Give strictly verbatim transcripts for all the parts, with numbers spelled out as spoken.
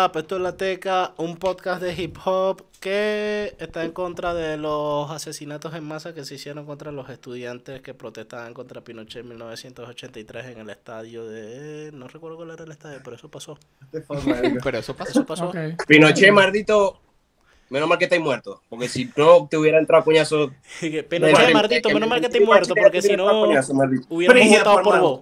up? Esto es La Teca, un podcast de hip hop que está en contra de los asesinatos en masa que se hicieron contra los estudiantes que protestaban contra Pinochet en mil novecientos ochenta y tres en el estadio de... No recuerdo cuál era el estadio, pero eso pasó. Pero eso pasó. Eso pasó. Okay. Pinochet, maldito, menos mal que estáis muerto, porque si no te hubiera entrado puñazo. Pinochet, maldito, menos mal que estés muerto, porque si no hubiéramos votado por vos.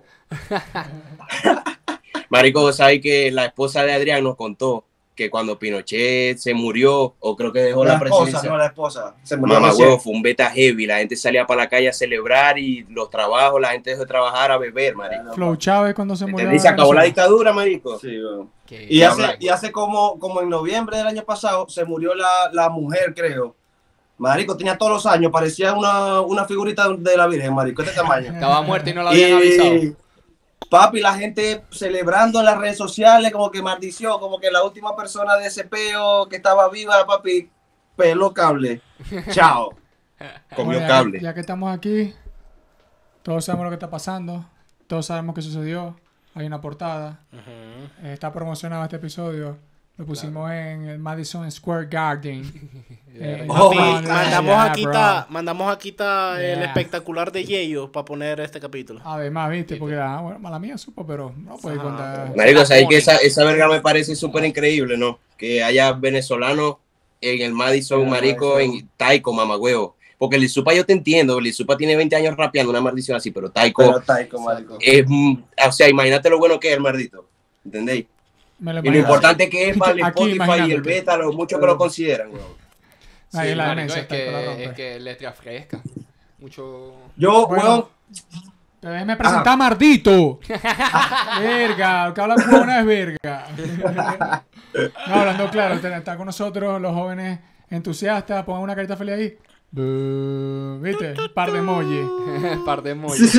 Marico, ¿sabes que la esposa de Adrián nos contó que cuando Pinochet se murió, o creo que dejó la, la presidencia? Esposa, no, la esposa. Se murió Mamá recién. huevo, fue un beta heavy. La gente salía para la calle a celebrar y los trabajos, la gente dejó de trabajar a beber, marico. Flow Chávez cuando se murió. ¿Entendí? Se acabó la dictadura, marico. Sí, bueno. Que- Y Ya hace, habla. y hace como, como en noviembre del año pasado se murió la, la mujer, creo. Marico, tenía todos los años, parecía una, una figurita de la Virgen, marico, este tamaño. Estaba muerta y no la habían avisado. Y, papi, la gente celebrando en las redes sociales, como que maldición, como que la última persona de ese peo que estaba viva, papi, peló cable. Chao. Comió Bueno, ya, cable. ya que estamos aquí, todos sabemos lo que está pasando, todos sabemos qué sucedió, hay una portada, Ujú. eh, está promocionado este episodio, lo pusimos en el Madison Square Garden. eh, en Oh, Papi, la- my mandamos yeah, a quitar, bro. mandamos a quitar el Yeah. espectacular de Yeyo para poner este capítulo. Además, viste, porque ah, bueno, mala mía supo, pero no puede Ah, contar. Marico, ¿sabes que esa, esa verga me parece súper increíble, ¿no? Que haya venezolanos en el Madison, En el marico, Madison. en Taiko, mamagüevo. Porque Lizupa yo te entiendo, Lizupa tiene veinte años rapeando una maldición así, pero Taiko Pero Taiko, marico. es, mm, o sea, imagínate lo bueno que es el maldito, ¿entendéis? Me lo Y lo imagino. importante que es para el Aquí, Spotify y el imagínate. beta, los muchos que lo consideran, weón. Ahí Sí, la marico, demencia, es Taiko la que, rompe. es que letra fresca. Mucho. Yo, Bueno, weón, pero déjeme presentar a Mardito. Verga, el que habla cubana es verga. No, hablando claro, está está con nosotros los jóvenes entusiastas. Pongan una carita feliz ahí. Bú, ¿viste? Un par de emojis. Par de emojis.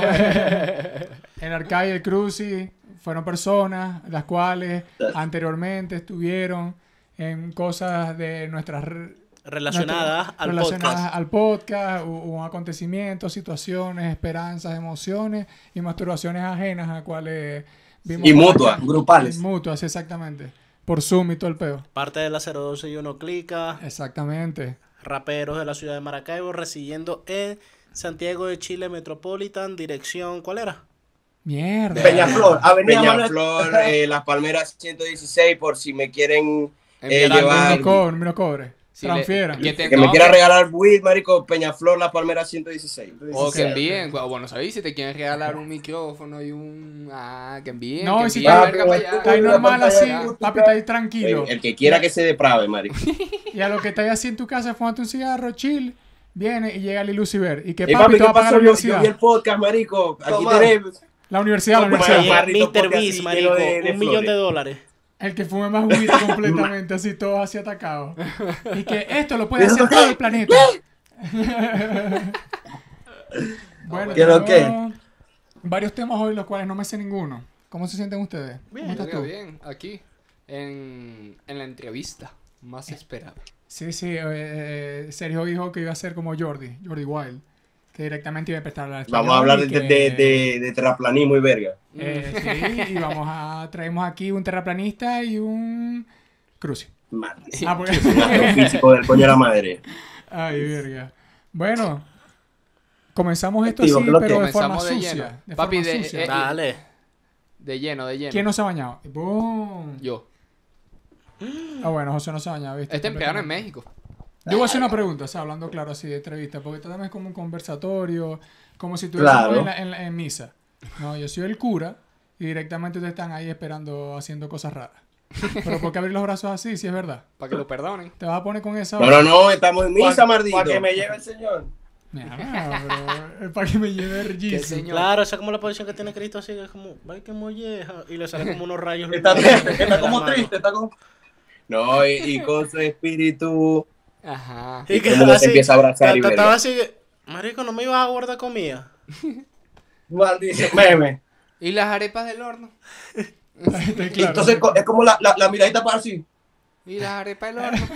El Arcade y el Cruci fueron personas las cuales anteriormente estuvieron en cosas de nuestras re- Relacionadas al relacionadas podcast. al podcast, hu- hubo acontecimientos, situaciones, esperanzas, emociones y masturbaciones ajenas a cuales vimos Y por mutuas, acá. grupales. Y mutuas, exactamente. Por Zoom y todo el peo. Parte de la cero doce y uno clica. Exactamente. Raperos de la ciudad de Maracaibo residiendo en Santiago de Chile Metropolitan. Dirección, ¿cuál era? Mierda. Peñaflor, Avenida Manuel- Peñaflor, eh, Las Palmeras ciento dieciséis, por si me quieren eh, Enviar algo, llevar, No cobre, no cobre. si le- Transfiera. que te- que me no, quiera que- regalar weed, marico, Peñaflor, Las Palmeras ciento dieciséis. O que envíen, o bueno, ¿sabéis? Si te quieren regalar un micrófono y un... Ah, que envíen, No, que y si envíen, está- verga, para allá. Está ahí La normal pantalla así, de YouTube, papi, está ahí tranquilo. El que quiera que se deprave, marico. Y a lo que está ahí así en tu casa, fumando un cigarro, chill, viene y llega Lil Uzi Vert. Y que Ey, papi, papi, te ¿qué va a pagar la pasó? Yo, yo universidad. vi el podcast, marico. Aquí Toma. tenemos. La universidad, la Toma, universidad. ya. Marrito, míster porque Beast, así marico. lleno de- de un millón de flores. dólares. El que fume más weed completamente, así todos así atacados. Y que esto lo puede hacer todo el planeta. Bueno, ¿Qué lo tenemos varios temas hoy, los cuales no me sé ninguno. ¿Cómo se sienten ustedes? ¿Cómo Bien, estás tú? bien, aquí, en, en la entrevista más esperada. Sí, sí, eh, eh, Sergio dijo que iba a ser como Jordi, Jordi Wild, que directamente iba a prestar la Vamos a hablar de, de, de, de- de terraplanismo y verga. Eh, sí, y vamos a traemos aquí un terraplanista y un cruci. Maldición. Ah, porque... Lo físico del coño de la madre. Ay, verga. Bueno, comenzamos esto Activo, así, ¿qué lo pero que? de forma Comenzamos de sucia. lleno. De Papi, forma de- sucia. eh, Dale. De lleno, de lleno. ¿Quién no se ha bañado? ¡Boom! Yo. Ah, bueno, José no se ha bañado, ¿viste? Es temprano en Completamente. México. Yo voy a hacer una pregunta, o sea, hablando claro así de entrevista, porque esto también es como un conversatorio, como si estuviésemos Claro. en, la- en la- en misa. No, yo soy el cura y directamente ustedes están ahí esperando, haciendo cosas raras. Pero ¿por qué abrir los brazos así, si es verdad? Para que lo perdonen. Te vas a poner con esa... No, no, no, estamos en misa, mardito. Para que me lleve el señor. Mira, pero es para que me lleve el Que Jesus. señor. Claro, esa es como la posición que tiene Cristo, así que es como, ¡ay, qué molleja! Y le salen como unos rayos. Está luminosos triste, de está la como mano. triste, está como... No, y, y con su espíritu. Ajá. Y que Todo el mundo se así, empieza a abrazar y ta- ta- verga. estaba así, que, marico, ¿no me ibas a guardar comida? Maldición, meme. ¿Y las arepas del horno? Está Y claro. entonces co- es como la, la, la miradita para así. ¿Y las arepas del horno?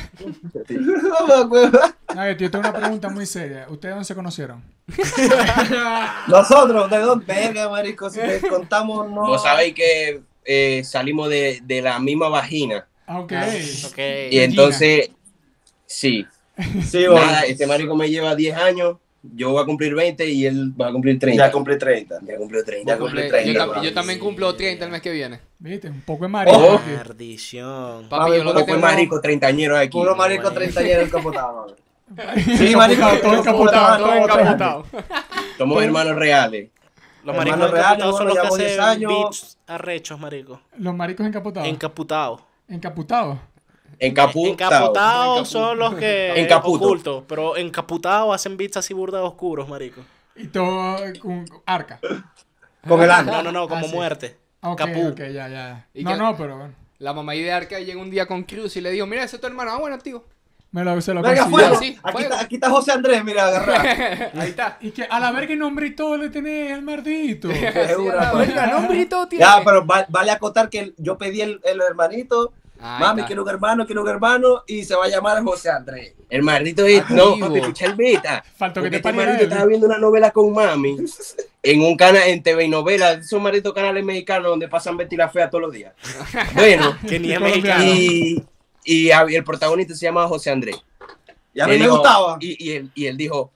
Ay, tío, tengo una pregunta muy seria. ¿Ustedes dónde se conocieron? Nosotros, ¿de dónde? Verga, marico, si te contamos, no. Vos sabéis que eh, salimos de, de la misma vagina Ok. Ok. Y entonces, sí. Sí, bueno, Nada, este marico me lleva diez años, yo voy a cumplir veinte y él va a cumplir treinta. ya cumplí treinta. Ya cumplió treinta. Ya cumplí Cumple- treinta. yo, tam- bro. yo también cumplo treinta el mes que viene. Viste, un poco de marico. Oh. aquí. Maldición. Papi, Mami, yo lo ¿cómo que Fue tengo... marico treintañero aquí. Puro marico Bueno. treintañero encapotado. Sí, marico, todo encapotado, Todo todo encapotado. Somos hermanos reales. Los Hermano maricos real, encaputados son bueno, los que llevamos diez hacen años. beats arrechos, marico. Los maricos encaputados. Encaputados. Encaputados. Encaputado. Encaputados son los que Encaputo. ocultos, pero encaputados hacen beats así burda oscuros, marico. Y todo con arca. Con el ano. No, no, no, como Ah, sí. muerte. Ok, Capú. ok, ya, ya. ¿Y No, qué? no, pero bueno. La mamá de Arca llega un día con Cruz y le dijo, mira, ese es tu hermano. Ah, bueno, tío. Me lo, se lo Venga, consiguió. fuego. Sí, Aquí, fuego. está, aquí está José Andrés, mira, agarrado. Ahí está. Y que a la verga y nombre y todo le tenés al mardito. Sí, a la verga, nombre y todo tiene. Ya, pero va- vale acotar que yo pedí el, el hermanito. Ahí Mami, está. quiero un hermano, quiero un hermano. Y se va a llamar José Andrés. El maldito es. No, Activo. papi, escucha el beta. Faltó que Porque te este pariera maldito él. estaba viendo una novela con mami. En un canal, en T V y novela. Esos malditos canales mexicanos donde pasan Betty la Fea todos los días. Bueno. Que ni es Colombiano. mexicano. Y, y hab- el protagonista se llama José Andrés. Y a Le mí me dijo- gustaba. Y, y, él, y él dijo,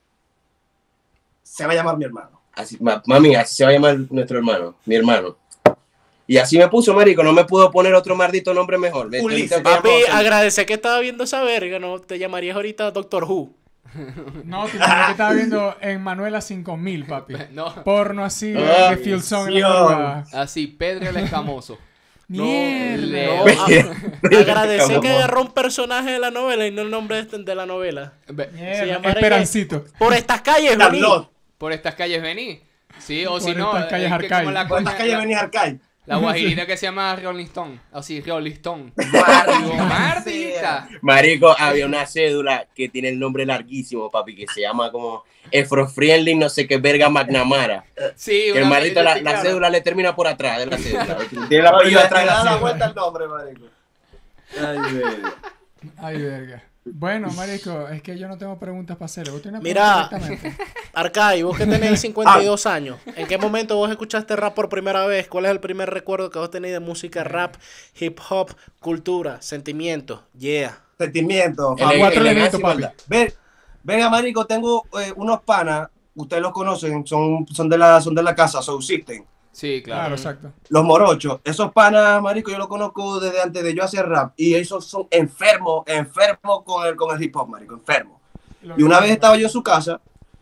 Se va a llamar mi hermano. así, "Ma- mami, así se va a llamar nuestro hermano, mi hermano. Y así me puso, marico, no me pudo poner otro maldito nombre mejor. Me- Ulises. tengo que llamar Papi, José Andrés. agradece que estaba viendo esa verga, ¿no? Te llamarías ahorita Doctor Who. No, te imaginas que estaba viendo en Manuela cinco mil, papi. No, Porno así de, Ah, de Field Song en la Dios. madrugada. así, Pedro el Escamoso. Mierda. Leo. No, a- agradece Como- que agarró un personaje de la novela y no el nombre de, de la novela. Ve, Mierda, Se llamaría- Esperancito. Por estas calles, vení. Carlos. Por estas calles vení. Sí, o Por si no, estas calles es que Arcay. como la, Por coña- esta calle la, venía Arcay. la guajirita que se llama Rolling Stone. Así, Rolling Stone. Maldita Martita. Marico, había una cédula que tiene el nombre larguísimo, papi, que se llama como Efro Friendly, no sé qué verga McNamara. Sí, Que el una- maldito, yo la, estoy la claro. cédula le termina por atrás de la cédula. Tiene la Oye, apellido atrás y le da gracias. la vuelta al nombre, marico. Ay, verga. Ay, verga. Bueno, marico, es que yo no tengo preguntas para hacerle. ¿Vos tenés una Mira. pregunta directamente? Arcay, vos que tenés cincuenta y dos años, ¿en qué momento vos escuchaste rap por primera vez? ¿Cuál es el primer recuerdo que vos tenés de música rap, hip hop, cultura, sentimientos? Yeah. Sentimiento. El- familia. Cuatro elegancia elementos, y papi. maldad. Ven, venga, marico, tengo eh, unos panas, ustedes los conocen, son, son, de la, son de la casa, Soul System. Sí, Claro, claro. exacto. Los morochos, esos panas, marico, yo los conozco desde antes de yo hacer rap. Y ellos son enfermos, enfermos con el, con el hip hop, marico, enfermos. Y una vez estaba yo en su casa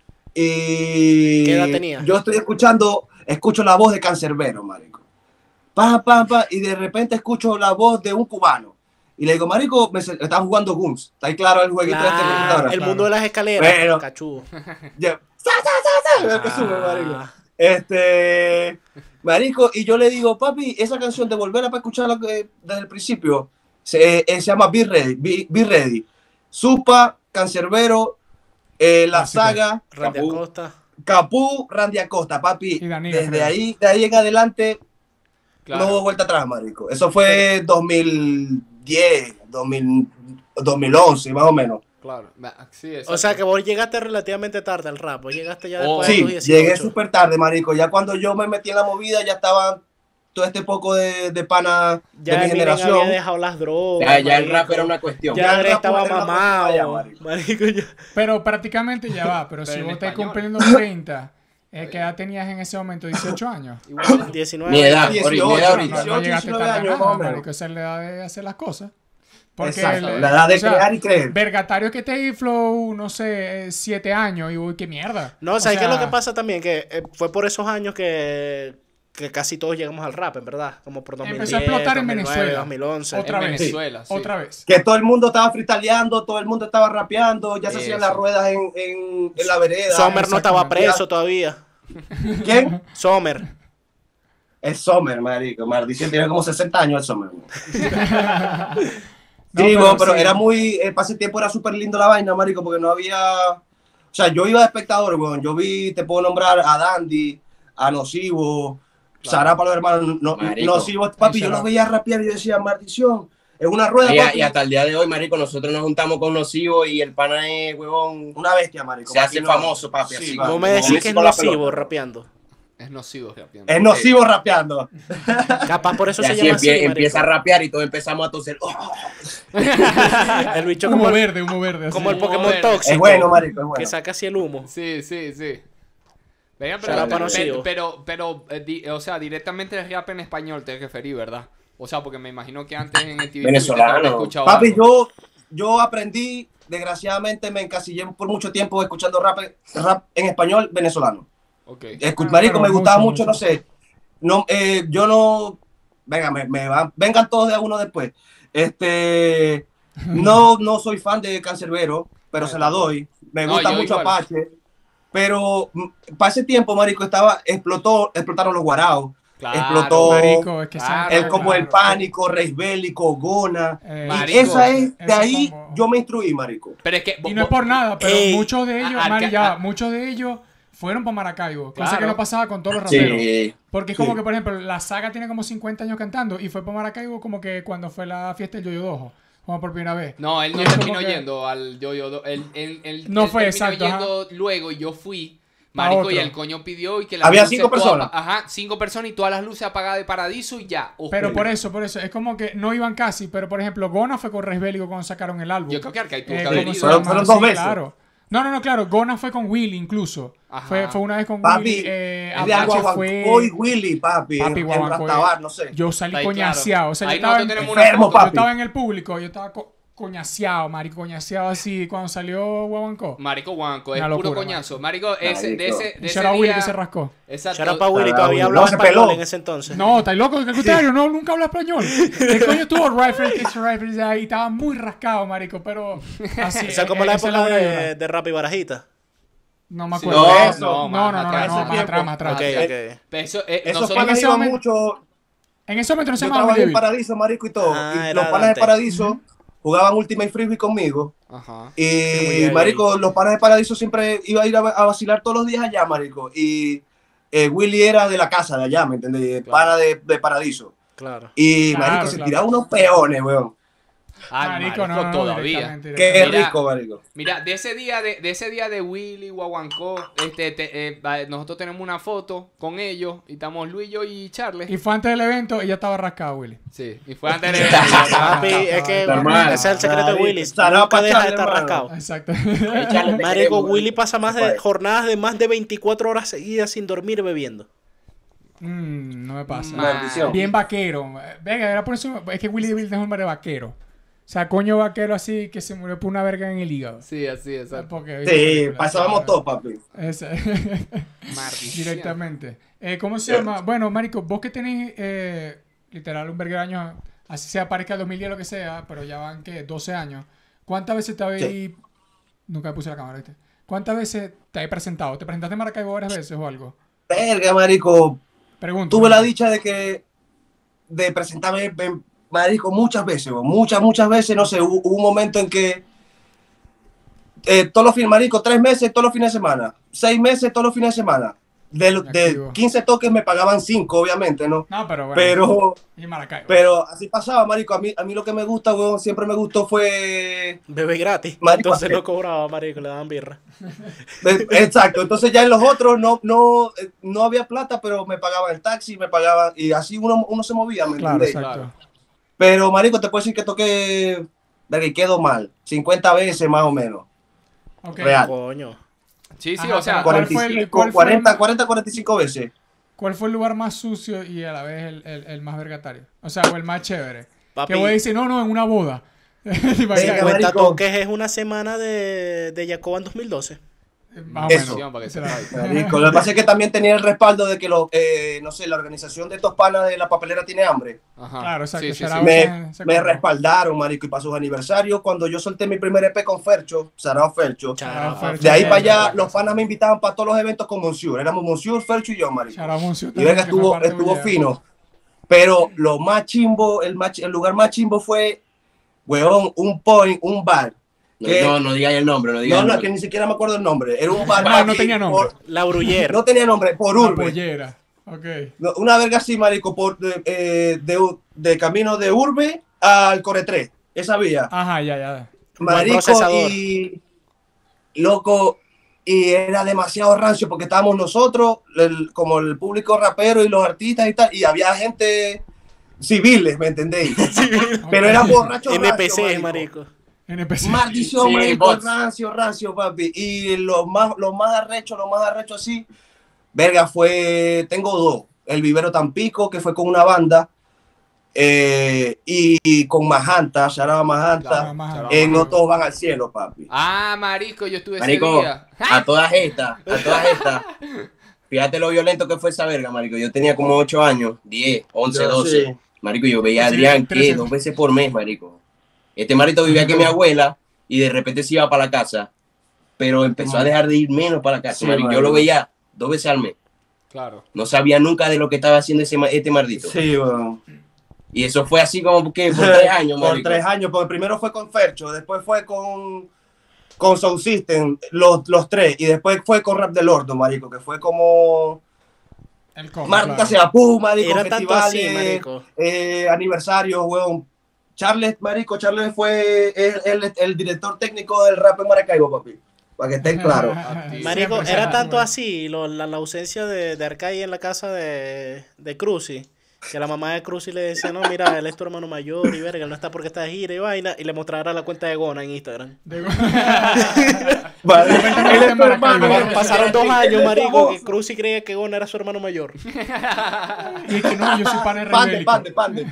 y... ¿Qué edad tenía? Yo estoy escuchando, escucho la voz de Cancerbero, marico. Pa, pa, pa, y de repente escucho la voz de un cubano. Y le digo, marico, me se- están jugando Gooms. ¿Está ahí claro el jueguito de este Claro, computadora? el mundo de las escaleras, Pero- cachudo. Ya. ¡Sa, sa, sa, sa! Veo que sube, marico. Este, marico, y yo le digo, papi, esa canción de volver a pa' escucharla eh, desde el principio, se, eh, se llama Be Ready, Be, Be Ready. Supa, Cancerbero, eh, La Clásico. Saga, Randy Capú, Acosta. Capú, Randy Acosta, papi. Y Danilo, Desde creo. ahí, de ahí en adelante, Claro. no hubo vuelta atrás, marico. Eso fue dos mil diez, dos mil, dos mil once, más o menos. Claro. Va, Sí, O exacto. sea que vos llegaste relativamente tarde al rap, vos llegaste ya Oh. después de Sí, los dieciocho. llegué súper tarde, marico. Ya cuando yo me metí en la movida, ya estaban todo este poco de, de pana Ya de mi Eminem generación. había dejado las drogas. Ya, ya el marico. rap era una cuestión. Ya Ya el Andrés rap estaba era una mamado. cosa, marico. Marico, ya. Pero prácticamente ya va. Pero, Pero si en vos estás español. cumpliendo treinta, eh, ¿qué edad tenías en ese momento? dieciocho años. Igual. diecinueve. Mi edad, dieciocho, ori- mi edad No, ahorita. no dieciocho, llegaste diecinueve tarde a años, nada, más o menos. marico. Esa es la edad de hacer las cosas. Porque Exacto, el- la edad de o sea, crear y creer. Vergatario que te di flow, no sé, eh, siete años y uy, qué mierda. No, O ¿sabes qué es lo sea, que pasa también? Que eh, fue por esos años que, que casi todos llegamos al rap, en verdad. Como por dos mil diez, Empezó a explotar en dos mil nueve, Venezuela. dos mil once. Otra En vez. Venezuela, sí. Otra vez. Que todo el mundo estaba freestyleando, todo el mundo estaba rapeando, ya se hacían Eso. las ruedas en, en, en la vereda. Sommer no estaba exactamente. preso todavía. ¿Quién? Sommer. Es Sommer, marico. Maldición, tiene como sesenta años el Sommer. No, Sí, pero bueno, pero sí. era muy, el pase tiempo era súper lindo la vaina, marico, porque no había, o sea, yo iba de espectador, weón, yo vi, te puedo nombrar a Dandy, a Nocivo, Sara para los hermanos, no, Marico. Nocivo, papi, yo Sara. los veía rapear y yo decía, maldición, es una rueda, Y, a- papi, y hasta el día de hoy, marico, nosotros nos juntamos con Nocivo y el pana es, huevón, una bestia, marico. se hace Papi, no. famoso, papi, Sí, así. papi. Vos me como decís Messi que es con la nocivo pelota. rapeando. Es nocivo rapeando. Es nocivo rapeando. Capaz por eso Y se así llama empie- así, empieza a marico. rapear y todos empezamos a toser. Oh, El bicho Humo como el, verde, humo verde. como así. el Pokémon verde. tóxico. es bueno, marico, es Que bueno. saca así el humo. Sí, sí, sí. Venga, Será pero, pero, conocido. pero, pero, eh, di- o sea, directamente el rap en español te referí, ¿verdad? O sea, porque me imagino que antes en el T V Venezolano. te escuchado Papi, algo. yo, yo aprendí, desgraciadamente me encasillé por mucho tiempo escuchando rap, rap en español venezolano. Ok. Escu- Ah, marico, pero me gustaba mucho, mucho, no mucho. sé. No, eh, yo no. Venga, me, me van, vengan todos de a uno después. Este. No, no soy fan de Cancerbero, pero No, se la doy. Me no, gusta yo mucho igual. Apache. Pero para ese tiempo, marico, estaba, explotó, explotaron los guaraos. Claro. explotó Marico, es que Claro, esa- el como el claro. pánico, Rey Bélico, Gona. Eh, Y Marico, esa es, de ese ahí combo. yo me instruí, marico. Pero es que... Y no es por nada, pero Ey, muchos de ellos, a- Mari, arca- ya, a- muchos de ellos fueron para Maracaibo. Cosa Claro. que no pasaba con todos los raperos. Sí. Porque es Sí. como que, por ejemplo, la saga tiene como cincuenta años cantando y fue para Maracaibo como que cuando fue la fiesta del Yoyo Dojo. Como por primera vez. No, él no Y es terminó como que- yendo al yo-yo. do- Él, él, él, No él fue, terminó exacto, yendo luego y yo fui. A Marico, y otro. el coño pidió y que las Había luces cinco todas personas. apa- Ajá, cinco personas y todas las luces apagadas de Paradiso y ya. oscuro. Pero por eso, por eso. Es como que no iban casi. Pero por ejemplo, Gona fue con Rey Bélico cuando sacaron el álbum. Yo creo que Arcade tuvo Eh, que ¿cómo haber se ido. Fueron- llama? fueron dos Sí, veces. Claro. No, no, no, claro. Gona fue con Willy incluso. Ajá. Fue, fue una vez con Papi, Willy. Eh, es de Apache Aguaguancó fue. y Willy, papi. Papi, en- en Guaguancó, Rastabar, no sé. Yo salí Ahí, coñaseado. O sea, Ahí yo estaba, nosotros en, tenemos una enfermo, foto. yo papi. estaba en el público. Yo estaba co- coñaseado, marico. Coñaseado así cuando salió Guaguancó. Marico Guanco, es Una puro locura, coñazo. Marico, ese, de Marico. ese, de Y ese shout out Willy día... que se rascó. Exacto. Shout out pa' Willy, Ah, todavía Willy. hablaba No, se español peló. en ese entonces. No, está loco, ¿qué usted no, nunca habla español. El coño tuvo rifle, kiss rifle ahí y estaba muy rascado, marico, pero así. Esa es como eh, la esa época buena de, vibra. de Rap y Barajita. No me Sí, acuerdo. no, de eso. No, no, no, no, Más no, atrás. más atrás, más atrás. Ok, Eh, ok. Pero eso, eh, Esos nosotros... panas ese iban momento- mucho. En ese momento no se Yo llamaba trabajé Willy en Beat. Paradiso, marico, y todo. Ah, y era los panas de Dante. Paradiso jugaban Ultimate Frisbee conmigo. Ajá. Y, muy marico, los panas de Paradiso siempre iba a ir a, a vacilar todos los días allá, marico. Y eh, Willy era de la casa de allá, ¿me entiendes? Claro. Pana de, de Paradiso. Claro. Y, Claro, marico, se claro. tiraba unos peones, weón. Ah, Marico, no, no, todavía. directamente, Qué directamente. Mira, rico, marico. Mira, de ese día de, de ese día de Willy, Guaguancó, este, te- eh, va- nosotros tenemos una foto con ellos y estamos Luis, yo y Charles. Y fue antes del evento y ya estaba rascado, Willy. Sí, y fue antes de... Papi, es que Normal. ese es el secreto de David, Willy. sará Nunca pa' deja de echarle, estar hermano. rascado. Exacto. Echarle, te Marico, queremos, Willy marico. pasa más de Vale. jornadas de más de veinticuatro horas seguidas sin dormir bebiendo. Mm, no me pasa. Maldición. Bien vaquero. Venga, era por eso. Es que Willy Bill es un hombre vaquero. O sea, coño vaquero así que se murió por una verga en el hígado. Sí, así, exacto. Porque, Sí, pasábamos todos, papi. Esa- Maldición. Directamente. Eh, ¿Cómo se llama? Bueno, marico, vos que tenéis eh, literal un verga de años, así sea parezca el dos mil diez lo que sea, pero ya van, ¿qué? doce años. ¿Cuántas veces te habéis... Nunca me puse la cámara, ¿viste? ¿Cuántas veces te habéis presentado? ¿Te presentaste en Maracaibo varias veces o algo? Verga, marico. Pregunto. Tuve la dicha de que de presentarme en- marico muchas veces, weón. muchas, muchas veces, no sé, hubo, hubo un momento en que eh, todos los fines, marico, tres meses, todos los fines de semana, seis meses, todos los fines de semana. De, lo- de Activo. quince toques me pagaban cinco, obviamente, ¿no? No, pero bueno. Pero, Y Maracaibo. pero así pasaba, marico. A mí, a mí lo que me gusta, weón, siempre me gustó fue... Bebé gratis. Marico, Entonces ¿qué? no cobraba, marico, le daban birra. Eh, Exacto, entonces ya en los otros no, no, eh, no había plata, pero me pagaban el taxi, me pagaban, y así uno, uno se movía, ¿me Claro, entendés? exacto. Claro. Pero, marico, te puedo decir que toqué, verga, y quedo mal, cincuenta veces más o menos, Ok. real. Coño. Sí, sí, Ajá, o sea... ¿cuál fue el- cuarenta y cinco, cuál fue cuarenta, el- cuarenta, cuarenta y cinco veces. ¿Cuál fue el lugar más sucio y a la vez el, el, el más vergatario? O sea, o el más chévere. Papi, Que voy a decir, no, no, en una boda. ¿Te imaginas? Venga, cuenta marico. toques es una semana de, de Jacoba en dos mil doce. Más o Eso. menos. Para que Será. sepáis. Marico, lo que pasa es que también tenía el respaldo de que, lo, eh, no sé, la organización de estos panas de la papelera tiene hambre. Ajá. Claro, exacto, Sí, sí, será sí. un- Me, se- se me compró. respaldaron, marico, y para sus aniversarios, cuando yo solté mi primer E P con Fercho, Sarao Fercho, Chao, Fercho. de ahí para allá, Fercho. los panas me invitaban para todos los eventos con Monsieur. Éramos Monsieur, Fercho y yo, marico. Shout out Moncio Y también, verga, que fue estuvo, parte de estuvo Bullea. fino. Pero lo más chimbo, el, más, el lugar más chimbo fue, weón, un point, un bar. No, que- no, no digáis el nombre, no digáis No, el no, nombre. que ni siquiera me acuerdo el nombre. Era un bar. No, no aquí tenía nombre. por- La Bruyer. no tenía nombre, por La Urbe. pollera. Ok. No, una verga así, marico, por, de, eh, de, de camino de Urbe al Core tres. Esa vía. Ajá, ya, ya. Marico, procesador. y loco, y era demasiado rancio porque estábamos nosotros, el, como el público rapero y los artistas y tal, y había gente civiles, ¿me entendéis? Pero eran borrachos N P C, rancios, marico. N P C. Maldición, Sí, marico, bots. rancio, rancio, papi. Y los más, los más arrechos, los más arrechos así, verga, fue, tengo dos. El Vivero Tampico, que fue con una banda, eh, y, y con Majanta, Sharaba Majanta, Claro, Majanta. eh, No Todos Van al Cielo, papi. Ah, marico, yo estuve Marico, ese día. a todas estas, a todas estas. Fíjate lo violento que fue esa verga, marico. Yo tenía como ocho años, diez, once, Yo doce. sí. Marico, yo veía a Sí, Adrián, ¿qué? trece. Dos veces por mes, marico. Este marito vivía con mi abuela y de repente se iba para la casa, pero empezó a dejar de ir menos para la casa, Sí, marico. Yo marico. lo veía dos veces al mes. Claro. No sabía nunca de lo que estaba haciendo ese, ma- este maldito. Sí, weón. Y eso fue así como que por tres años, Por marico. tres años, porque primero fue con Fercho, después fue con, con Sound System, los, los tres, y después fue con Rap del Ordo, marico, que fue como El combo, Marta claro. Seapú, marico, Era tanto así, festivales, marico. eh, aniversarios, weón. Charles, marico, Charles fue el, el- el director técnico del rap en Maracaibo, papi, para que estén claros. Marico, Siempre era se- tanto así lo- la, la ausencia de, de Arcai en la casa de, de Cruzy, que la mamá de Cruzy le decía, no, mira, él es tu hermano mayor y verga, él no está porque está de gira y vaina, y le mostrará la cuenta de Gona en Instagram. De- Vale. Él Él es tu hermano, Maracaibo. marico. Pasaron dos años, Él es marico, famoso. que Cruzy creía que Gona era su hermano mayor. Y es que no, yo soy pana Pande, rebélico. pande, pande.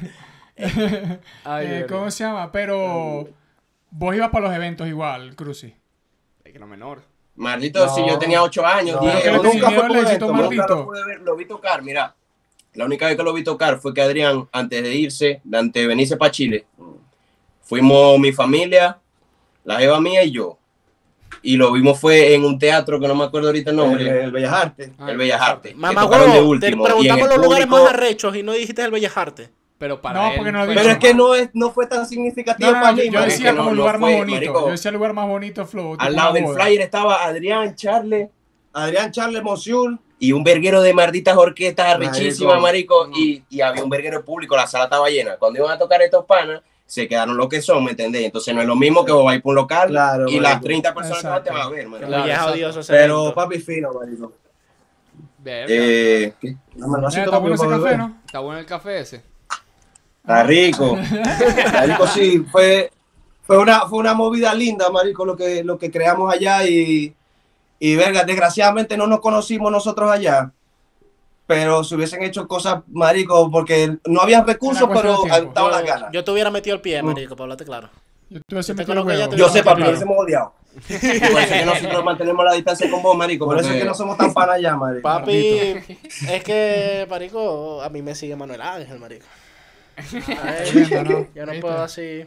Ay, Eh, verga. ¿Cómo se llama? Pero vos ibas para los eventos igual, Cruzy. Es que lo menor. Maldito, No, si yo tenía ocho años, no, diez, que le nunca tenía fue miedo al como éxito, esto, maldito. nunca lo pude ver, lo vi tocar, mira. La única vez que lo vi tocar fue que Adrián, antes de irse, de antes de venirse para Chile, fuimos mi familia, la jeva mía y yo. Y lo vimos fue en un teatro que no me acuerdo ahorita el El, nombre, el Bellas Artes. Ah, el Bellas Artes. Mamá, que tocaron de huevo, te último. Y en preguntamos el los lugares público- más arrechos y no dijiste el Bellas Artes. Pero para No, él porque no lo fue- dije. Pero es que no, es, no fue tan significativo No, no, para yo, mí, yo marico. decía que como no- el no lugar más fue, bonito. marico. Yo decía el lugar más bonito, Flow. tipo Al lado una del boda. flyer estaba Adrián, Charles Adrián Charles Monsiul. y un verguero de malditas orquestas arrechísimas, Marico. marico, y, y había un verguero público, la sala estaba llena. Cuando iban a tocar estos panas, se quedaron lo que son, ¿me entendés? Entonces no es lo mismo que vos vais por un local Claro, y marico. las treinta personas que Exacto. te van a ver, marico. Claro, Bellas exacto. odioso ese Pero evento. papi fino, marico. Verga. Eh, ¿qué? No me lo Eh, hace está como bueno ese para café, beber. ¿no? Está bueno el café ese. Está rico. Marico, sí, fue, fue, una, fue una movida linda, marico, lo que, lo que creamos allá y, y verga, desgraciadamente no nos conocimos nosotros allá, pero se hubiesen hecho cosas, marico, porque no había recursos, Era cuestión pero de tiempo. estaban las Yo, ganas. yo te hubiera metido el pie, marico, para hablarte claro. Yo tuve ese Te metido el conozco ya, huevo. te Yo hubiera sé, papi, claro. nos hemos odiado. Por eso es que nosotros mantenemos la distancia con vos, marico. Por eso es porque- que no somos tan panas allá, marico. Papi, es que, marico, a mí me sigue Manuel Ángel, marico. Ay, Tremendo, ¿no? yo no ¿Viste? puedo así.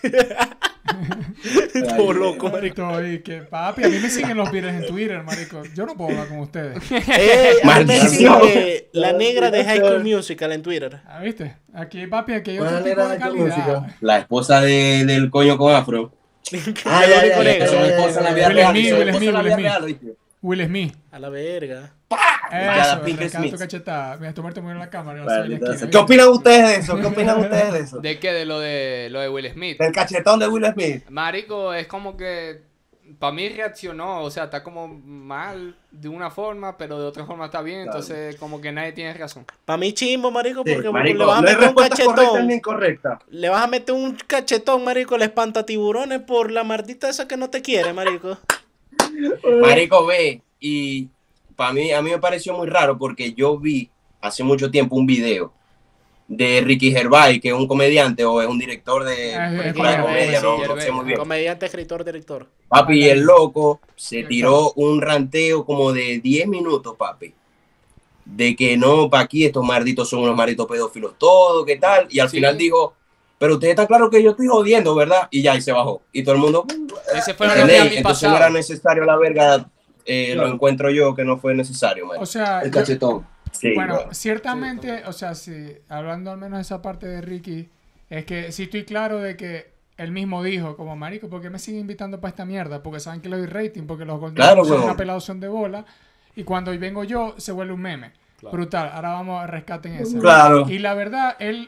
Todo loco, marico. Estoy que, papi, a mí me siguen los Beatles en Twitter, marico. Yo no puedo hablar con ustedes. Ey, a mí me Maldición. sigue la negra de High School Musical en Twitter. ¿Ah, viste? Aquí, papi, aquí hay Buena otro tipo negra de de calidad. música. La esposa de- del coño con afro. Ah, ya, ya, Único ya, Que negro. son ya, esposas en la vida Will real. Smith, y son Will esposas Smith, en la Will vida Smith. real, ¿oíste? Will Smith. A la verga. Cada Eso, Pink arrancando Smith. tu cachetada. Mira, tú muerto muy en la cámara. No Maldita soy la sea. esquina. ¿Qué opinan ustedes de eso? ¿Qué opinan ustedes de eso? ¿De qué? De lo de lo de Will Smith. Del cachetón de Will Smith. Marico, es como que para mí reaccionó, o sea, está como mal de una forma, pero de otra forma está bien, Claro. entonces como que nadie tiene razón. Para mí chimbo, marico, Sí, porque marico, le vas a No hay meter un respuesta correcta ni cachetón. incorrecta. Le vas a meter un cachetón, marico, le espanta tiburones por la mardita esa que no te quiere, marico. Marico, ve, y para mí, a mí me pareció muy raro porque yo vi hace mucho tiempo un video de Ricky Gervais, que es un comediante o es un director de Ah, es películas de Gervais, comedia, sí, no, no Gervais. sé muy bien. Comediante, escritor, director. Papi, y el loco se tiró un ranteo como de diez minutos, papi. De que no, pa' aquí estos malditos son unos malditos pedófilos, todo, ¿qué tal? Y al Sí. final dijo, pero usted está claro que yo estoy jodiendo, ¿verdad? Y ya, y se bajó. Y todo el mundo, Ese fue lo que ¿entendéis? a mí Entonces no pasado. era necesario la verga, eh, Claro. lo encuentro yo que no fue necesario, man. O sea, El yo- cachetón. Sí, bueno, bueno. ciertamente, o sea, sí, hablando al menos de esa parte de Ricky, es que sí estoy claro de que él mismo dijo, como marico, ¿por qué me siguen invitando para esta mierda? Porque saben que le doy rating, porque los Golden Claro, Globes son huevón. una pelación de bola, y cuando vengo yo, se vuelve un meme. Claro. Brutal, ahora vamos a rescaten ese. Claro. Y la verdad, él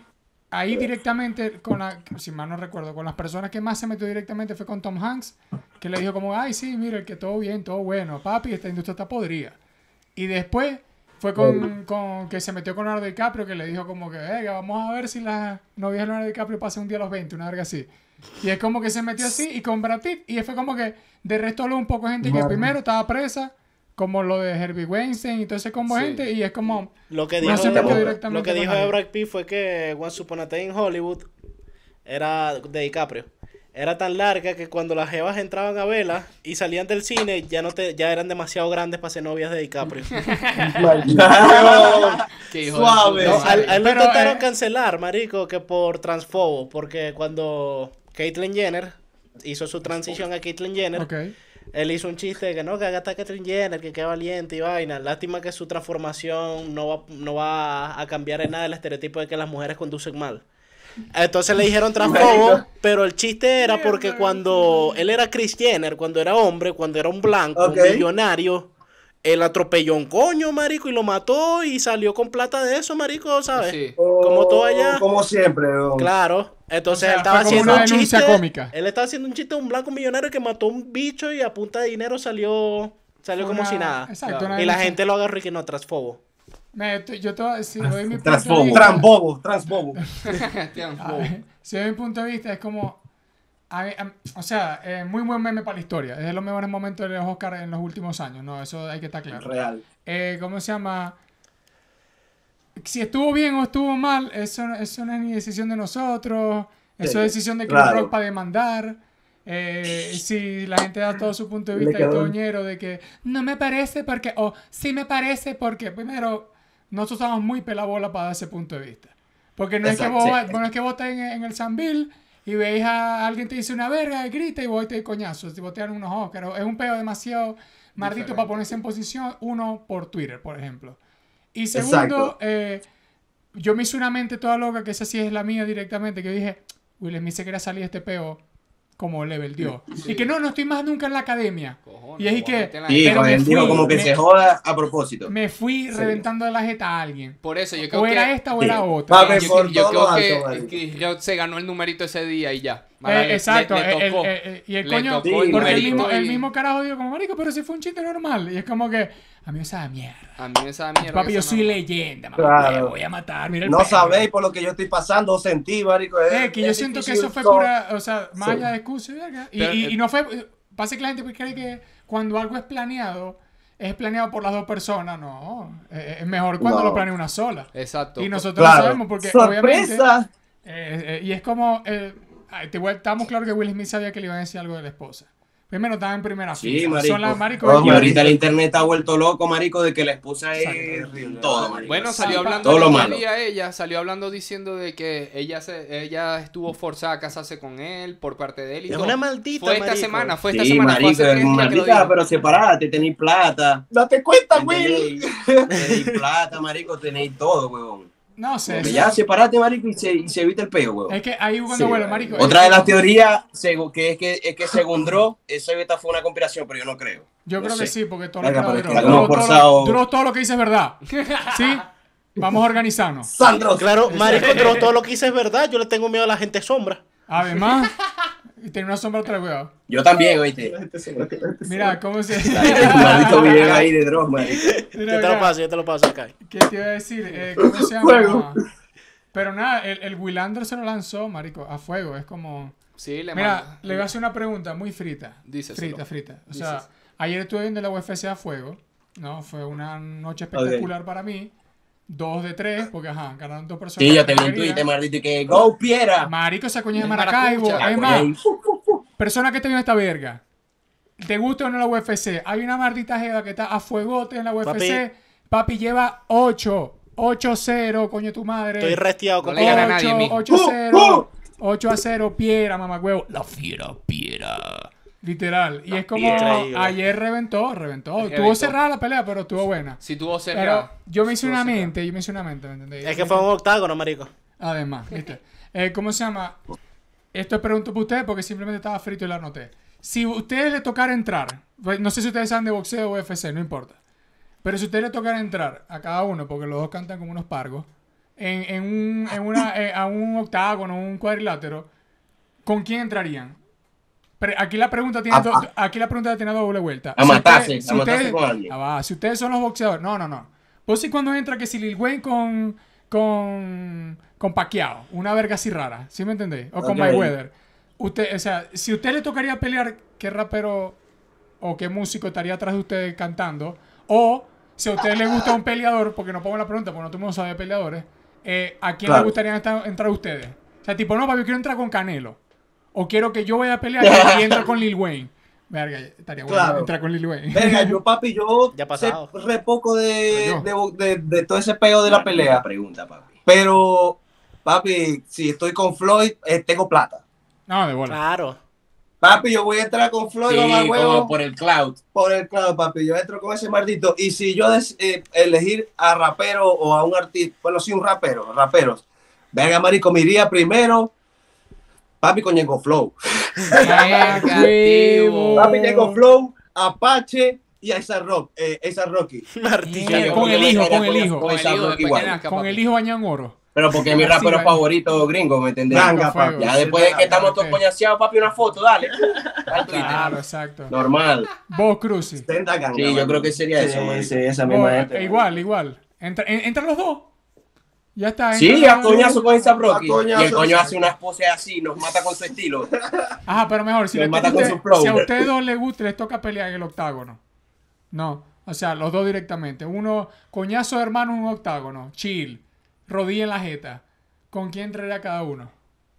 ahí directamente, con la, si mal no recuerdo, con las personas que más se metió directamente fue con Tom Hanks, que le dijo como, ay, sí, mire, que todo bien, todo bueno, papi, esta industria está podrida. Y después fue con, con que se metió con Leonardo DiCaprio, que le dijo como que, venga, vamos a ver si las novias de Leonardo DiCaprio pasan un día a los veinte, una verga así. Y es como que se metió así, y con Brad Pitt, y fue como que de resto habló un poco de gente que primero estaba presa, como lo de Harvey Weinstein y todo ese combo de Sí. gente, y es como... Lo que no dijo, se metió lo directamente que con dijo de nadie. Brad Pitt fue que Once Upon a Time in Hollywood era de DiCaprio. Era tan larga que cuando las jevas entraban a verla y salían del cine, ya no te, ya eran demasiado grandes para ser novias de DiCaprio. Qué hijo Suave. de No, puta a, madre. a él lo Pero, intentaron eh, cancelar, marico, que por transfobo, porque cuando Caitlyn Jenner hizo su transición a Caitlyn Jenner, Ok. él hizo un chiste de que no, que haga hasta Caitlyn Jenner, que qué valiente y vaina. Lástima que su transformación no va, no va a cambiar en nada el estereotipo de que las mujeres conducen mal. Entonces le dijeron transfobo, pero el chiste era porque cuando él era Kris Jenner, cuando era hombre, cuando era un blanco, Ok. un millonario, él atropelló a un coño, marico, y lo mató y salió con plata de eso, marico, ¿sabes? Sí. Como todo allá. Como siempre. weón. Claro. Entonces O sea, él estaba fue como haciendo una un denuncia chiste. cómica. Él estaba haciendo un chiste de un blanco millonario que mató a un bicho y a punta de dinero salió salió Fue como una- si nada. exacto, una Y la denuncia. gente lo agarró y que no, transfobo. Me- t- yo te voy a decir, doy mi punto de Transfobo. vista. Transbobo, transbobo. A ver, si doy mi punto de vista, es como. a mí- a- o sea, eh, muy buen meme para la historia. Es de los mejores momentos de los Oscars en los últimos años, ¿no? Eso hay que estar claro. Real. Eh, ¿Cómo se llama? Si estuvo bien o estuvo mal, eso, eso no es ni decisión de nosotros. Eso Sí, es decisión de Chris claro. Rock para demandar. Eh, si la gente da todo su punto de Le vista y quedó- toñero de que no me parece porque, o sí me parece porque, primero, nosotros estamos muy pelabola para dar ese punto de vista. Porque no Exacto, es que vos, sí. bueno, es que vos estés en, en el Sanville y veis a alguien te dice una verga y grita y vos te coñazos y vos te dan unos Oscars. Es un peo demasiado maldito Diferente. para ponerse en posición, uno por Twitter, por ejemplo. Y segundo, Exacto. eh, yo me hice una mente toda loca, que esa sí es la mía directamente, que dije, Will Smith se quería salir de este peo como level dio. Sí. Y que no, no estoy más nunca en la academia. Cojones, Y es lo voy a que- meter en la Sí, jeta. Pero con me él dijo fui, como que me- se joda a propósito. Me fui Sí. reventando de la jeta a alguien. Por eso yo creo O era que... esta o Sí. era otra. Papi, yo, por yo todo creo lo que alto, marico. Chris Rock se ganó el numerito ese día y ya. Eh, Le- le- exacto, le el- el- tocó. el- y el Le coño, tocó Sí, el porque el numerito mismo, el y- mismo carajo dijo como, marico, pero si fue un chiste normal. Y es como que, a mí me sabe mierda. A mí esa mierda. Papi, yo esa soy no- leyenda, mamá. Claro. Voy a matar, mira el No pelo. sabéis por lo que yo estoy pasando o sentí, marico. Es, Eh, que yo es siento que difícil eso fue so- pura, o sea, más Sí. allá de excusa y verga. Y, Pero, y- eh, y no fue, pasa que la gente cree que cuando algo es planeado, es planeado por las dos personas. No, eh, es mejor cuando No. lo planea una sola. Exacto. Y nosotros lo Claro. sabemos porque obviamente... ¡Sorpresa! eh, eh, y es como, eh, ay, te voy- estamos claros que Will Smith sabía que le iban a decir algo de la esposa. Primero estaba en primera Sí, fila. marico. Son las marico. Oh, y- ahorita el internet está vuelto loco, marico, de que la esposa es Exacto. todo, marico. Bueno, salió Sí, hablando todo el lo otro malo. día ella, salió hablando diciendo de que ella se, ella estuvo forzada a casarse con él por parte de él y Es todo. una maldita, Fue esta marico. semana, fue esta Sí, semana, fue marico, hace tres días que lo maldita, dijo. pero separate, tenéis plata. Date cuenta, Will. Tenéis, tenéis plata, marico, tenéis todo, huevón. No sé. Que eso- ya separate, marico, y se, y se evita el peo, huevón. Es que ahí cuando Sí, vuelve, marico. marico. Otra es- de las teorías, segu- que es que, es que según Dross, eso esta fue una conspiración, pero yo no creo. Yo No creo que sé. sí, porque todo Verga, lo que pero Dross- está como Dross todo lo- forzado. Dross todo lo que dice es verdad. ¿Sí? Vamos a organizarnos. Sandro. Claro, marico, pero todo lo que hice es verdad. Yo le tengo miedo a la gente sombra. Además, y tiene una sombra otra weón. Yo también, oíste. Mira, ¿cómo se Un maldito video ahí de Dross, marico. Mira, Yo te lo mira, paso, yo te lo paso acá. ¿qué te iba a decir? Eh, ¿Cómo se llama? Fuego. Pero nada, el, el Willander se lo lanzó, marico, a fuego. Es como... Sí, le Mira, manda- le voy a hacer una pregunta muy frita. Díceselo. Frita, frita. O sea, Dices. ayer estuve viendo la U F C a fuego, ¿no? Fue una noche espectacular para mí. Dos de tres, porque ajá, ganaron dos personas. Sí, yo te vi que en quería. Twitter, maldito, y que Go Piera. Marico, esa coña de Es Maracaibo. maracucha. Es más, Ahí. persona que esté viendo esta verga, ¿te gusta o no la U F C? Hay una maldita jeva que está a fuegote en la U F C. Papi, lleva ocho. ocho cero, coño tu madre. Estoy resteado No con le gana a nadie, mijo. ocho Uh, cero. ocho a cero, Piera, mamagüevo. La fiera, Piera. Literal. Y es como Increíble. ayer reventó, reventó. Reventó. Tuvo cerrada la pelea, pero estuvo buena. Si tuvo Pero cerca. yo me hice Estuvo una cerca. mente, yo me hice una mente, ¿me entendéis? Es que fue un octágono, marico. Además, ¿viste? Eh, ¿Cómo se llama? Esto es pregunto para ustedes porque simplemente estaba frito y la anoté. Si a ustedes les tocara entrar, pues, no sé si ustedes saben de boxeo o U F C, no importa. Pero si a ustedes les tocara entrar a cada uno, porque los dos cantan como unos pargos, en, en un, en una, eh, a un octágono, un cuadrilátero, ¿con quién entrarían? Pero aquí la pregunta tiene, do, aquí la pregunta tiene doble vuelta. A Si matarse, ustedes- a si matarse ustedes- con alguien. ah, va, si ustedes son los boxeadores, no, no, no. Vos sí cuando entra que si Lil Wayne con, con, con Pacquiao, una verga así rara, ¿sí me entendés? O con Ok. Mayweather. Usted, o sea, si a usted le tocaría pelear, ¿qué rapero o qué músico estaría atrás de usted cantando? O si a usted le gusta un peleador, porque no pongo la pregunta, porque no todo el mundo sabe de peleadores, eh, ¿a quién Claro. le gustaría estar- entrar ustedes? O sea, tipo, no, papi, yo quiero entrar con Canelo. O quiero que yo vaya a pelear y, y entro con Lil Wayne. Verga, estaría bueno Claro. entrar con Lil Wayne. Venga, yo, papi, yo Ya ha sé pasado. re poco de, Yo. de, de, de todo ese peo de la pelea. Pregunta, papi. Pero, papi, si estoy con Floyd, eh, tengo plata. No, de bola. Claro. Papi, yo voy a entrar con Floyd, mamá, Sí, huevo, como por el cloud. por el claro, papi. Yo entro con ese maldito. Y si yo des- eh, elegir a rapero o a un artista, bueno, sí, un rapero, raperos. Venga, marico, me iría primero, papi, con Ñengo Flow. Venga, tío. Papi, Ñengo Flow, Apache y A$AP Rock, eh, A$AP Rocky. Martillo. Eh, con el hijo, con el hijo. Con el hijo, después igual. tiene acá, Con papi. el hijo bañado en oro. Pero porque es mi Así rapero va. favorito gringo, ¿me entendés? Venga, Fuego. papi. Ya después de que estamos todos Ok. coñaseados, papi, una foto, dale. Al Twitter. Claro, exacto. Normal. Vos, Cruzy. Senda ganga, Sí, yo marico. creo que sería eso, Sí, marico. sí, esa Vos, misma eh, gente. igual, igual. Entra, en- entran los dos. Ya está. Sí, entran a los dos. coñazo con esa Rocky. A coñazo. Y el coño hace unas poses así, nos mata con su estilo. Ajá, pero mejor, si, Los le mata toca con a su usted- flow. si a ustedes dos les gusta, les toca pelear en el octágono. No, o sea, los dos directamente. Uno, coñazo de hermano en un octágono. Chill. Rodilla en la jeta. ¿Con quién entraría cada uno?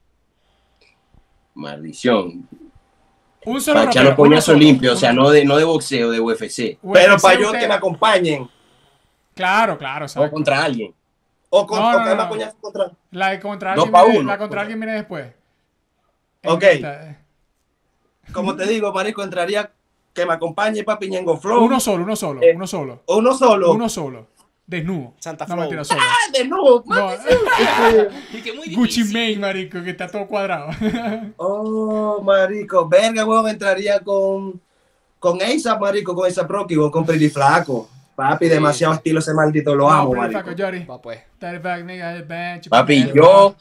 Maldición. Un solo Para echar rapero, los coñazos uno solo. limpios, o sea, no de, no de boxeo, de U F C. Pero U F C para yo usted- que me acompañen. Claro, claro, O exacto. contra alguien. O, con, No, o no, que no, me no. coñazo contra. La de contra Dos alguien, pa' viene, uno. la contra alguien viene después. Ok. Esta, eh. Como te digo, marico, entraría que me acompañe papi Ñengo Flow. Uno solo, uno solo, Eh, uno solo. o uno solo. Uno solo. Desnudo. Santa No, Flow. mentira, solo. Ah, de nuevo. No, Y que muy Gucci difícil. Mane, marico, que está todo cuadrado. Oh, marico. Verga, weón, entraría con. Con A$AP, marico, con A$AP Rocky, weón, con Pretty Flaco. Papi, demasiado estilo ese maldito, lo No, amo, pero marico. flaco, Yori. Va, pues. Thirty back, nigga, the bench, Papi, man. yo.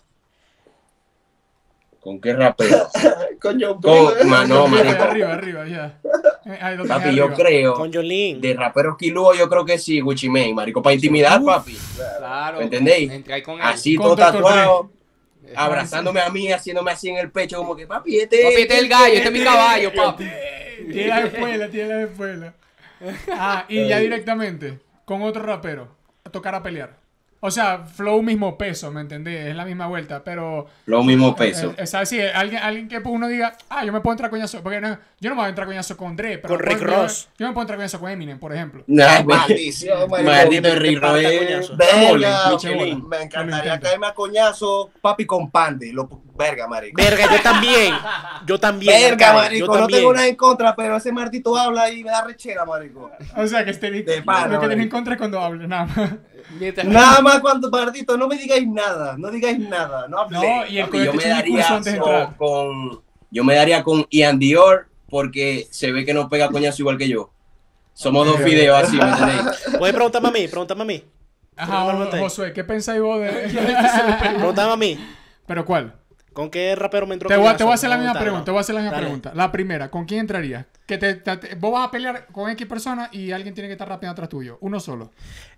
¿Con qué rapero? Coño, Con, ma- no, marico. Arriba, arriba, ya. Eh, ahí lo tenés Papi, yo arriba. creo. Con Jolín. De raperos quilúos, yo creo que sí, Gucci Mane, marico. Para intimidar, papi. Claro. ¿Me entendéis? Entra ahí con él. Así, Con todo Doctor tatuado. Abrazándome a mí, haciéndome así en el pecho, como que, papi, este. Papi, este es el gallo, este es mi caballo, papi. Tiene la espuela, tiene la espuela. Ah, y ya directamente, con otro rapero, a tocar a pelear. O sea, flow mismo peso, ¿me entendés? Es la misma vuelta, pero... Lo mismo peso. Eh, eh, o sea, sí, alguien, alguien que uno diga, ah, yo me puedo entrar coñazo, porque no, yo no me voy a entrar coñazo con Dre, pero Con Rick yo- Ross. Yo, me puedo entrar coñazo con Eminem, por ejemplo. Nah, Maldición, marico. Maldito Rick parta Ross. coñazo. Verga, Michelin. me Lo encantaría intento. caerme a coñazo, papi, con Pande. Lo, verga, marico. Verga, yo también. Yo también. Verga, Arcade, marico. yo No también. tengo nada en contra, pero ese maldito habla y me da rechera, marico. O sea, que estén, De pana, lo que tienen en marico. contra es cuando hable, nada más. Mientras Nada más cuando, maldito, no me digáis nada. No digáis nada. No hablé. No, y el Papi, yo cohete me tiene daría curso antes de entrar. con, con- yo me daría con Ian Dior porque se ve que no pega coñazo igual que yo. Somos dos fideos así, ¿me entendéis? Puedes preguntarme a mí, pregúntame a mí. Ajá, Pero no me Josué, ¿qué pensáis vos de...? Pregúntame a mí. ¿Pero cuál? ¿Con qué rapero me entró Te voy, a- coñazo? te voy a hacer la No, misma dale, pregunta, te voy a hacer la misma dale. pregunta. La primera, ¿con quién entrarías? Que te, te- te- vos vas a pelear con X personas y alguien tiene que estar rápido atrás tuyo. Uno solo.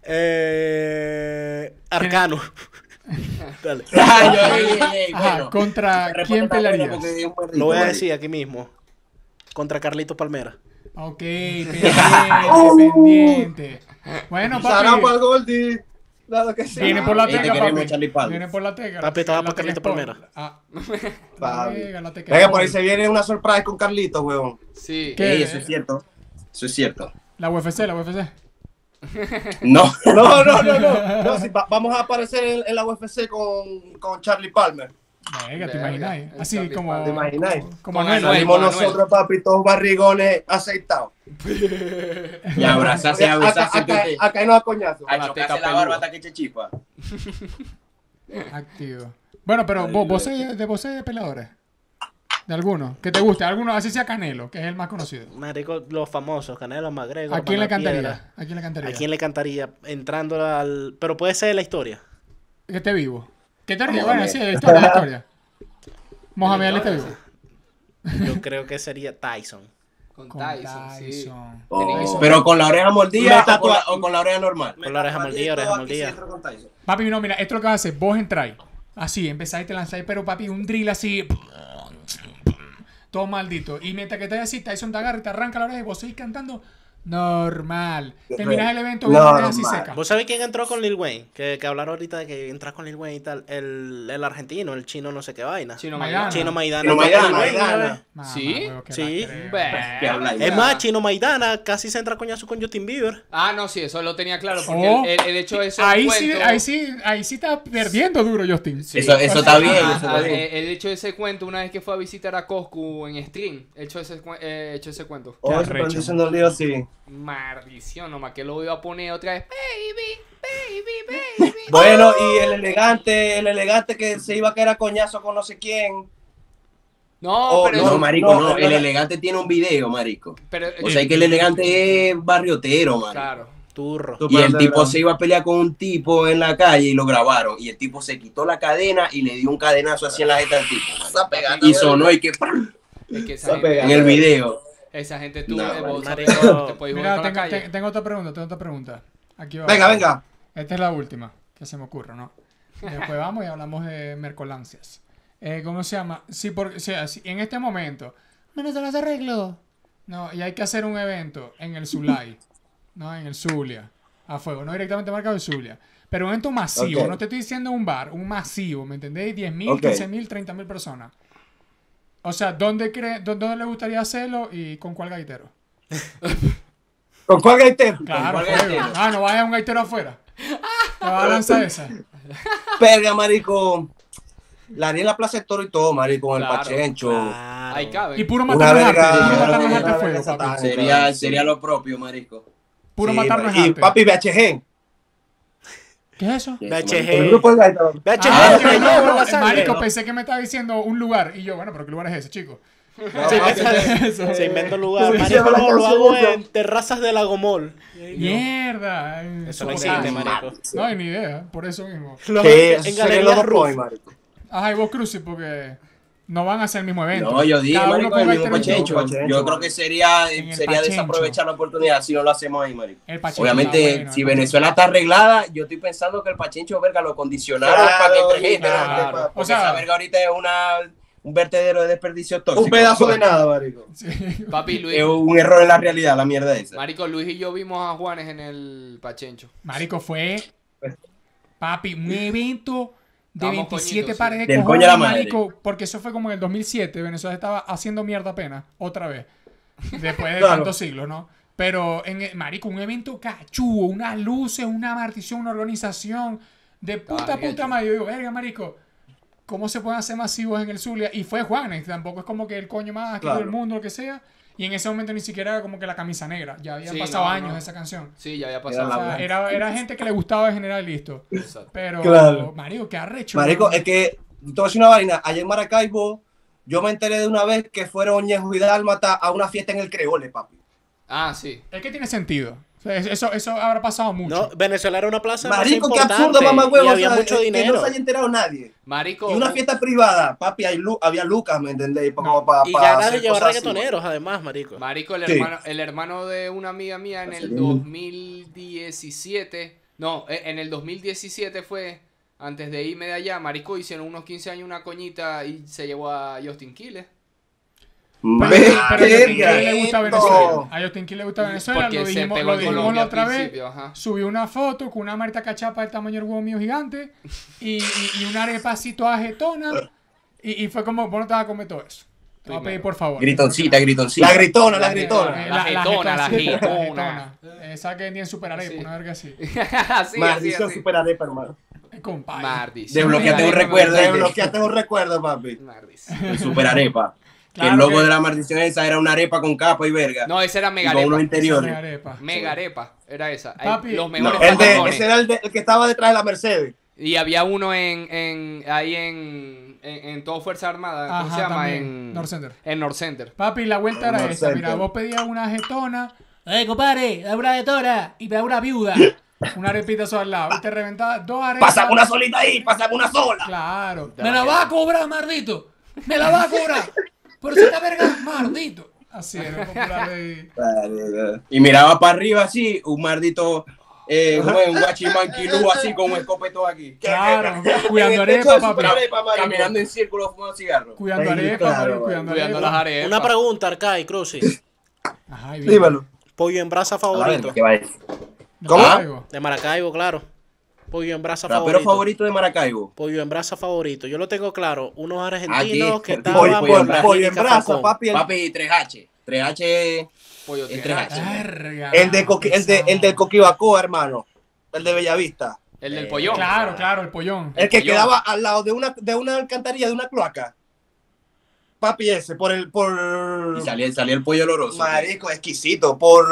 Eh, Arcano. Dale. Ay, yo, ey, ey, ey, Ajá, bueno. ¿contra Responde quién tan bueno pelearías? porque es un perrito, Lo voy a marico. decir aquí mismo. Contra Carlitos Palmera. Ok, pendiente, pendiente. Bueno, Sarapa papi, al Goldie. Nada que sea. viene por la Ahí te teca, queremos, papi. Charlie Palmer. Viene por la teca. Papi, estaba La por teca Carlito Sport. Palmera. Ah, Papi. venga, la teca Venga, por ahí Sport. se viene una surprise con Carlitos, weón. Sí. ¿Qué? Ey, eso es cierto. Eso es cierto. La U F C, la U F C. No. No, no, no, no. no sí, va- vamos a aparecer en, en la U F C con, con Charlie Palmer. Venga, ¿te Verga, imagináis? el Así Charlie como... Palmer. ¿Te imagináis? Como Con Anuel. Anuel. Salimos Manuel. nosotros, papi, todos barrigones aceitados. Y abrazarse, Acá, abrazarse. acá, acá no a coñazo. A la chocarse teca la peluda. barba hasta que se chispa. Activo. Bueno, pero vos, vos sois de, vos sois de peleadores. De algunos. Que te guste. Algunos, así sea Canelo, que es el más conocido. Marico, los famosos, Canelo, McGregor. ¿A quién le Mano Piedra. cantaría? ¿A quién le cantaría? ¿A quién le cantaría? Entrando al... Pero puede ser de la historia. que esté vivo. ¿Qué te ríes? Bueno, sí, la historia, la historia. Mohamed Ali está vivo. Yo creo que sería Tyson. Con Con Tyson, sí. Tyson. Oh, pero con la oreja mordida Me o con la, tatua- o con la oreja normal. Con la oreja mordida, oreja mordida. Papi, no, mira, esto es lo que vas a hacer. Vos entráis. Así, empezáis, te lanzáis, pero papi, un drill así. Todo maldito. Y mientras que te así, Tyson te agarra y te arranca la oreja y vos seguís cantando normal. Terminas el evento y Normal. así seca. ¿Vos sabés quién entró con Lil Wayne? Que, que hablaron ahorita de que entras con Lil Wayne y tal. El, el argentino, el chino no sé qué vaina. Chino Maidana. Maidana. Chino Maidana. Chino entró con Maidana, Lil Wayne una Maidana. vez. Mamá, ¿Sí? huevo, que Sí. la creo. Verga. ¿Qué habláis? Es más, Chino Maidana casi se entra coñazo con Justin Bieber. Ah, no, sí, eso lo tenía claro. Porque Oh. el, el, el hecho de eso. Ahí sí, ahí sí, ahí sí está perdiendo duro, Justin. Eso, eso está bien. Ah, Eso ah, está bien. eh, el hecho de ese cuento, una vez que fue a visitar a Coscu en stream, hecho ese, cu- eh, hecho ese cuento. Oh, Qué se están arrecho. diciendo el lío así. Maldición, nomás que lo iba a poner otra vez. Baby, baby, baby. Bueno, y el elegante, el elegante que se iba a caer a coñazo con no sé quién. No, Oh, pero no, eso- marico, no, no. pero- El elegante tiene un video, marico. pero- O sea, que el elegante es barriotero, marico. claro. Turro. Y el tipo se iba a pelear con un tipo en la calle y lo grabaron. Y el tipo se quitó la cadena y le dio un cadenazo así en la jeta al tipo. marico. Y sonó y que ¡pam! Es que esa Está gente, en el video. esa gente tú, No, eh, vos marico. sabés, te puedes ir Mira, por la tengo, calle. te- tengo otra pregunta, tengo otra pregunta. Aquí va. Venga, venga. Esta es la última que se me ocurre, ¿no? Después vamos y hablamos de mercolancias. Eh, ¿Cómo se llama? Si por, o sea, si en este momento Venezuela se arregló. No, y hay que hacer un evento en el Zulay, ¿no? En el Zulia, a fuego, no directamente marcado el Zulia. Pero un evento masivo, Ok. no te estoy diciendo un bar, un masivo, ¿me entendéis? diez mil, Ok. quince mil, treinta mil personas. O sea, ¿dónde, cree, dó- ¿dónde le gustaría hacerlo y con cuál gaitero? ¿Con cuál gaitero? Claro, cuál fuego. gaitero? Ah, no vaya un gaitero afuera. Te va a lanzar esa. Perga, marico. La haría en la Plaza de Toro y todo, marico, con Claro, el Pachencho. Claro. Ahí cabe. Y puro Una matarnos arte, verga- puro matarnos una arte verga fuego, esa papi. tarde. Sería, sería lo propio, marico. Puro Sí, matarnos y arte. Papi, V H G. ¿Qué es eso? V H G. El grupo de gaitero. V H G, Ah, que yo, yo no, con la no, sangre. marico, pensé que me estaba diciendo un lugar. Y yo, bueno, pero ¿qué lugar es ese, chico? Se inventa- Eso. se inventa un lugar. Sí, Marico, se llama la no, lo canción hago esa. en terrazas de Lagomol. Mierda. Ay, Eso no soportable. existe, marico. No hay ni idea, por eso mismo. Lo hago Sí, en eso sería Galerías los Roof. point, marico. Ajá, y vos, Cruci, porque no van a hacer el mismo evento. No, yo dije, Cada uno marico, con el mismo gaitero y todo. Pachencho. Pachencho, Yo creo marico. que sería, En el sería Pachencho. desaprovechar la oportunidad si no lo hacemos ahí, marico. El Pachencho Obviamente, está bueno, si el Venezuela está arreglada, yo estoy pensando que el Pachencho, verga, lo condicionaron Claro, para que entre gente. claro. ¿no? Porque O sea- esa verga ahorita es una, un vertedero de desperdicio tóxico. Un pedazo de nada, marico. Sí. Papi, Luis. Es un error en la realidad, la mierda esa. Marico, Luis y yo vimos a Juanes en el Pachencho. Marico, fue, papi, un evento de Estábamos veintisiete coñitos, pares de Del cojones, coño a la madre. marico, porque eso fue como en el dos mil siete, Venezuela estaba haciendo mierda apenas, otra vez, después de Claro. tantos siglos, ¿no? Pero, en el- marico, un evento cachudo, unas luces, una maldición, una organización, de puta Estaba puta arrecho. madre. Yo digo, verga, marico, ¿cómo se pueden hacer masivos en el Zulia? Y fue Juanes, tampoco es como que el coño más aquí Claro. del mundo, lo que sea. Y en ese momento ni siquiera era como que la camisa negra, ya habían Sí, pasado no, años no. de esa canción. Sí, ya había O pasado. sea, era, era gente que le gustaba en general y listo. Exacto. Pero, Claro. marico, qué arrecho. Marico, ¿no? es que, te voy a decir una vaina, allá en Maracaibo, yo me enteré de una vez que fueron Ñejo y Dálmata a una fiesta en el Creole, papi. Ah, sí. Es que tiene sentido. O sea, eso, eso habrá pasado mucho. No, Venezuela era una plaza Marico, qué importante absurdo, mamá huevo. y había o sea, mucho que dinero. no se haya enterado nadie. Marico. Y una fiesta privada, papi, hay lu- había lucas, ¿me entendéis? Pa- No. pa- Y pa ganas de hacer llevar cosas así, reggaetoneros, además, marico. Marico, el, Sí. hermano, el hermano de una amiga mía en el dos mil diecisiete. No, eh, en el dos mil diecisiete fue. Antes de irme de allá, Marico, hicieron unos quince años una coñita y se llevó a Justin Quiles. Pero, Verga. pero a Justin Quiles le gusta Esto. Venezuela. A Justin Quiles le gusta Venezuela. Porque Lo se dijimos, pegó lo en dijimos Colombia la al otra vez. principio, ajá. Subió una foto con una marta cachapa del tamaño del huevo mío gigante y, y, y una arepa así toda jetona. Y, y fue como, vos no te vas a comer todo eso. Te voy a pedir, por favor. Gritoncita, gritoncita. La gritona, la Eh, gritona. eh, La jetona, la sí, jetona. Esa que vendía en Super Arepa, Sí. una verga así. así, así, Maldición así. super arepa, hermano. Eh, Compadre. Maldición. Desbloqueate un Mega recuerdo. arepa, Desbloqueate un recuerdo, papi. Maldición. El super arepa. Que Claro el logo que- de la maldición esa era una arepa con capa y verga. No, ese era y Mega con unos Arepa. interiores. Mega Arepa. Mega Arepa, era esa. Ahí, Papi, los mejores El de, patacones. ese era el, de- el que estaba detrás de la Mercedes. Y había uno en, en ahí en, en, en todo Fuerza Armada, ¿cómo Ajá, se llama? también. En North Center. En North Center. Papi, la vuelta era No esta. sé, Mira, pero- vos pedías una jetona. Eh, compadre, da una jetona y me da una viuda. una arepita sola al lado. Y te reventaba dos arepas. Pásame una solita ahí, pásame una sola. Claro. Me la va a cobrar, mardito. Me la va a cobrar. Por esta verga, mardito. Así era, popular de... Y miraba para arriba así, un maldito, eh, un guachimanquilú así con un escopetón aquí. Claro, cuidando arepa, papi. Caminando en círculo fumando cigarros. Cuidando arepa, claro, papi, cuidando Cuidando las arepa. arepas. Una pregunta, Arcai, Crucis. Ajá, ahí viene. Dímelo. Pollo en brasa favorito. ¿Qué va a decir? De ¿Cómo? Maracaibo. De Maracaibo, claro. Pollo en brasa Rapero favorito. favorito de Maracaibo. Pollo en brasa favorito. Yo lo tengo claro. Unos argentinos Aquí, que el estaban pollo- por pollo- la pollo en clínica brasa, Falcón. papi. El, papi, tres H. tres H. Pollo El tierra. tres H. Verga, El de, Coqui- el de, el de Coquibacoa, hermano. El de Bellavista. El del pollón. Claro, claro, el pollón. El que pollón. quedaba al lado de una, de una alcantarilla, de una cloaca. Papi ese, por el... Por... Y salía, salía el pollo oloroso. Marico, exquisito. Por...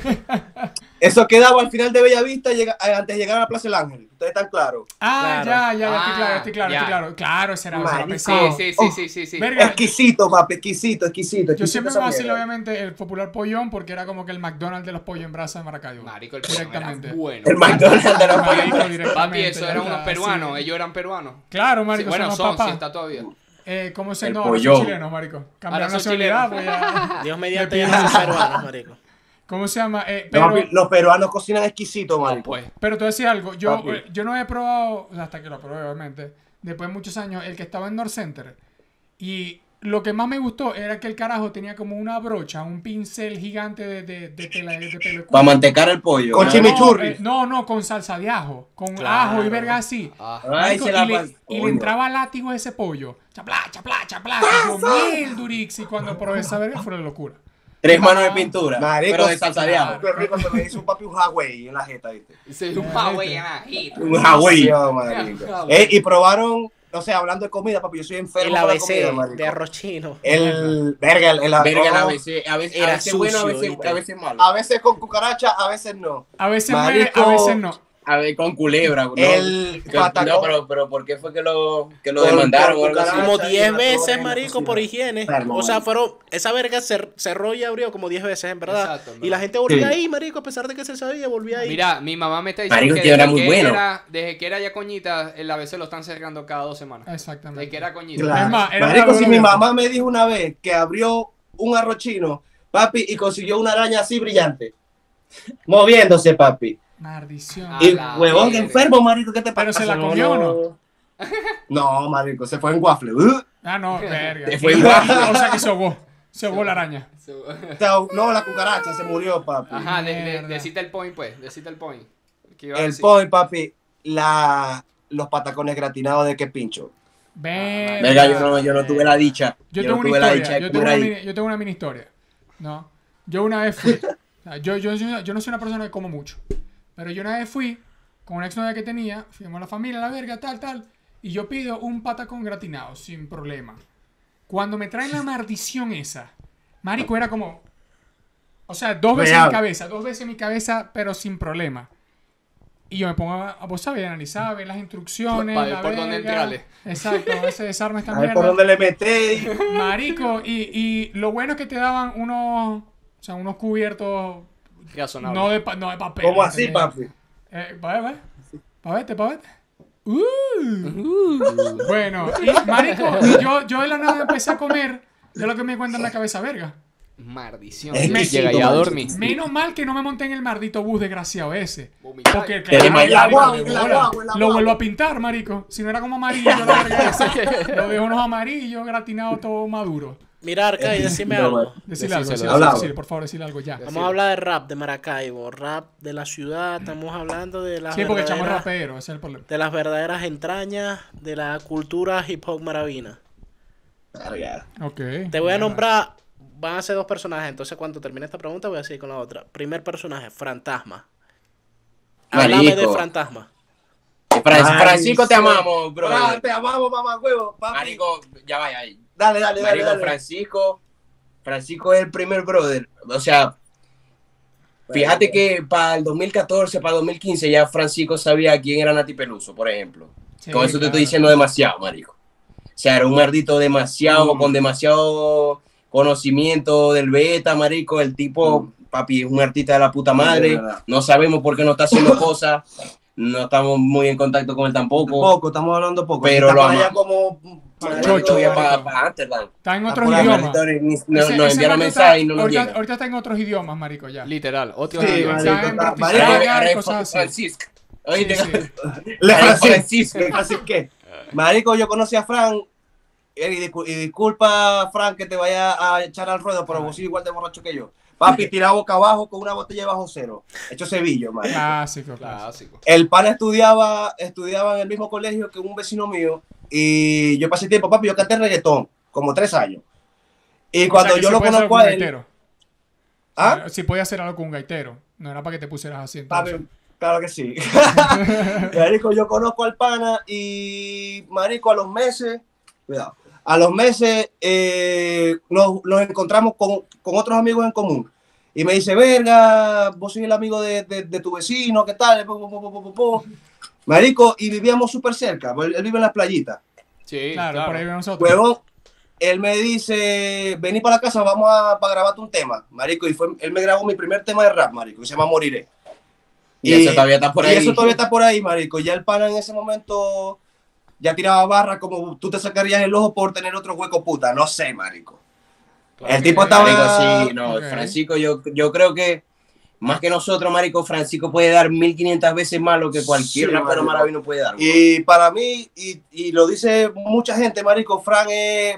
Eso quedaba al final de Bellavista llega, antes de llegar a la Plaza del Ángel. ¿Ustedes están claros? Ah, Claro. ya, ya, ya, estoy Ah, claro, estoy claro, ya. estoy claro. Claro, ese era, ese era Marico. pesado. Sí, sí, sí, sí, sí, sí. Verga, Exquisito, papi, exquisito, exquisito. yo exquisito siempre esa me vacilo, mierda. obviamente, el popular pollón porque era como que el McDonald's de los pollos en brasa de Maracaibo. Marico, el pollón era Directamente. bueno. El McDonald's de los Marico, pollos. directamente, Papi, eso ya eran está, unos peruanos. sí. Ellos eran peruanos. Claro, Sí, marico, bueno, son son, los papás. sí, está todavía. Eh, ¿Cómo se El no? Ahora son pollón. chilenos, marico. Ahora Cambiaron son nacionalidad, pues ya. Dios mediante Le ya piden- son peruanos, marico. ¿Cómo se llama? Eh, No, pero, papi, los peruanos cocinan exquisito, No, marico. pues. pero te voy a decir algo. Yo, Papi. eh, yo no he probado, o sea, hasta que lo probé, obviamente, después de muchos años, el que estaba en North Center. Y lo que más me gustó era que el carajo tenía como una brocha, un pincel gigante de, de, de tela de pelo de culo. Para mantecar el pollo. Con ¿no? chimichurri. eh, no, no, con salsa de ajo, con Claro. ajo y verga así. Ah, Ay, Marico, se la y, le, pas- y le Coño. entraba látigo a ese pollo. Chaplá, chaplá, chaplá. Y yo, miel, Durix. Y cuando probé esa verga fue una locura. Tres manos de pintura. Marico, pero de salsa de ajo. Qué rico se me hizo un papi un Huawei en la jeta, ¿viste? ese es un Huawei en la jeta. Un Huawei. Dios, marico. Eh, y probaron, o sea, hablando de comida, papi, yo soy enfermo El con la A B C comida, marico. de arroz chino. El, verga, el, el arroz. Verga, a veces, a veces, a Era veces bueno, a sucio, veces, ¿viste? a veces malo. A veces con cucaracha, a veces no. A veces muere, Marico. a veces no. A ver, con culebra, ¿no? El Que- patacón. No, pero, pero ¿por qué fue que lo, que lo Con- demandaron con o algo así? cucaracha. Como Hacha y diez la veces, torre en la marico, cocina. por higiene. Enfermo, O sea, marico. fueron. Esa verga cer- cerró y abrió como diez veces, en verdad. Exacto, en y la verdad. gente volvía Sí. ahí, marico, a pesar de que se sabía, volvía ahí. Mira, mi mamá me está diciendo Marico, que que era desde muy que, bueno. era, desde que era ya coñita, el A B C lo están cerrando cada dos semanas. Exactamente. Desde que era coñita. Claro. Es más, era Marico, una si broma mi abierta. mamá me dijo una vez que abrió un arroz chino, papi, y consiguió una araña así brillante. Moviéndose, papi. Maldición. Ah, Y la huevón, verga. enfermo, marico, ¿qué te pasa? Pero se la comió, ¿o no? No, marico, se fue en waffle. Uh, Ah, no, verga. Te fue Y- igual. O sea que se ahogó. Se ahogó la araña. o sea, no, la cucaracha se murió, papi. Ajá, de, de, Mierda. decita el point, pues. Decita el point. ¿Qué iba a El decir? point, papi, la, los patacones gratinados de que pincho. Verga. Venga, yo no, yo no tuve la dicha. Yo Yo, tengo no una tuve la historia. dicha de Yo tengo comer una, ahí. mini, yo tengo una mini historia. ¿No? Yo una vez fui. O sea, yo, yo, yo, yo no soy una persona que como mucho. Pero yo una vez fui con una exnovia que tenía. Fuimos a la familia, a la verga, tal, tal. Y yo pido un patacón gratinado, sin problema. Cuando me traen la maldición esa, marico, era como. O sea, dos veces en Real. mi cabeza, dos veces en mi cabeza, pero sin problema. Y yo me pongo a, a vos sabés, analizar, ver las instrucciones. Pa' ver la por dónde verga. entrarle. Exacto, a veces desarma esta A ver mierda. por dónde le metéis. Marico, y, y lo bueno es que te daban unos, o sea, unos cubiertos Razonable. no de, pa- no de papel. ¿Cómo así, ¿entendés? papi? Eh, pa' ver, pa' ver. Pa' verte, pa' verte. Uh. Bueno, y marico, y yo, yo de la nada empecé a comer de lo que me di cuenta en la cabeza, verga. Maldición. Es Me que llega sí, ya a marico. dormir. Menos mal que no me monté en el maldito bus desgraciado ese. Vomitar. Porque Te claro, desmayas, marico, guagua, de la bola. guagua, la Lo guagua. vuelvo a pintar, marico. Si no era como amarillo, la verga esa. Lo dejo unos amarillos, gratinado, todo maduro. Mira, Arcai, decime No, algo. bueno. Decirle algo, Decíselo, decirle, decíselo. decirle, por favor, decirle algo ya. Vamos a hablar de rap de Maracaibo, rap de la ciudad, estamos hablando de las Sí, porque echamos verdaderas- rapero, ese es el problema. de las verdaderas entrañas de la cultura hip hop maravina. Verga. Ok. Te voy a nombrar, van a ser dos personajes, entonces cuando termine esta pregunta voy a seguir con la otra. Primer personaje, Fantasma. Háblame de Marico. Fantasma. Fran- Ay, Francisco, te sí. amamos, bro. Ah, te amamos, mamá huevo, papi. Marico, ya vaya ahí. Dale, dale, dale. Marico, dale. Francisco, Francisco es el primer brother. O sea, fíjate que para el dos mil catorce, para el dos mil quince, ya Francisco sabía quién era Nati Peluso, por ejemplo. Sí, Con eso te claro. estoy diciendo demasiado, marico. O sea, era un mardito demasiado, Mm. con demasiado conocimiento del beta, marico. El tipo, papi, es un artista de la puta madre, Sí, verdad. no sabemos por qué no está haciendo cosas, no estamos muy en contacto con él tampoco, Poco, estamos hablando poco. Pero Está lo para allá amamos. como... Chocho, voy marico. para Amsterdam. Está en Ah, otros por ahí, idiomas. Nos, nos Ese- ese enviaron man está- mensajes y no nos ahorita, llegan. ahorita está en otros idiomas, marico, ya. Literal, otro Sí, idioma. marico, Está en está- Bratislava marico, y Ahora es cosas así. Francisco. Sí, Oíste, sí. Le Ahora es Francisco. Francisco. Así que, marico, yo conocí a Fran y, discu- y disculpa, Fran, que te vaya a echar al ruedo, pero vos sí igual de borracho que yo. Papi, tirado boca abajo con una botella bajo cero. Hecho cebillo, marico. Clásico, clásico. Clásico. El pana estudiaba, estudiaba en el mismo colegio que un vecino mío y yo pasé tiempo, papi, yo canté reggaetón, como tres años. Y O cuando sea, que yo sí lo puede hacer conozco algo a con él, gaitero. ¿ah? Si podía hacer algo con un gaitero. No era para que te pusieras así. entonces. Papi, claro que sí. Marico, yo conozco al pana y, marico, a los meses, cuidado, a los meses eh, nos, nos encontramos con, con otros amigos en común. Y me dice, verga, vos sois el amigo de, de, de tu vecino, ¿qué tal? Pu, pu, pu, pu, pu, pu. Marico, y vivíamos súper cerca, él, él vive en las playitas. Sí, Claro, claro. por ahí vemos nosotros. Huevón, él me dice, vení para la casa, vamos a para grabarte un tema, marico, y fue, él me grabó mi primer tema de rap, marico, que se llama Moriré. Y eso todavía está por y ahí. eso todavía está por ahí, marico. Ya el pana en ese momento ya tiraba barra como tú te sacarías el ojo por tener otro hueco puta, no sé, marico. Claro. El tipo Ok. estaba... Marico, sí, no, Ok. Francisco, yo, yo creo que más que nosotros, marico, Francisco puede dar mil quinientas veces más lo que cualquier Sí, rapero marico. maravino puede dar. Y para mí, y, y lo dice mucha gente, marico, Fran es-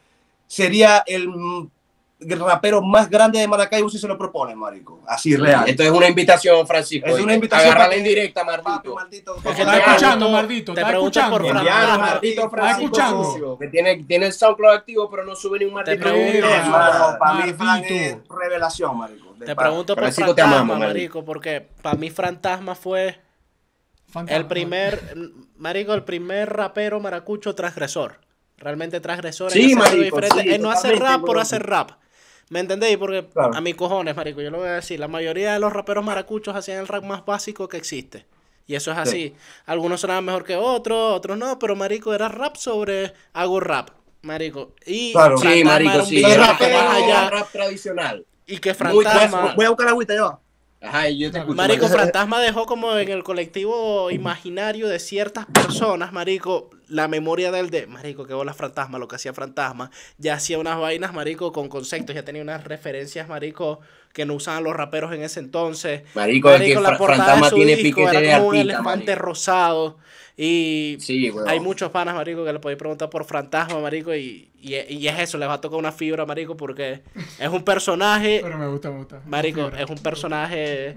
sería el mm, rapero más grande de Maracaibo si se lo propone, marico. Así, real. Esto es una invitación, Francisco. Es una ¿oíste? invitación Agárrala para en que- directa, Papi, maldito. maldito. Es que Está te escuchando, pregunto- maldito, te está pregunto escuchando. por Fran. Enviaron, Enviaron, maldito ¿Está Francisco. escuchando? Sucio, Que tiene, tiene el SoundCloud activo, pero no sube ni un maldito pregunto- video. Verga. Hermano, para mí Fran Maldito. es revelación, marico. de Te pana. pregunto por Francisco, te Fantasma, amamos, marico. marico, porque para mí Fantasma fue Fantasma. el primer, marico, el primer rapero maracucho transgresor. Realmente transgresor. Sí, en hacer algo marico, diferente. sí, Él no hace totalmente, rap por weón. hacer rap. ¿Me entendéis? Porque Claro. a mis cojones, marico, yo lo voy a decir. La mayoría de los raperos maracuchos hacían el rap más básico que existe. Y eso es así. Algunos sonaban mejor que otros, otros no, pero marico, era rap sobre hago rap, marico. Y Claro. Fantasma Sí, era marico, un sí. video Era que rapero, más allá. rap tradicional. Y que Muy Fantasma... clásico. Voy a buscar agüita, ya va. Ajá, y yo te escucho. Marico, marico. Fantasma dejó como en el colectivo imaginario de ciertas personas, marico, la memoria del de, marico, que bola Fantasma, lo que hacía Fantasma, ya hacía unas vainas, marico, con conceptos, ya tenía unas referencias, marico, que no usaban los raperos en ese entonces. Marico, es que la Fra- portada Fantasma de su tiene disco piquete de era como un artista, elefante marico. rosado y Sí, weón. hay muchos panas, marico, que le podéis preguntar por Fantasma, marico, y, y, y es eso, les va a tocar una fibra, marico, porque es un personaje, Pero me gusta, me gusta. marico, Fibra. es un personaje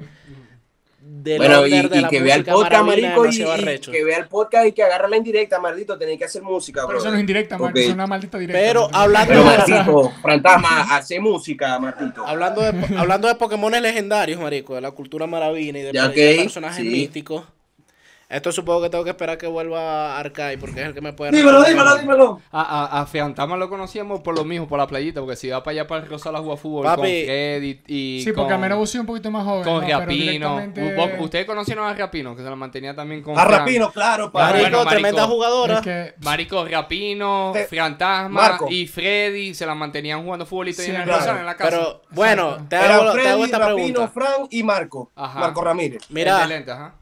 del Bueno, y, under de y la que vea el música podcast, maravina, marico, y, demasiado y arrecho. que vea el podcast y que agarre la indirecta, maldito, tenéis que hacer música, Pero bro. eso no es indirecta, man. Ok. Es una maldita directa. Pero ¿no? hablando Pero, de, maldito, Fantasma, hace música, maldito. hablando de hablando de Pokémones legendarios, marico, de la cultura maravina y de, Ya, y de ok, personajes sí. místicos. Esto supongo que tengo que esperar que vuelva Arcai, porque es el que me puede Dímelo, responder. dímelo, dímelo. A, a, a Fantasma lo conocíamos por lo mismo, por la playita, porque si va para allá para el Rosal a jugar fútbol Papi. con Freddy y Sí, con, porque a menos vos soy un poquito más joven. con ¿no? Pero Rapino. directamente- Vos- Ustedes conocieron a Rapino, que se la mantenía también con A Fran. Rapino, claro, Bueno, Marico, para. marico. tremenda jugadora. Es que Marico, Rapino, Te- Fantasma Marco. y Freddy se la mantenían jugando futbolito ahí Sí, en el claro. Rosal, en la casa. Pero bueno, Exacto. te hago, Eran te hago Freddy, esta Rapino, pregunta. Fran y Marco. Ajá. Marco Ramírez. El Mira, de lentes, ajá.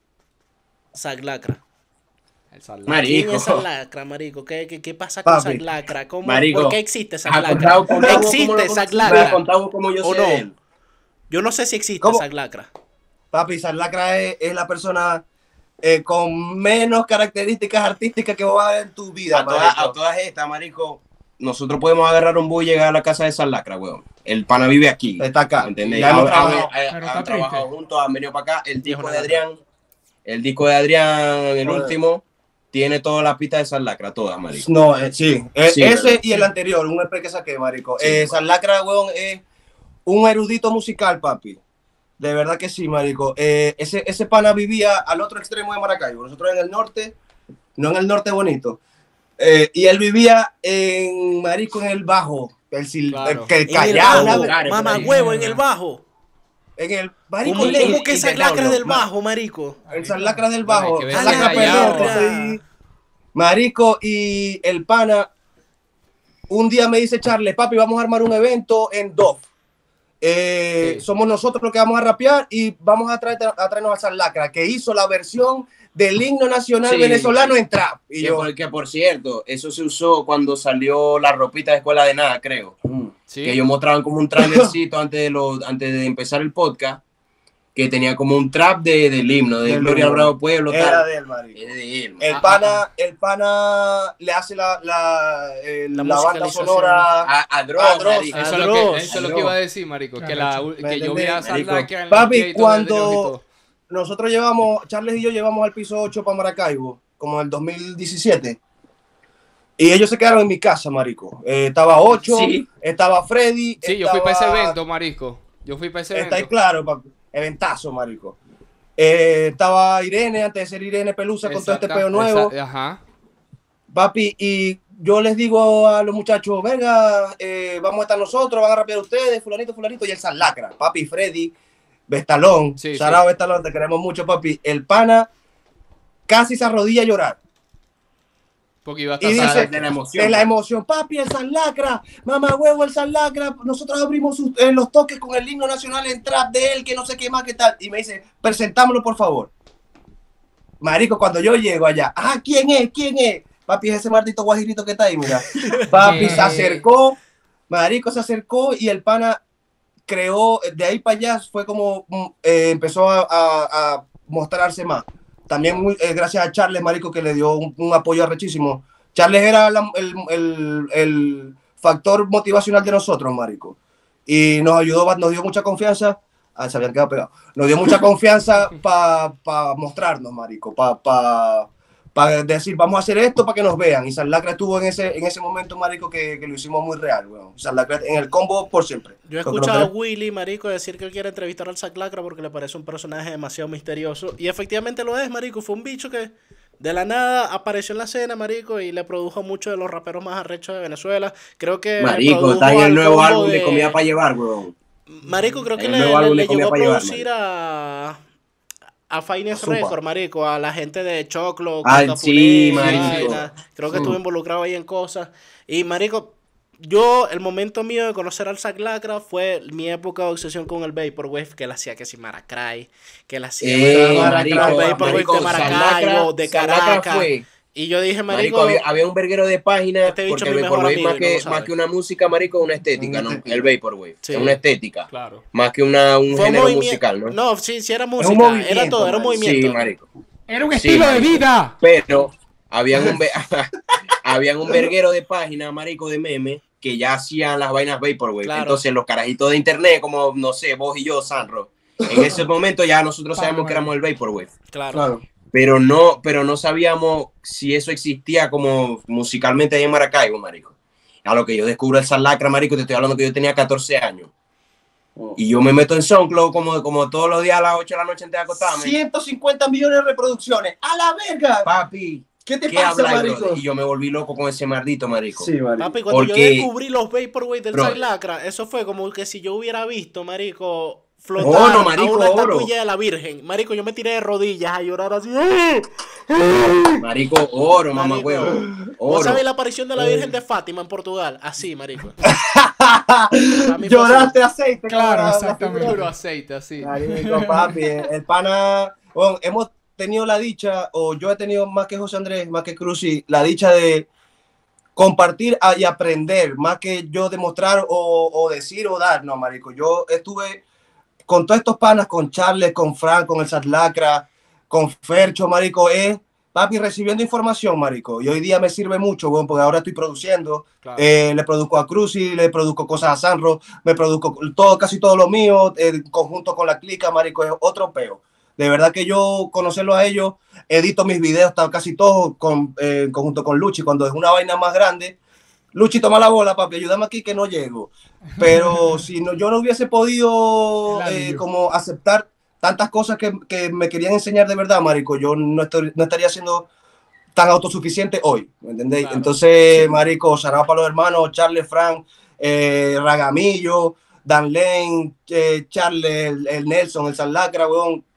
Zack Lacra. El Salado. ¿Quién Marico. es Zack Lacra, marico? ¿Qué, qué, qué pasa con Papi. Zack Lacra? ¿Cómo, Marico. ¿Por qué existe Zack Ajá, Lacra? contado, contado cómo lo ¿Existe Zack conocí, Lacra? contado como yo ¿O sé no? de él. Yo no sé si existe ¿Cómo? Zack Lacra. Papi, Sarlacra es, es la persona eh, con menos características artísticas que vas a ver en tu vida. A todas, marico. a todas estas, marico, nosotros podemos agarrar un bus y llegar a la casa de San Lacra, weón. El pana vive aquí. Está acá. ¿Entendés? Ya hemos Ha- ha- trabajado. ha- Pero han está trabajado triste. juntos, han venido para acá. El Y es disco una de lata. Adrián, el disco de Adrián, el Joder. último, tiene todas las pistas de San Lacra, todas, marico. No, eh, sí. Eh, Sí, ese verdad. y el anterior, un E P que saqué, marico. Sí, eh, bueno. Sarlacra, weón, es un erudito musical, papi. De verdad que sí, marico. Eh, ese, ese pana vivía al otro extremo de Maracaibo. Nosotros en el norte, no en el norte bonito. Eh, y él vivía en, marico, en el bajo. El, sil- Claro. el, que el En el callao. bajo, lugares, mamá por ahí. huevo, en el bajo. En el marico. ¿Cómo, le- cómo que y Zack te Lacra es hablo, del ma- bajo, marico? El Sarlacra del Bueno, bajo. hay que ver Sarlacra ese perdió, callao. entonces, marico, y el pana un día me dice Charles, papi, vamos a armar un evento en Dove. eh, Sí. somos nosotros los que vamos a rapear y vamos a, traer, a traernos a San Lacra, que hizo la versión del himno nacional Sí. venezolano en trap. Y Que yo, por, que por cierto, eso se usó cuando salió la ropita de Escuela de Nada, creo. Sí. Que ellos mostraban como un trailercito antes de, lo, antes de empezar el podcast, que tenía como un trap de, del himno, de Del Gloria al himno. Bravo Pueblo. era Tal. de él, marico. Es de él, man. El Ah, pana, el pana le hace la, la, eh, La la banda musicalización. sonora. A, a Dross, A Dross. marico. Eso es lo que, Adros. eso es lo que iba a decir, marico. Que, la, Arrecho. que yo vi a San Marico. Lacra en los Papi, créditos cuando- de Dios y todo. Nosotros llevamos, Charles y yo llevamos al piso ocho para Maracaibo, como en el dos mil diecisiete. Y ellos se quedaron en mi casa, marico. Eh, estaba ocho, Sí. estaba Freddy. Sí, yo fui para ese estaba- evento, marico. Yo fui para ese Está ahí evento. claro, papi. Eventazo, marico. Eh, estaba Irene, antes de ser Irene Pelusa, con todo este Exacta- peo nuevo. exa- Ajá. Papi, y yo les digo a los muchachos, venga, eh, vamos a estar nosotros, van a rapear ustedes, fulanito, fulanito, y el San Lacra. Papi, Freddy, Bestalón, Sí, Sarao sí. Bestalón, te queremos mucho, papi. El pana casi se arrodilla a llorar. Porque iba a Y estar dice, San- de la emoción. de la emoción, papi, el San Lacra, mamá huevo, el San Lacra, nosotros abrimos sus- eh, los toques con el himno nacional en trap de él, que no sé qué más, qué tal. Y me dice, presentámoslo, por favor. Marico, cuando yo llego allá, ah, ¿quién es? ¿Quién es? Papi, es ese maldito guajirito que está ahí, mira. Papi se acercó, marico se acercó y el pana creó, de ahí para allá fue como, mm, eh, empezó a, a- a mostrarse más. También muy, eh, gracias a Charles, marico, que le dio un, un apoyo arrechísimo. Charles era la- el, el- el factor motivacional de nosotros, marico. Y nos ayudó, nos dio mucha confianza. Ah, se habían quedado pegados. Nos dio mucha confianza para pa mostrarnos, marico. Para pa, pa decir, vamos a hacer esto para que nos vean. Y San Lacra estuvo en ese, en ese momento, marico, que, que lo hicimos muy real, weón. San Lacra en el combo por siempre. Yo he Creo que escuchado a lo que- Willy, marico, decir que él quiere entrevistar al San Lacra porque le parece un personaje demasiado misterioso. Y efectivamente lo es, marico. Fue un bicho que de la nada apareció en la escena, marico, y le produjo muchos de los raperos más arrechos de Venezuela. Creo que Marico, produjo está en al el nuevo combo álbum de Comida para Llevar, weón. Marico, creo que En le, el nuevo le- álbum le de Comida llegó a pa' Llevar, producir a a Finest Supa. Record, marico, a la gente de Choclo, Ah, Coca sí, Puré, marico. vaina. Creo que Sí. estuve involucrado ahí en cosas. Y marico, yo, el momento mío de conocer al San Lacra fue mi época de obsesión con el Vaporwave, que él hacía que si Maracay, que él hacía Eh, marico, marico, el Vaporwave marico, de San Maracaibo, Lacra- de San Lacra Caracas. fue- Y yo dije, Marico, marico, había, había un verguero de páginas, Este bicho porque es el mi mejor Vaporwave amigo más y no que, lo sabe. más que una música, marico, es una estética, Una ¿no? estética. El Vaporwave, Sí. es una estética, Claro. más que una, un fue un género movimiento. musical, ¿no? No, sí, sí era música, un era movimiento, todo, era un marico. movimiento. Sí, marico. Era un Sí, estilo de marico. vida. Pero habían un, ve- habían un verguero de páginas, marico, de memes, que ya hacían las vainas Vaporwave. Claro. Entonces los carajitos de internet, como, no sé, vos y yo, Sanro, en ese momento ya nosotros sabemos que éramos el Vaporwave. Claro. Claro. Pero no, pero no sabíamos si eso existía como musicalmente ahí en Maracaibo, marico. A lo que yo descubro el San Lacra, marico, te estoy hablando que yo tenía catorce años. Y yo me meto en SoundCloud como, como todos los días a las ocho de la noche antes de acostarme. ciento cincuenta millones de reproducciones. ¡A la verga! Papi, ¿Qué te ¿qué pasa, hablas, marico? bro? Y yo me volví loco con ese maldito, marico. Sí, marico. Papi, cuando yo Porque- descubrí los Vaporwave del Bro. San Lacra, eso fue como que si yo hubiera visto, marico, Oro, flotar marico, a una oro. estatuilla de la Virgen. Marico, yo me tiré de rodillas a llorar así. ¡Eh! Marico, oro, mamá Marico. huevo. ¿Vos Oro. sabés la aparición de la Virgen de Fátima en Portugal? Así, marico. Para mí fue Lloraste aceite. Claro, como la- la exactamente. figura. Puro aceite, así. Marico, papi, el pana, bueno, hemos tenido la dicha, o yo he tenido más que José Andrés, más que Cruci, la dicha de compartir a- y aprender, más que yo demostrar o, o decir o dar, no, marico. Yo estuve con todos estos panas, con Charles, con Frank, con el San Lacra, con Fercho, marico, es, papi, recibiendo información, marico. Y hoy día me sirve mucho, bueno, porque ahora estoy produciendo, Claro. eh, le produzco a Cruci, le produzco cosas a Sanro, me produzco todo, casi todo lo mío, en conjunto con la clica, marico, es otro peo. De verdad que yo conocerlo a ellos, edito mis videos ta- casi todos con, eh, en conjunto con Luchi, cuando es una vaina más grande. Luchi, toma la bola, papi, ayúdame aquí que no llego. Pero si no, yo no hubiese podido El eh, alivio. como aceptar tantas cosas que, que me querían enseñar de verdad, marico, yo no, estoy, no estaría siendo tan autosuficiente hoy, ¿me entendéis? Claro. Entonces, marico, sarado para los hermanos, Charles, Frank, eh, Ragamillo, Dan Lane, eh, Charles, el, el Nelson, el San Lacra, weón,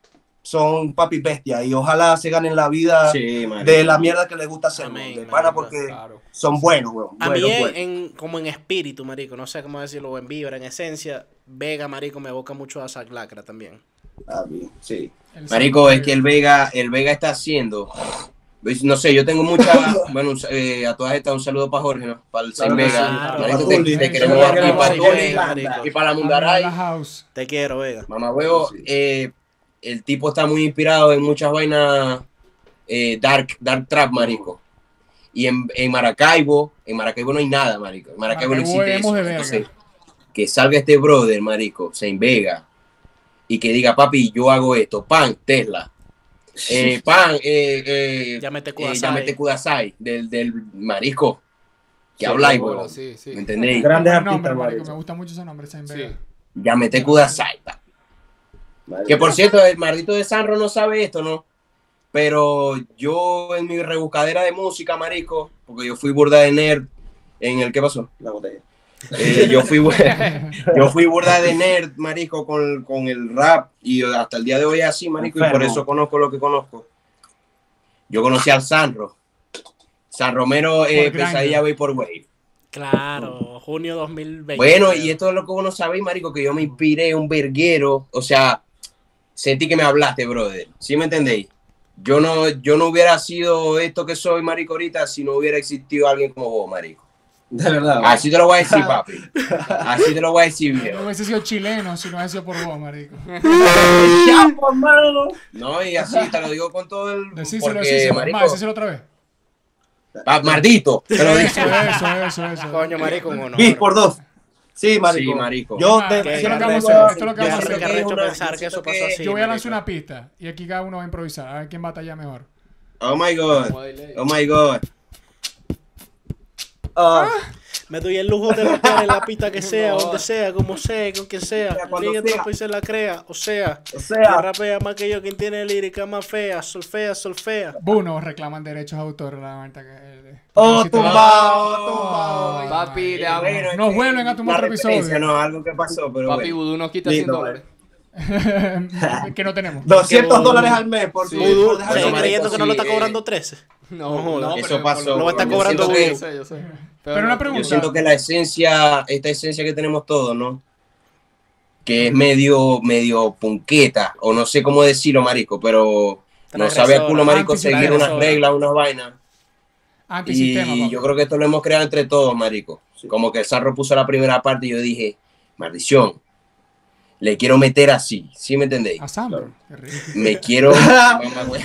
son papi bestia y ojalá se ganen la vida Sí, marico. de la mierda que les gusta hacer, Amén, de pana, marico, porque claro. son buenos, weón. A buenos, mí, en, buenos. en- como en espíritu, marico, no sé cómo decirlo, o en vibra, en esencia, Vega, marico, me evoca mucho a Zack Lacra también. A mí, sí. El Marico, San- es que el Vega, el Vega está haciendo. No sé, yo tengo mucha. Bueno, eh, a todas estas un saludo para Jorge, ¿no? Para el Saint Claro que Vega. sí. Claro. Marico, Para te, Tuli. te queremos Sí, aquí para para Tuli, Tuli marico. y para la Amigo de Mundaray. la house. Te quiero, Vega. Mamá huevo, Sí. eh, el tipo está muy inspirado en muchas vainas eh, dark, dark trap, marico. Y en, en Maracaibo, en Maracaibo no hay nada, marico. En Maracaibo no Maracaibo existe hemos eso. de verga. Entonces, que salga este brother, marico, Saint Vega, y que diga, papi, yo hago esto, pan, Tesla. Eh, pan, eh, eh, Llámete eh, Kudasai. llámete Kudasai, del, del marisco. Que Sí, habláis, bueno, weón. sí, sí. ¿Me entendéis? Grandes Buen nombre, artistas, marico. marico. Me gusta mucho ese nombre, Saint Sí. Vega. Llámete Kudasai, pa. Que por cierto, el maldito de Sanro no sabe esto, ¿no? Pero yo en mi rebuscadera de música, marico, porque yo fui burda de nerd en el... ¿Qué pasó? La botella. Eh, yo, fui, yo fui burda de nerd, marico, con, con el rap y hasta el día de hoy es así, marico, y por Enfermo. eso conozco lo que conozco. Yo conocí al Sanro. San Romero, eh, Por Grindr. Pesadilla Vaporwave. Claro, junio dos mil veinte. Bueno, creo. y esto es lo que vos no sabéis, marico, que yo me inspiré un verguero, o sea, sentí que me hablaste, brother, ¿sí me entendéis? Yo no, yo no hubiera sido esto que soy, marico, ahorita, si no hubiera existido alguien como vos, marico. De verdad. Así te lo voy a decir, papi. Así te lo voy a decir, No viejo. hubiese sido chileno si no hubiese sido por vos, marico. Ya, pues, mano. No, y así te lo digo con todo el... Decíselo, porque, decíselo. marico, Más, decíselo otra vez. pa- maldito, te lo digo. Eso, eso, eso, eso. Coño, marico, un honor. Bis por dos. Sí, marico. Sí, marico. Yo Ah, de, ¿qué? Esto es lo que vamos a tengo- hacer, esto es lo que Qué vamos a arrecho, hacer. qué arrecho Una- pensar que eso siento pasó que- así. Yo voy a marico. lanzar una pista y aquí cada uno va a improvisar. A ver quién batalla mejor. Oh my God, Como de ley. oh my God. Ah, Me doy el lujo de rapear en la pista que sea, No. donde sea, como sea, con quien sea. Sea, cuando Ligue sea. tropa y se la crea. O sea, o quien sea, rapea más que yo, quien tiene lírica más fea, solfea, solfea. Buno reclaman derechos de autor, la verdad que. oh, Necesito- tumbado, tumbado. Papi, le amo. Bueno, Nos es que vuelven a tomar la otro referencia, episodio. No, algo que pasó, pero Papi, bueno. Vudú nos quita cien Listo, dólares. que no tenemos. doscientos dólares al mes por Sí. tu- Vudú, por dejar ¿sigue Bueno, de- creyendo marico, que no lo sí, está eh. cobrando trece? No, No jodas. no, Eso pero- pasó. Lo va a estar Yo cobrando siento que- Yo sé, yo sé. Pero una no- pregunta. Yo siento que la esencia, esta esencia que tenemos todos, ¿no? Que es medio, medio punqueta, o no sé cómo decirlo, marico, pero no sabe a culo, marico, Antisistema. seguir unas Transgresora. reglas, unas vainas. Antisistema, Y papi. yo creo que esto lo hemos creado entre todos, marico. Como que el Sarro puso la primera parte y yo dije, maldición, le quiero meter así, ¿sí me entendéis? A Sandro. Qué rico. Me quiero... Mamá, güey.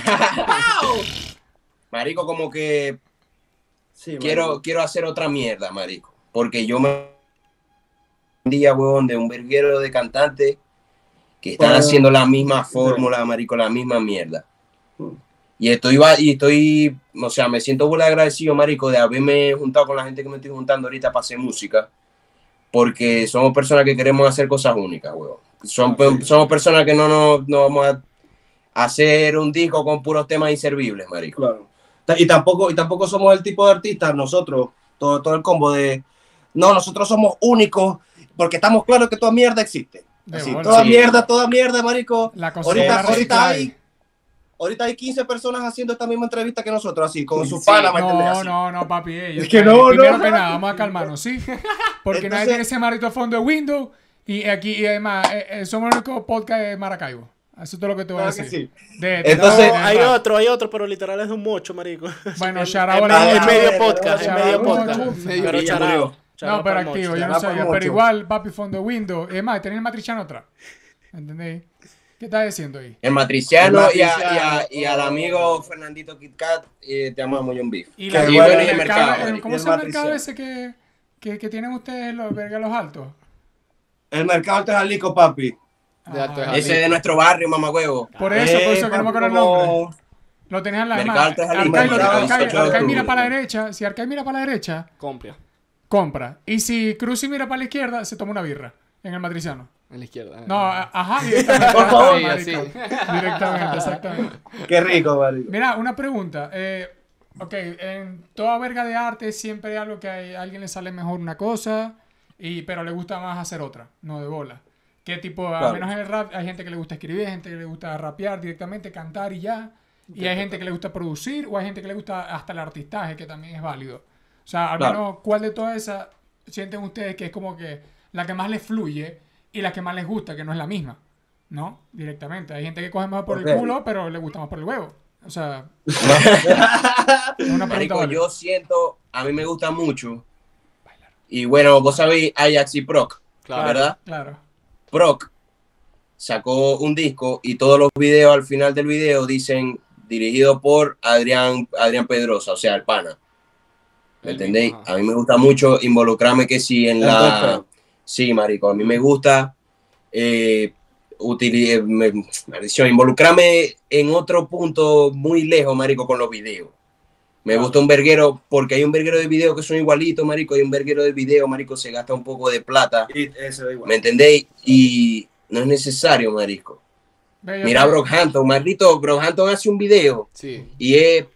Marico, como que Sí, quiero, marico. quiero hacer otra mierda, marico. Porque yo me... Un día, huevón, de un verguero de cantantes que están Ah. haciendo la misma fórmula, marico, la misma mierda. Y estoy, va- y estoy, o sea, me siento muy agradecido, marico, de haberme juntado con la gente que me estoy juntando ahorita para hacer música. Porque somos personas que queremos hacer cosas únicas, huevón. Son, Ah, sí. somos personas que no, no, no vamos a hacer un disco con puros temas inservibles, marico. Claro. Ta- Y tampoco, y tampoco somos el tipo de artistas, nosotros, todo, todo el combo de, no, nosotros somos únicos, porque estamos claros que toda mierda existe. De Así, bola. toda Sí. mierda, toda mierda, marico. La Ahorita, cosita ahorita reciclada. hay, ahorita hay quince personas haciendo esta misma entrevista que nosotros, así, con Sí, sus sí. panas, ¿me entiendes? No, Así. no, no, papi. ellos Es que están- no, Primero no. que nada, vamos a calmarnos, ¿sí? Porque nadie Entonces- tiene ese maldito fondo de Windows. Y aquí, y además, eh, eh, somos el único podcast de Maracaibo. Eso es todo lo que te voy a Claro que decir. sí. De- de- Entonces- de- No, hay de- otro, hay otro, pero literal es de un mocho, marico. Bueno, Así que shout en- out en, a en la- medio Ah, podcast, en shout medio out, podcast. mucho. Pero Ya charao. murió. No, pero activo, yo no Ya sabía. por Pero mucho. igual, papi, fondo de Windows. Es más, tenés el matriciano atrás. ¿Entendéis? ¿Qué estás diciendo ahí? El matriciano, El y, a- matriciano, y a- y al oh. amigo Fernandito Kit Kat, eh, te amamos, John Beef. Y Qué la, bueno, y y el el mercado, mercado, el- ¿cómo y el se llama el mercado matriciano. ese que, que, que tienen ustedes los verga los altos? El mercado de Jalisco, papi. De Alto de Ajá. Jalisco. Ese de nuestro barrio, mamagüevo. Por eso, por Eh, eso que no me acuerdo el como- nombre. Lo tenían en la Mercado mano. Alto de Jalisco, Arcay, lo- Mercado Arcay- dieciocho de Arcay mira octubre. para la derecha. Si Arcay mira para la derecha, Compra. compra. Y si Cruzy mira para la izquierda, se toma una birra en el matriciano. En la izquierda. No, a- ajá, directamente. Por favor. Sí, marico. así. Directamente, exactamente. Qué rico, marico. Mira, una pregunta. Eh, ok, en toda verga de arte siempre hay algo que a alguien le sale mejor una cosa, y, pero le gusta más hacer otra, no de bola. Que tipo, a Claro. menos en el rap, hay gente que le gusta escribir, hay gente que le gusta rapear directamente, cantar y ya. Y hay gente que le gusta producir, o hay gente que le gusta hasta el artistaje, que también es válido. O sea, al Claro. menos, ¿cuál de todas esas sienten ustedes que es como que la que más les fluye y la que más les gusta, que no es la misma? ¿No? Directamente. Hay gente que coge mejor por Ok. el culo, pero le gusta más por el huevo. O sea, es una pregunta Marico, válida. yo siento, a mí me gusta mucho. Y bueno, vos sabéis Ajax y Proc, Claro. ¿verdad? Claro. Proc sacó un disco y todos los videos al final del video dicen dirigido por Adrián, Adrián Pedrosa, o sea, el pana. ¿Me El entendéis? mismo, ajá. A mí me gusta mucho involucrarme que sí en El la... golpe. Sí, marico, a mí me gusta eh, utili- me- maldición, involucrarme en otro punto muy lejos, marico, con los videos. Me Claro. gusta un verguero, porque hay un verguero de videos que son igualitos, marico, hay un verguero de video, marico, se gasta un poco de plata, Y eso da igual. ¿me entendéis? Y no es necesario, marico. Ve, yo Mira a creo- Brockhampton, maldito, Brockhampton hace un video Sí. y es,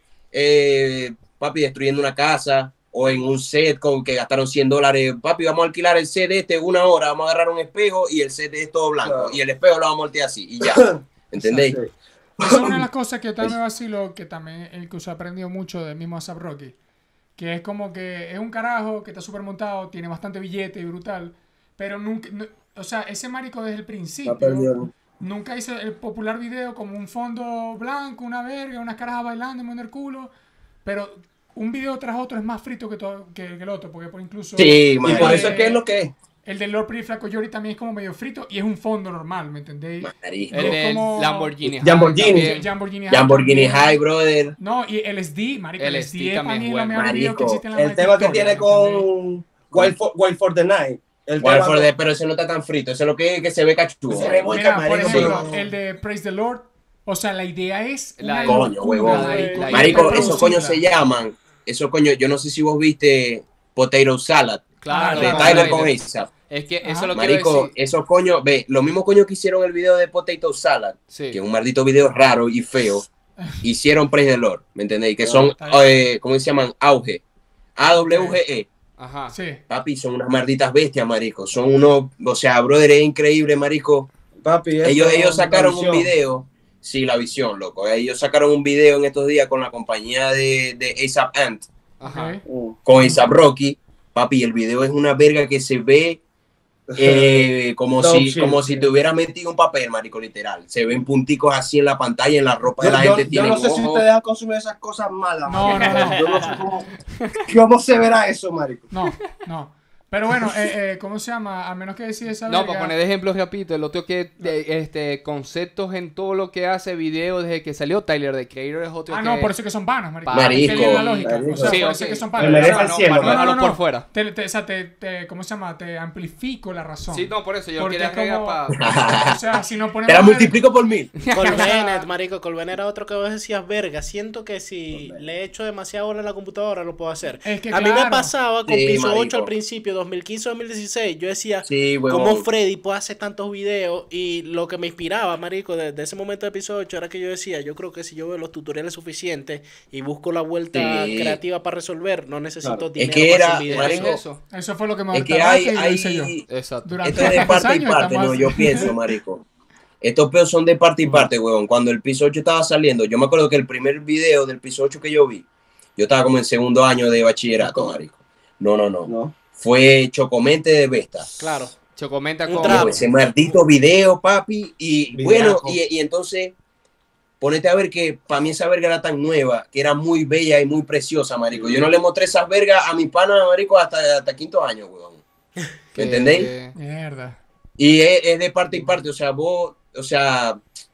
eh, papi, destruyendo una casa o en un set con que gastaron cien dólares. Papi, vamos a alquilar el set este una hora, vamos a agarrar un espejo y el set es todo blanco. Claro. Y el espejo lo vamos a voltear así y ya. ¿Entendéis? Sí. Esa es una de las cosas que yo también me vacilo, que también el que se ha aprendido mucho del mismo A$ap Rocky. Que es como que es un carajo que está súper montado, tiene bastante billete y brutal. Pero nunca, no- o sea, ese marico desde el principio Está perdido. nunca hizo el popular video como un fondo blanco, una verga, unas carajas bailando, moviendo el culo. Pero un video tras otro es más frito que, todo, que, que el otro, porque por incluso... Sí, Y marico. por eso es que es lo que es. El de Lord Pretty Flaco Yori también es como medio frito y es un fondo normal, ¿me entendéis? Marico. El Es del como- Lamborghini. High Lamborghini. también. Lamborghini High Lamborghini también. High, brother. No, y el S D, marico, el El S D, S D es para también mí es los bueno. mejores videos que Marico, existen en la El maldita tema que historia, tiene ¿me entendéis? con Wild for, Wild for the Night. El Wild tema for con- the- pero ese no está tan frito, ese es lo que, que se ve cachudo. Se ve muy Mira, por marico, ejemplo, pero- el de Praise the Lord, o sea, la idea es La- una Coño, locura, huevón. marico. La- Marico, Hiper esos coños se producida. llaman, esos coños, yo no sé si vos viste Potato Salad Claro, de Ah, Tyler Tyler. con A$ap. Es que Ajá. eso lo quiero Marico, decir. esos coños, ve, los mismos coños que hicieron el video de Potato Salad, Sí. que es un maldito video raro y feo, hicieron Praise the Lord, ¿me entendéis? Que son, está bien. eh, ¿cómo se llaman? Auge. A W G E. Ajá. Sí. Papi, son unas malditas bestias, marico. Son unos, o sea, brother, es increíble, marico. Papi, eso Ellos, es ellos una sacaron un visión. video. Sí, la visión, loco. Ellos sacaron un video en estos días con la compañía de, de A$ap Ant, Ajá. Ok. Mm. con A$ap Rocky. Papi, el video es una verga que se ve eh, como, Dope si, shit, como sí. si te hubiera metido un papel, marico, literal. Se ven punticos así en la pantalla, en la ropa de Yo, la yo- gente. yo tienen no sé si ojos. ustedes dejan consumir esas cosas malas. No, marico. no, no. Yo no sé cómo, cómo se verá eso, marico. No, no. Pero bueno, eh, eh, ¿cómo se llama? A menos que decida esa No, verga- para poner de ejemplos rapidito, el otro que de- este conceptos en todo lo que hace video desde que salió Tyler the Creator es otro Ah, que no, por eso que son panas, marico. Marico. Es que la lógica. Marico. O sea, Sí, por ok. eso que son Me panas. merece O sea, el no, cielo, para no marico. dejarlo por fuera. Te, te- o sea, te, te- ¿cómo se llama? Te amplifico la razón. Sí, no, por eso yo Porque quería es como- agregar para O sea, si no ponemos... Te la a ver- multiplico por mil. Colbenet, marico, Colbenet era otro que vos decías, verga, siento que si le echo demasiado hora en la computadora lo puedo hacer. Es que a mí me claro. pasaba con Sí, Piso marico. ocho al principio, dos mil quince dos mil dieciséis, yo decía, Sí, huevón. ¿cómo Freddy puede hacer tantos videos? Y lo que me inspiraba, marico, desde ese momento de Piso ocho era que yo decía, yo creo que si yo veo los tutoriales suficientes y busco la vuelta Sí. creativa para resolver, no necesito Claro. dinero Es que para era- hacer videos. marico, es eso. Eso fue lo que me Es que hay, tardaste y lo hice yo. hay, Exacto. Durante esto es de tantos parte y años parte, estamos no, yo así. pienso, marico. Estos peos son de parte y parte, huevón. Cuando el piso ocho estaba saliendo, yo me acuerdo que el primer video del piso ocho que yo vi, yo estaba como en segundo año de bachillerato, marico. No, no, no. No. Fue Chocomente de Vesta. Claro. Chocomenta Un con trap. Ese maldito video, papi. Y Videaco. bueno, y, y entonces, ponete a ver que para mí esa verga era tan nueva, que era muy bella y muy preciosa, marico. Yo no le mostré esas vergas a mi pana, marico, hasta, hasta quinto año, huevón. ¿Me que- entendéis? Mierda. Y es, es de parte y parte, o sea, vos, o sea,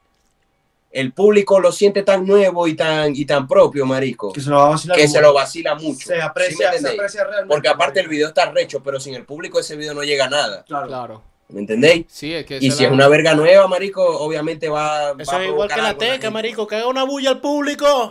el público lo siente tan nuevo y tan, y tan propio, marico, Que se lo va a vacilar. que como- se lo vacila mucho. Se ¿Sí me aprecia, se entendéis? aprecia realmente. Porque aparte el marico. video está recho, pero sin el público ese video no llega a nada. Claro. Claro. ¿Me entendéis? Sí, es que Y esa si es la- una verga nueva, marico, obviamente va, va Eso a es igual que provocar la algo en teca, gente. marico, que haga una bulla al público.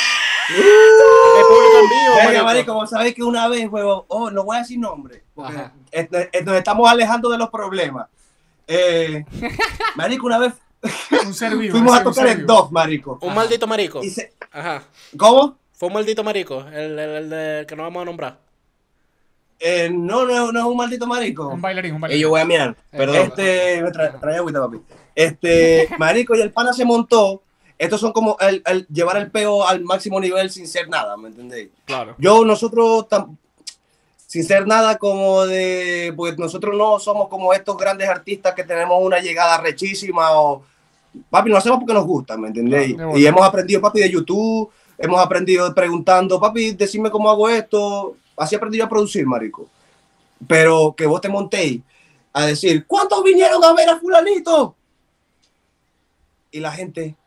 El público en vivo, Venga, marico. marico, vos sabés que una vez, huevón, oh, no voy a decir nombre, porque Ajá. est- est- nos estamos alejando de los problemas. Eh, marico, una vez Un ser vivo. fuimos un a ser- un tocar ser en vivo. dos, marico. Un maldito marico. Y se- Ajá. ¿Cómo? Fue un maldito marico, el, el, el de- que no vamos a nombrar. Eh, no, no, no es un maldito marico. Un bailarín, un Y bailarín. yo voy a mirar. Perdón. Este, me trae, trae agüita, papi. Este, marico, y el pana se montó. Estos son como el, el llevar el peo al máximo nivel sin ser nada, ¿me entendéis? Claro. Yo, nosotros, tam- sin ser nada como de, pues nosotros no somos como estos grandes artistas que tenemos una llegada rechísima o, papi, lo hacemos porque nos gusta, ¿me entendéis? Claro, Y hemos aprendido, papi, de YouTube, hemos aprendido preguntando, papi, decime cómo hago esto, así aprendí yo a producir, marico. Pero que vos te montéis a decir, ¿cuántos vinieron a ver a fulanito? Y la gente,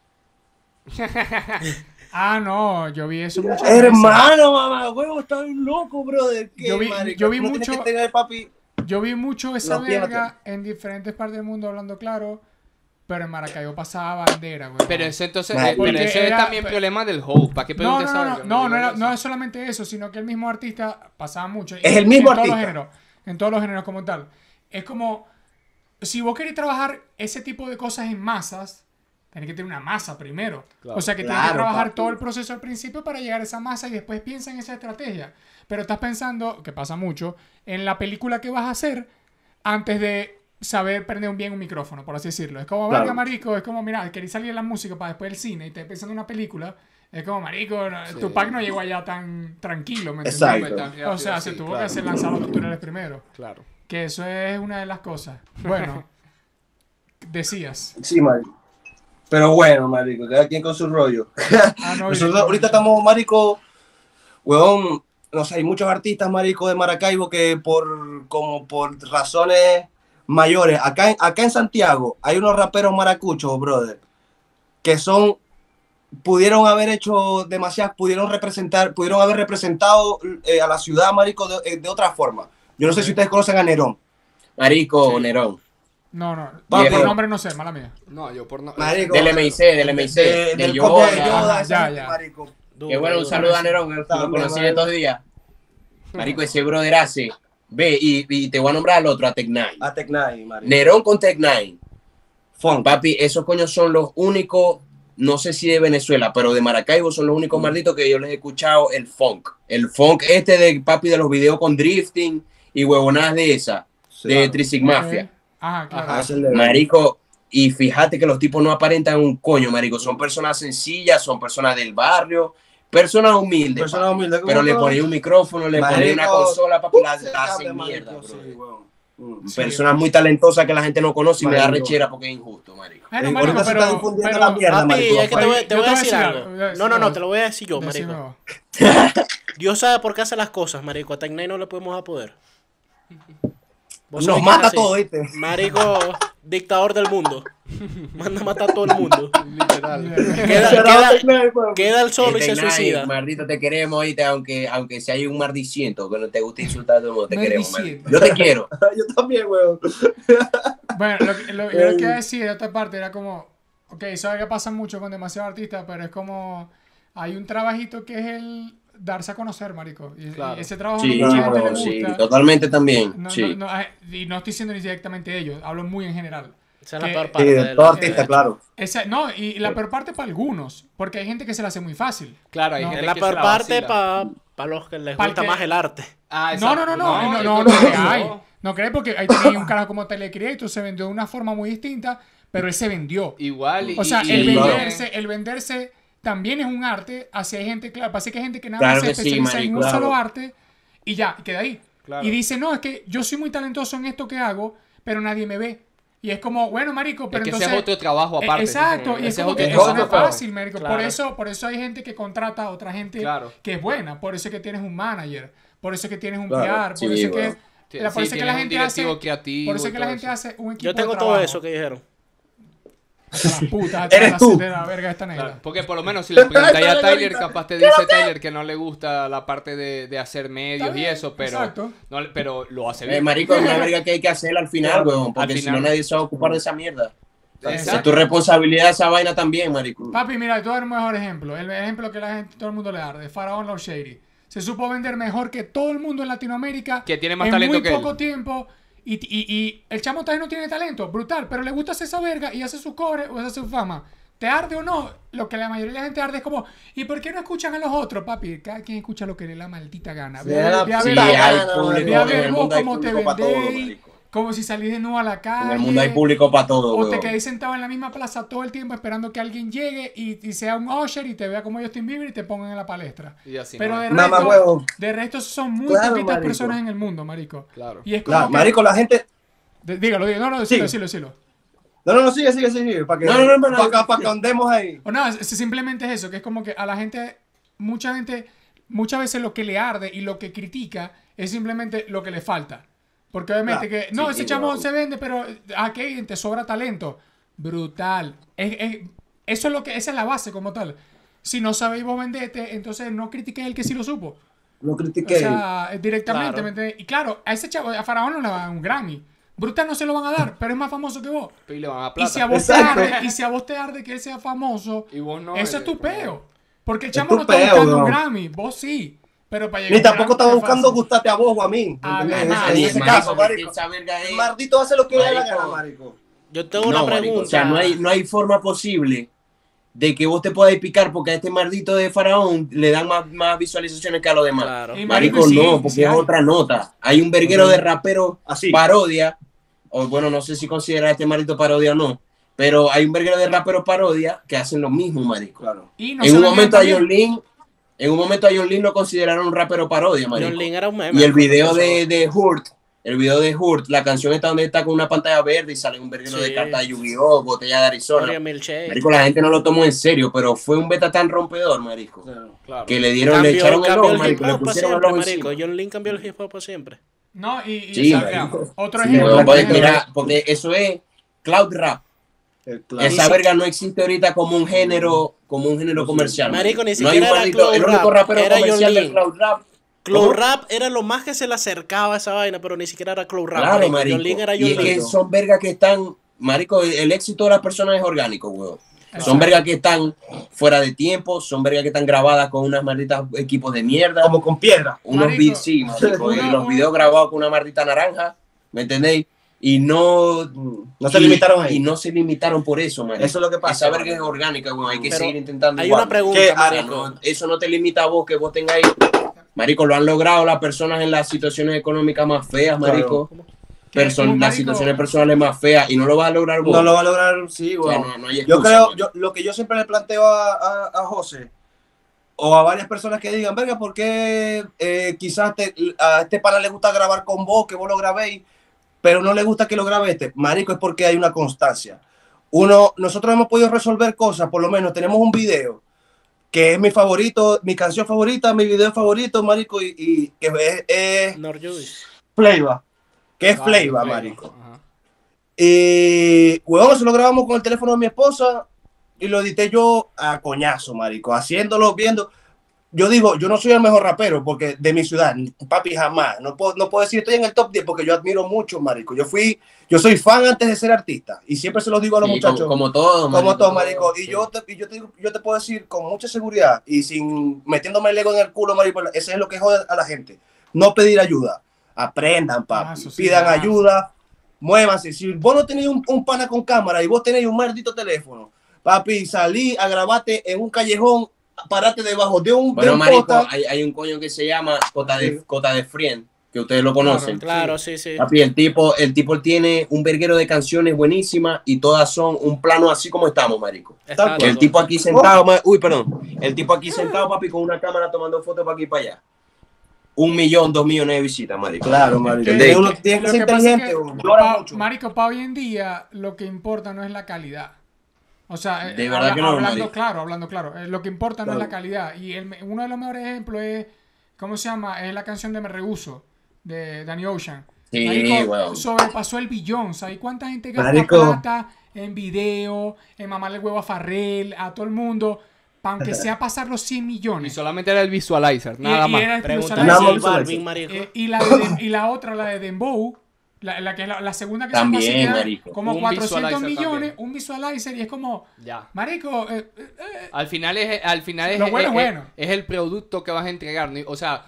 Ah, no, yo vi eso muchas veces. hermano, mamá, huevo, estás loco, brother. ¿Qué, Yo vi- marico? yo vi Uno tiene mucho- que tener, papi, Yo vi mucho esa Los pies verga en diferentes partes del mundo, hablando claro, pero en Maracaibo pasaba bandera, güey. Pero ese entonces, Nah, eh, pero porque ese era- es también problema del host. ¿Para qué No, preguntas no, no, no, esa no, verga? no, era- digas no eso. es solamente eso, sino que el mismo artista pasaba mucho. Es el mismo en todos los artista. géneros, en todos los géneros como tal. Es como, si vos querés trabajar ese tipo de cosas en masas, tenés que tener una masa primero. Claro. O sea que tienes que Claro, trabajar papi. todo el proceso al principio para llegar a esa masa y después piensa en esa estrategia. Pero estás pensando, que pasa mucho, en la película que vas a hacer antes de saber prender un bien un micrófono, por así decirlo. Es como, Claro. verga, marico, es como, mira, querés salir en la música para después el cine y te pensando en una película. Es como, marico, no, Sí. Tupac no llegó allá tan tranquilo, ¿me Exacto. entiendes? Tan rápido, O sea, se sí, tuvo claro. que hacer lanzar los tutoriales primero. Claro. Que eso es una de las cosas. Bueno, decías. sí, marico. Pero bueno, marico, cada quien con su rollo. Ah, no, Nosotros bien. ahorita estamos, marico, huevón, no sé, hay muchos artistas, marico, de Maracaibo que por, como por razones mayores, acá en, acá en Santiago hay unos raperos maracuchos, brother, que son, pudieron haber hecho demasiadas, pudieron representar, pudieron haber representado eh, a la ciudad, marico, de, eh, de otra forma. Yo no sé si ustedes conocen a Nerón. Marico, Sí. Nerón. No, no. Papi. Por nombre no sé, mala mía. No, yo por no. Marico, Del M I C, del M I C, de- de del Yoda. compa de Yoda, Ajá, esa ya, gente, ya. marico. Qué bueno, un saludo a Nerón, que lo conocí en estos días. Marico, ese brother hace. Ve, y, y te voy a nombrar al otro, a Tech Nine. A Tech Nine, marico. Nerón con Tech Nine. Funk. Papi, esos coños son los únicos, no sé si de Venezuela, pero de Maracaibo son los únicos malditos que yo les he escuchado el funk. El funk este de papi de los videos con drifting y huevonadas de esa, Sí, de claro. Trisic Mafia. Ok. Ajá, claro. Ajá, es el de- Marico, y fíjate que los tipos no aparentan un coño, marico. Son personas sencillas, son personas del barrio, personas humildes. Personas papi. humildes, Pero como le todo. ponen un micrófono, le ponen una Marico, consola, papi, la, Se la cambia, hacen marico, mierda, bro. sí, weón. Mm. Sí. Personas muy talentosas que la gente no conoce y me da Marico. rechera porque es injusto, marico. Bueno, Eh, marico, ahorita se pero, está difundiendo pero- la mierda, Papi, marico. es que te voy, te Yo voy a decir algo. voy a decir No, no, no, algo. te lo voy a decir yo, Decime marico. vos. Dios sabe por qué hace las cosas, marico. A Tech Nine no le podemos dar poder. Vos Nos sabés mata que es así. todo, ¿viste? Marico, dictador del mundo. Manda a matar a todo el mundo. Literal. Queda, Shout out queda, Tech Nine, weón. queda el solo y Este se Nine, suicida. Maldito, te queremos, oíste, aunque, aunque si hay un maldiciento que no te gusta insultar a todo el mundo, te queremos, Maldiciento. maldito. Yo te quiero. Yo también, weón. Bueno, lo, que- lo, yo lo que iba a decir de otra parte era como, ok, sabe que pasa mucho con demasiados artistas, pero es como, hay un trabajito que es el darse a conocer, marico. Y, Claro. y ese trabajo Sí, a mucha gente no, le sí, gusta. totalmente también. No, Sí. no, no, eh, y no estoy diciendo ni directamente de ellos, hablo muy en general. Esa es la que- peor Sí, parte. de de todo la- artista, claro. Esa, no, y la peor parte para algunos, porque hay gente que se la hace muy fácil. Claro, hay No. gente Es la que peor se la parte vacila. para los que les Pa'l gusta que- más el arte. Ah, No, no, exacto. no, no, no, no, yo no, creo que que hay. no. No crees porque ahí tenía un carajo como Tyler Creator, se vendió de una forma muy distinta, pero él se vendió. Igual. y- O sea, y- el y- venderse, el venderse también es un arte. Así hay gente, claro, pasa que hay gente que nada Claro más se que sí, especializa en marico, un claro. solo arte y ya, y queda ahí. Claro. Y dice, no, es que yo soy muy talentoso en esto que hago, pero nadie me ve. Y es como, bueno, marico, pero es que entonces... ese es otro trabajo Eh, aparte. Exacto, y Ese es como otro que trabajo. eso no es trabajo. fácil, marico. Por Claro. eso, por eso hay gente que contrata a otra gente Claro. que es buena. Por eso es que tienes un manager. Por eso es que tienes un Claro. P R. Por Sí, eso es bueno. que, la- por Sí, eso es que tienes la un gente hace... directivo creativo Por eso y es que la todo gente eso. hace un equipo Yo tengo de todo trabajo. eso que dijeron. Las putas, Eres la- tú. de la verga esta negra. Claro, porque por lo menos si le preguntáis a Tyler, capaz te dice Tyler que no le gusta la parte de, de hacer medios y bien, eso, pero, exacto. no, le- pero lo hace Eh, bien. marico, es una verga que hay que hacer al final, weón, porque Al si final. no nadie se va a ocupar de esa mierda. Exacto. Es tu responsabilidad esa vaina también, marico. Papi, mira, te voy a dar un mejor ejemplo. El ejemplo que la gente, todo el mundo le da, de Faraón Love Shady. Se supo vender mejor que todo el mundo en Latinoamérica. Que tiene más en talento muy que él. poco tiempo. Y, y, y el chamo todavía no tiene talento, brutal, pero le gusta hacer esa verga y hace su cobre o hace su fama. te arde o no, lo que la mayoría de la gente arde es como, ¿y por qué no escuchan a los otros, papi? Cada quien escucha lo que le dé la maldita gana. Ve a ver, ve a Sí, ver, hay ve público, a en ver el vos mundo hay cómo te público para todo, vendéis, marico. como si salís de nuevo a la calle. En el mundo hay público para todo, O te weón. quedéis sentado en la misma plaza todo el tiempo esperando que alguien llegue y, y sea un usher y te vea como Justin Bieber y te pongan en la palestra. Y así, Pero ¿no? de Mamá resto, huevo. de resto son muy Claro, poquitas marico. personas en el mundo, marico. Claro. Y es como La, que- marico, la gente... de- dígalo, dígalo. No, no, decilo, Sí. decilo, decilo. No, no, no, sigue, sigue, sigue. Para que, No, no, no, no, para, no. para que andemos ahí. O no, es- es simplemente es eso, que es como que a la gente, mucha gente, muchas veces lo que le arde y lo que critica es simplemente lo que le falta. Porque obviamente Claro, que, no, sí, ese sí, chamo bueno. se vende, pero aquí te sobra talento. Brutal. Es, es- eso es lo que, esa es la base como tal. Si no sabéis vos venderte, entonces no critiquéis el que sí lo supo. Lo O critiqué. sea, directamente, Claro. ¿me entiendes? Y claro, a ese chavo, a Faraón no le van a dar un Grammy. Brutal no se lo van a dar, pero es más famoso que vos. Y le van a Y plata. si a vos te Exacto. arde, y si a vos te arde que él sea famoso, Y vos no. eso eres, es tu como- peo. Porque el Es chamo tu no está peo, buscando un bro. Grammy, vos sí. Pero para llegar Ni a un tampoco Grammy está es buscando fácil. gustarte a vos o a mí. Ah, ¿entendés? de En nada, ese- en ese ese marico, caso, porque marico. esa verga es- El maldito hace lo que le da la Marico. gana, marico. Yo tengo una No, marico, pregunta. o sea, no hay, no hay forma posible de que vos te puedas picar porque a este maldito de Faraón le dan más, más visualizaciones que a los demás. Claro. Y Marico, sí, no, sí porque es hay. otra nota. Hay un verguero de raperos Así. parodia, o bueno, no sé si considera este maldito parodia o no, pero hay un verguero de raperos parodia que hacen lo mismo, marico. Claro. Y no En se un la momento a llevan John Lin, en un momento a John Lin lo consideraron un rapero parodia, marico. John Lin era un meme. Y el video de, de Hurt, el video de Hurt, la canción está donde está con una pantalla verde y sale un verguero Sí. de carta de Yu-Gi-Oh, botella de Arizona. Oreo Milkshake. Marico, la gente no lo tomó en serio, pero fue un beta tan rompedor, marico, Claro. que le dieron, le Cambió, echaron el cambió logo, el hip marico, le hop para pusieron el siempre, logo marico. encima. John Lin cambió el hip hop para siempre. No, y, y Sí, o sea, marico. otro Sí, ejemplo. Pero, por pues, ejemplo, mira, porque eso es cloud rap. El claro. Esa sí. verga no existe ahorita como un género, como un género comercial. Marico, ni No hay un siquiera era maldito- cloud el único rap, rapero era John comercial del Lin. cloud rap. Cloud ¿Cómo? Rap era lo más que se le acercaba a esa vaina, pero ni siquiera era Cloud Rap. Claro, marico. marico. John Lin era Y John es que Lin. son vergas que están, marico, el, el éxito de las personas es orgánico, weón. Son vergas que están fuera de tiempo, son vergas que están grabadas con unas malditas equipos de mierda. Como con piedra. Unos Marico, beats, sí, marico, y uno- los videos grabados con una maldita naranja, ¿me entendéis? Y no... No se y- limitaron ahí. Y no se limitaron por eso, marico. Eso es lo que pasa, Esa verga es marico. orgánica, weón, hay que Pero seguir intentando Hay igual. una pregunta, ¿Qué? O sea, marico. no- eso no te limita a vos que vos tengáis... Marico, lo han logrado las personas en las situaciones económicas más feas, marico. Que Person- un las marico- situaciones personales más feas y no lo vas a lograr vos. No lo va a lograr, sí, O sea, weón. no- no hay Yo excusa, creo, man. yo, lo que yo siempre le planteo a, a, a José o a varias personas que digan, verga, ¿por qué eh, quizás te- a este pana le gusta grabar con vos, que vos lo grabéis, pero no le gusta que lo grabe este? Marico, es porque hay una constancia. Uno, nosotros hemos podido resolver cosas, por lo menos tenemos un video que es mi favorito, mi canción favorita, mi video favorito, marico, y, y que es, es Norjuice. Flavor, que es Ah, Flavor, Flavor, marico. ajá. Y, huevón, eso lo grabamos con el teléfono de mi esposa y lo edité yo a coñazo, marico, haciéndolo, viendo. Yo digo, yo no soy el mejor rapero porque de mi ciudad, papi, jamás. No puedo, no puedo decir estoy en el top diez porque yo admiro mucho, marico. Yo fui, yo soy fan antes de ser artista y siempre se lo digo a los Sí, muchachos. como, como todo, Como todo, marico. sí. Y yo te, y yo, te, digo- yo te puedo decir con mucha seguridad y sin metiéndome el ego en el culo, marico, ese es lo que jode a la gente. No pedir ayuda. Aprendan, papi. Ah, eso sí, Pidan ah. ayuda. Muévanse. Si vos no tenéis un, un pana con cámara y vos tenéis un maldito teléfono, papi, salí a grabarte en un callejón, parate debajo de un, de Bueno, un marico, posta. hay, hay un coño que se llama Cota de, Cota de Friend, que ustedes lo conocen. Claro, sí, sí. Papi, el tipo, el tipo tiene un verguero de canciones buenísimas y todas son un plano así como estamos, marico. Está El El loco. tipo aquí sentado, ma- uy, perdón. El tipo aquí sentado, papi, con una cámara tomando fotos para aquí y para allá. Un millón, dos millones de visitas, marico. Claro, marico. Que- Uno que- tiene que lo ser que pasa es inteligente. que, uno llora pa- mucho. marico, para hoy en día lo que importa no es la calidad. O sea, eh, De verdad que no, hablando marico. claro, hablando claro, eh, lo que importa no es la Claro. calidad. Y el me- uno de los mejores ejemplos es, ¿cómo se llama? Es la canción de Me Rehuso, de Danny Ocean. Sí, Marico, weón. sobrepasó el billón. ¿Sabes cuánta gente gasta Marico. plata en video, en mamarle huevo a Farrell, a todo el mundo, para aunque sea pasar los cien Y millones? solamente era el visualizer, nada y más. era el Pregúntale Nada si más el visualiza. Balvin, marico. Eh, y, la de- y la otra, la de Dembow, la, la que es la, la segunda que También, se pasa, marico. como Un cuatrocientos visualizer millones, también. un visualizer, y es como, Ya. marico, eh, eh, eh, Al final es, al final es, Lo bueno es, es bueno. es- es el producto que vas a entregar. ¿no? O sea,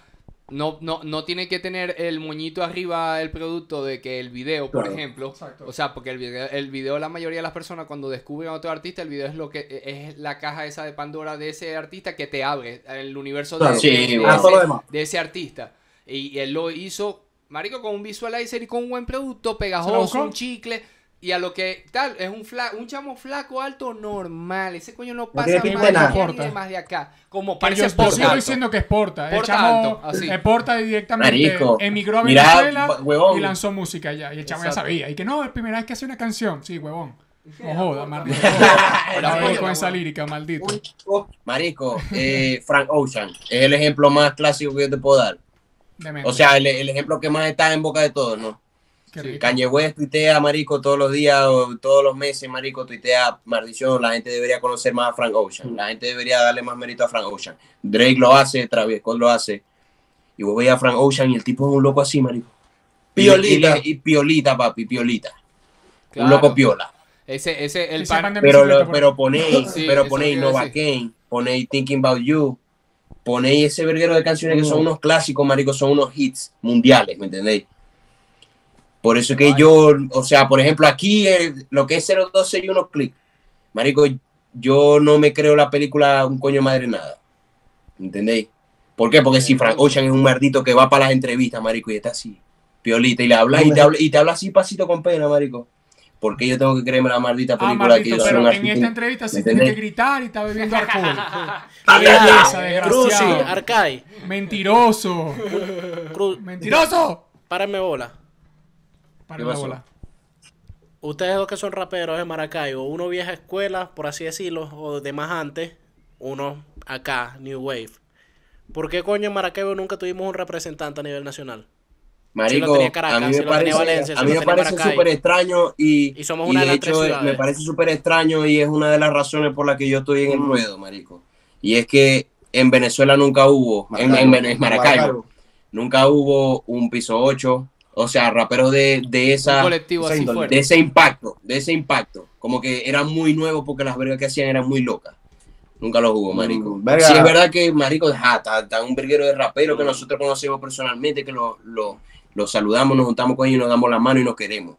no, no, no tiene que tener el moñito arriba el producto de que el video, por Claro. ejemplo. Exacto. O sea, porque el video, el video, la mayoría de las personas cuando descubren a otro artista, el video es lo que es la caja esa de Pandora de ese artista que te abre el universo de, Claro. de- Sí, de bueno. ese, Todo lo demás. de ese artista. Y, y él lo hizo, marico, con un visualizer y con un buen producto, ¿Se lo pegajoso, buscó? un chicle. Y a lo que tal, es un fla, un chamo flaco, alto, normal. Ese coño no No pasa tiene más pinta de de nada. aquí ni Porta. de más de acá. Como Que yo, parece yo por sigo alto. diciendo que es Porta. El Porta chamo alto, así. es Porta directamente Marico, emigró a mira, Venezuela huevón. y lanzó música allá. Y el chamo ya Exacto. sabía. Y que no, es la primera vez que hace una canción. Sí, huevón. No joda, maldito. Hola, Joder hola, con esa hola. lírica, maldito. Marico, eh, Frank Ocean es el ejemplo más clásico que yo te puedo dar. Demente. O sea, el, el ejemplo que más está en boca de todos, ¿no? Qué rico. Kanye West tuitea, marico, todos los días o todos los meses, marico, tuitea, maldición, la gente debería conocer más a Frank Ocean, la gente debería darle más mérito a Frank Ocean. Drake lo hace, Travis Scott lo hace, y vos veis a Frank Ocean y el tipo es un loco así, marico. Y- Piolita. Y, y piolita, papi, piolita. Claro. Un loco piola. Ese, ese, el Que pan- sepan de Pero, bicicleta, lo- por pero ahí. ponéis, Sí, pero eso ponéis iba a Nova decir. Kane, ponéis Thinking About You, ponéis ese verguero de canciones que son Mm. unos clásicos, marico, son unos hits mundiales, ¿me entendéis? Por eso que Vaya. yo, o sea, por ejemplo, aquí eh, lo que es cero dos seis uno clic, marico, yo no me creo la película un coño madre nada, ¿entendéis? ¿Por qué? Porque si Frank Ocean es un maldito que va para las entrevistas, marico, y está así, piolita, y le habla y te habla, y te habla así pasito con pena, marico. ¿Por qué yo tengo que creerme la maldita Ah, película maldito, que yo soy pero un en artista? esta entrevista sí ¿Me tiene que entendés? gritar y está bebiendo alcohol. Cruci, desgraciado. Arcai, Mentiroso. Cru- Mentiroso. párenme bola. Para ¿Qué la pasó? bola. Ustedes dos que son raperos de Maracaibo, uno vieja escuela, por así decirlo, o de más antes, uno acá, New Wave. ¿Por qué coño en Maracaibo nunca tuvimos un representante a nivel nacional? Si lo Marico, tenía Caracas, a mí me si lo tenía parece, Valencia, a si mí lo me tenía parece Maracay. súper extraño y, Y somos y una de de las tres hecho ciudades. me parece súper extraño y es una de las razones por las que yo estoy en el Mm. ruedo, marico. Y es que en Venezuela nunca hubo, en, en, en Maracaibo, Maracaibo. nunca hubo un piso ocho, o sea, raperos de, de un esa colectivo esa así índole. fuerte. de ese impacto, de ese impacto, como que eran muy nuevos porque las vergas que hacían eran muy locas. Nunca los hubo, marico. Mm, verga. Sí, es verdad que, marico, ja, está, está un verguero de rapero que nosotros conocemos personalmente, que lo, lo, lo saludamos, nos juntamos con ellos, nos damos la mano y nos queremos.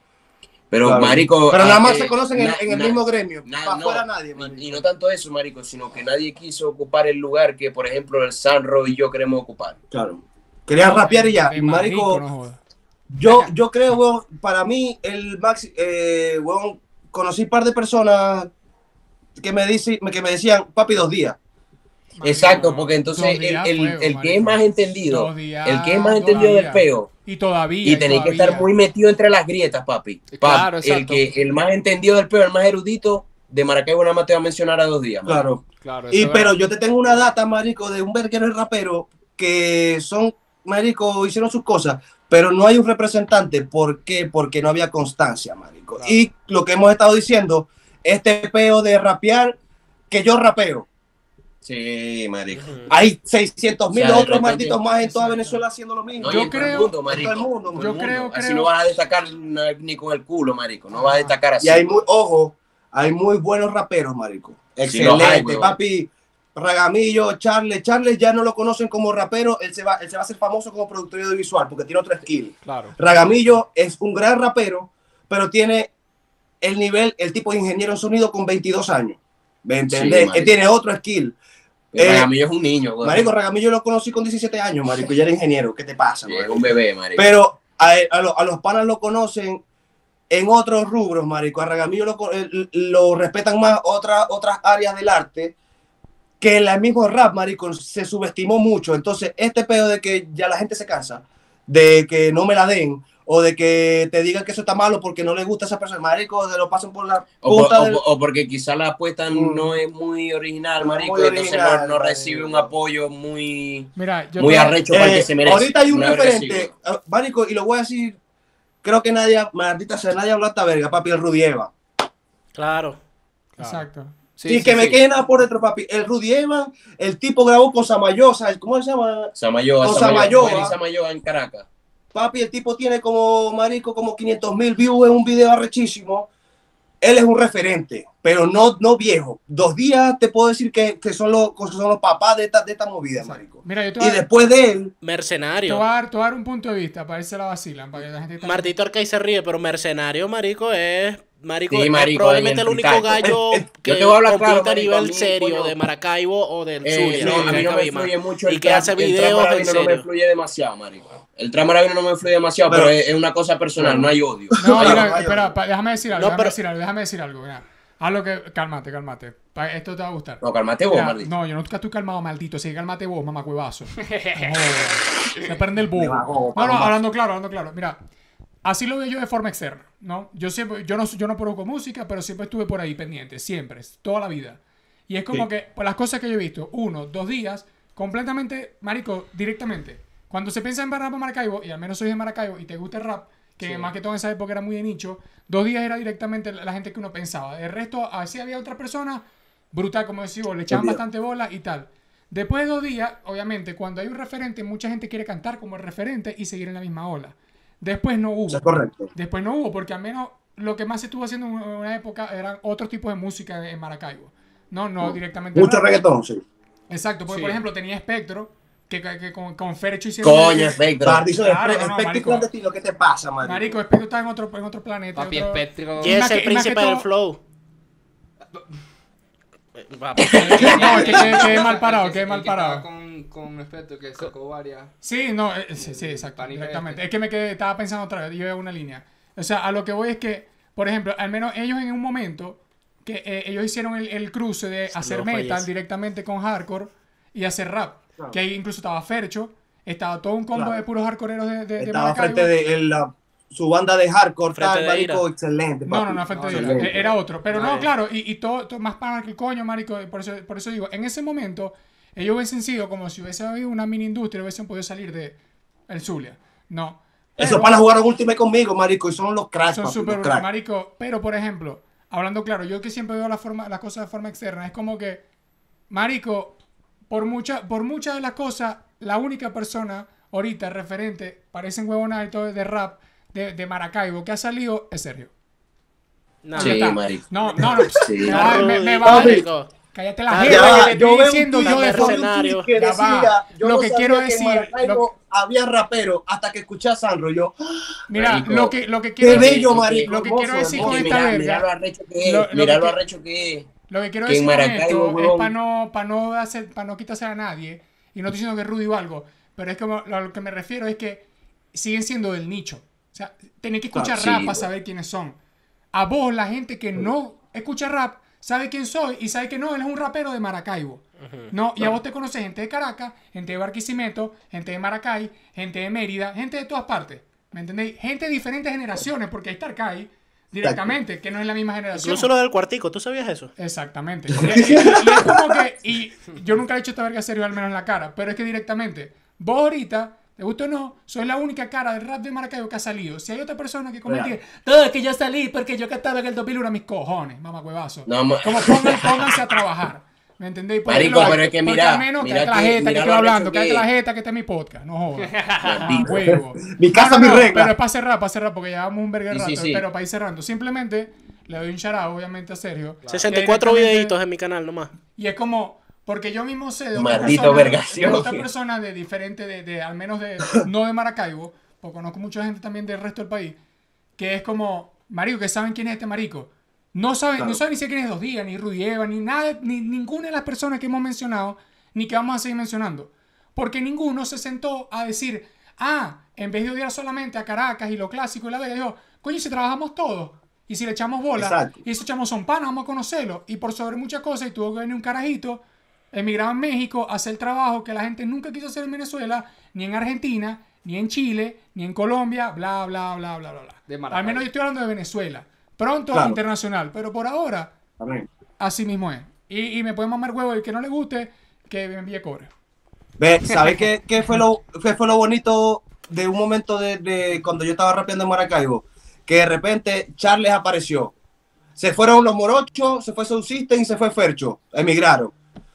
Pero, Claro. marico... Pero nada ah, más eh, se conocen en, na- en el na- mismo gremio. na- Para no, afuera nadie. y- marico. y no tanto eso, marico, sino que nadie quiso ocupar el lugar que, por ejemplo, el Sanro y yo queremos ocupar. Claro. Querían rapear y ya. De Marico, no joda. yo, yo creo, weón, para mí, el maxi, eh, weón, conocí un par de personas que me, dice, que me decían, papi, dos días. Exacto, porque entonces Dos el, días el, fuego, el que marico. es más entendido, Dos días, el que es más dos entendido del días. peo, Y todavía. y tenéis que todavía. estar muy metido entre las grietas, papi. Pap, Claro, el exacto. que el más entendido del peo, el más erudito de Maracaibo nada más te va a mencionar a dos días. marico. Claro. Claro, eso Y es pero verdad. yo te tengo una data, marico, de un verguero de rapero que son, marico, hicieron sus cosas, pero no hay un representante. ¿Por qué? Porque no había constancia, marico. Claro. Y lo que hemos estado diciendo, este peo de rapear, que yo rapeo. Sí, marico. Ujú. Hay seiscientos mil O sea, de otros repente- malditos más en toda Exacto. Venezuela haciendo lo mismo. No, Yo y en todo el creo- mundo, en marico. todo el mundo, Todo el yo mundo. creo- Así creo- no vas a destacar na- ni con el culo, marico. No vas a destacar así. Y hay muy, ojo, hay muy buenos raperos, marico. Sí, los hay, Excelente, huevón. papi. Ragamillo, Charles, Charles ya no lo conocen como rapero, él se va, él se va a hacer famoso como productor audiovisual porque tiene otro skill. Claro. Ragamillo es un gran rapero, pero tiene el nivel, el tipo de ingeniero en sonido con veintidós años. ¿Me entendés? marico. Él tiene otro skill. El Eh, Ragamillo es un niño, güey. Marico, Ragamillo lo conocí con diecisiete años, marico, y ya era ingeniero. ¿Qué te pasa, Sí, es marico? un bebé, marico. Pero a, a, lo- a los panas lo conocen en otros rubros, marico. A Ragamillo lo, co- eh, lo respetan más otras otras áreas del arte que el mismo rap, marico, se subestimó mucho. Entonces, este pedo de que ya la gente se cansa, de que no me la den, o de que te digan que eso está malo porque no le gusta a esa persona, marico, se lo pasan por la O, por- punta o- del... o porque quizá la apuesta Mm. no es muy original, marico. Muy entonces original, no, no marico. recibe un apoyo muy, Mira, yo muy creo- arrecho para el Eh, que se merece. ahorita hay un Una vez referente, recibido. eh, marico, y lo voy a decir, creo que nadie, maldita sea, nadie habla esta verga, papi, el Rudy Eva. Claro. Exacto. Sí, y sí, que me sí. quede nada por dentro, papi. El Rudy Evan, el tipo grabó con Samayoa, ¿sabes cómo se llama? Samayoa, Con Samayoa, Samayoa. Félix Samayoa en Caracas. Papi, el tipo tiene como, marico, como quinientos mil views en un video arrechísimo. Él es un referente. pero no, no viejo. Dos días te puedo decir que, que son, los, que son los papás de esta, de esta movida, marico. Mira, yo te Y voy, a, después de él, te Mercenario. voy a dar, te voy a dar un punto de vista para ver si se la vacilan. Para que la gente Martito Arcade se ríe, pero Mercenario, marico, es... Marico, Sí, es marico, probablemente en el el único freestyle. gallo Eh, eh, que yo te voy a hablar compite claro, a marico, nivel a mí, serio coño, de Maracaibo o del Eh, Zulia. no, de a mí no me Cabima, fluye mucho el y que trap, hace el trap videos en maravino no me serio. fluye demasiado, marico. El trap maravino no me fluye demasiado, pero, Pero- es, es una cosa personal, no hay odio. No, Claro, mira, vaya, espera, vaya. pa- déjame decir algo, No, déjame pero- decir algo, déjame decir algo. Mira. Haz lo que... Cálmate, cálmate. Pa- Esto te va a gustar. No, cálmate vos, Mira, maldito. no, yo no estoy calmado, maldito. Sí, cálmate vos, mamacuevazo. No, se prende el bobo. Demagogo, No, no, mamá. hablando claro, hablando claro. Mira, así lo veo yo de forma externa, ¿no? Yo siempre, yo no, yo no produzco música, pero siempre estuve por ahí pendiente, siempre, toda la vida. Y es como Sí. que, por las cosas que yo he visto, uno, dos días, completamente, marico, directamente. Cuando se piensa en rap en Maracaibo, y al menos soy de Maracaibo, y te gusta el rap, que Sí. más que todo en esa época era muy de nicho, dos días era directamente la gente que uno pensaba. El resto, así había otra persona, brutal, como decís vos, le echaban Dos días. bastante bola y tal. Después de dos días, obviamente, cuando hay un referente, mucha gente quiere cantar como el referente y seguir en la misma ola. Después no hubo. eso es correcto. Después no hubo, porque al menos lo que más se estuvo haciendo en una época eran otros tipos de música en Maracaibo. No, no directamente. Mucho rap. reggaetón, sí. Exacto, porque Sí. por ejemplo tenía Espectro, que, que, que con, con Fercho hicieron. Coño, Espectro. Bardizo de Claro, no, no, espectro marico. clandestino, ¿qué te pasa, marico? Marico, Espectro está en otro, en otro planeta. Papi otro- Espectro. Y es más el que- y más que príncipe del todo- flow. Eh, va, pues. No, es que quedé, quedé mal parado, El que- quedé el mal que estaba parado. Con, con Espectro, que sacó varias. Sí, no, eh, sí, sí, exacto, Pánico exactamente. este. Es que me quedé, estaba pensando otra vez, yo iba una línea. O sea, a lo que voy es que, por ejemplo, al menos ellos en un momento, que eh, ellos hicieron el, el cruce de hacer no metal fallece. directamente con hardcore y hacer rap. Claro. Que ahí incluso estaba Fercho, estaba todo un combo Claro. de puros hardcoreeros de, de, de Estaba Maracaibo. frente de el, la, su banda de hardcore, Frente tal, de marico, Ira. excelente. No, no, papi. no, frente No, de excelente. Ira, era otro. Pero no, Vale. claro, y, y todo, todo más para que el coño, marico, por eso, por eso digo, en ese momento, ellos hubiesen sido como si hubiese habido una mini industria, hubiesen podido salir de el Zulia. No. Esos Pero- panas jugaron Ultimate conmigo, marico, y son los cracks, son papi, súper los cracks. marico. Pero, por ejemplo, hablando claro, yo que siempre veo la forma, las cosas de forma externa, es como que, marico, por, mucha, por muchas de las cosas, la única persona ahorita referente, parecen huevonadas y todo de rap, de, de Maracaibo, que ha salido es Sergio. No, Sí, Ya está. marico. No, no, no. Sí. me va- me, me Rudy, va a- marico. Cállate la Ah, jeva, ya que va, te yo estoy veo diciendo un yo de tweet, forma... yo vi un tweet que Ya decía, va. yo Lo no que sabía quiero que en decir, Maracaibo lo- había rapero hasta que escuché a Sandro, yo, Mira, Marico. lo que, lo que qué quiero decir, bello, que- marico, lo que hermoso, quiero decir hermoso. con Que esta mira, verga- mira lo arrecho que es, lo- lo mira que lo qui- arrecho que es. Lo que quiero Que en decir con Maracaibo, esto es huevón. para no, para no, hacer, para no quitarse a nadie, y no estoy diciendo que Rudy o algo, pero es como lo, lo que me refiero es que siguen siendo del nicho. O sea, tenés que escuchar Claro, rap sí, para güey. saber quiénes son. A vos, la gente que no escucha rap, sabe quién soy y sabe que no, él es un rapero de Maracaibo. No, y a vos te conoces gente de Caracas, gente de Barquisimeto, gente de Maracay, gente de Mérida, gente de todas partes. ¿Me entendéis? Gente de diferentes generaciones, porque ahí está Arcay directamente, que no es la misma generación. Incluso lo del cuartico, ¿tú sabías eso? Exactamente. Y, y- y es como que, y yo nunca he hecho esta verga serio al menos en la cara, pero es que directamente, vos ahorita, te gusta o no, soy la única cara del rap de Maracaibo que ha salido. Si hay otra persona que comente, no, es que yo salí porque yo cantaba en el dos mil uno a mis cojones, mamá huevazo. No, ma- Como pongan, pónganse a trabajar. ¿Me entendéis? Porque Marico, lo- pero es que porque mira, al menos mira cállate la que- jeta que mira estoy lo hablando, arrecho cállate que la es. jeta que este es mi podcast, no jodas. Ah, Maldito. huevo. Mi casa, No, no, mi no, regla. Pero es para cerrar, para cerrar, porque llevamos un verga de Sí, rato, sí, sí. pero para ir cerrando. Simplemente le doy un shout out, obviamente, a Sergio. sesenta y Que cuatro directamente- videitos en mi canal nomás. Y es como, porque yo mismo sé de otra Maldito persona, vergación. de otra persona de diferente, de, de al menos de, no de Maracaibo, porque conozco mucha gente también del resto del país, que es como, marico, que saben quién es este marico. No saben, Claro. no saben ni siquiera quién es Dos Días, ni Rudy Eva, ni nada, ni ninguna de las personas que hemos mencionado, ni que vamos a seguir mencionando. Porque ninguno se sentó a decir, ah, en vez de odiar solamente a Caracas y lo clásico y la vega, dijo, coño, si trabajamos todos, y si le echamos bola, Exacto. y esos chamos son panas, vamos a conocerlo. Y por sobre muchas cosas, y tuvo que venir un carajito, emigrado en México, a hacer el trabajo que la gente nunca quiso hacer en Venezuela, ni en Argentina, ni en Chile, ni en Colombia, bla, bla, bla, bla, bla, bla. De Maracaibo. Al menos yo estoy hablando de Venezuela. Pronto Claro. internacional, pero por ahora, Amén. así mismo es. Y, y me pueden mamar huevo, el que no le guste, que me envíe cobre. Ve, ¿sabes qué, qué, fue lo, qué fue lo bonito de un momento de, de cuando yo estaba rapeando en Maracaibo? Que de repente Charles apareció. Se fueron los morochos, se fue Soul System y se fue Fercho. Emigraron.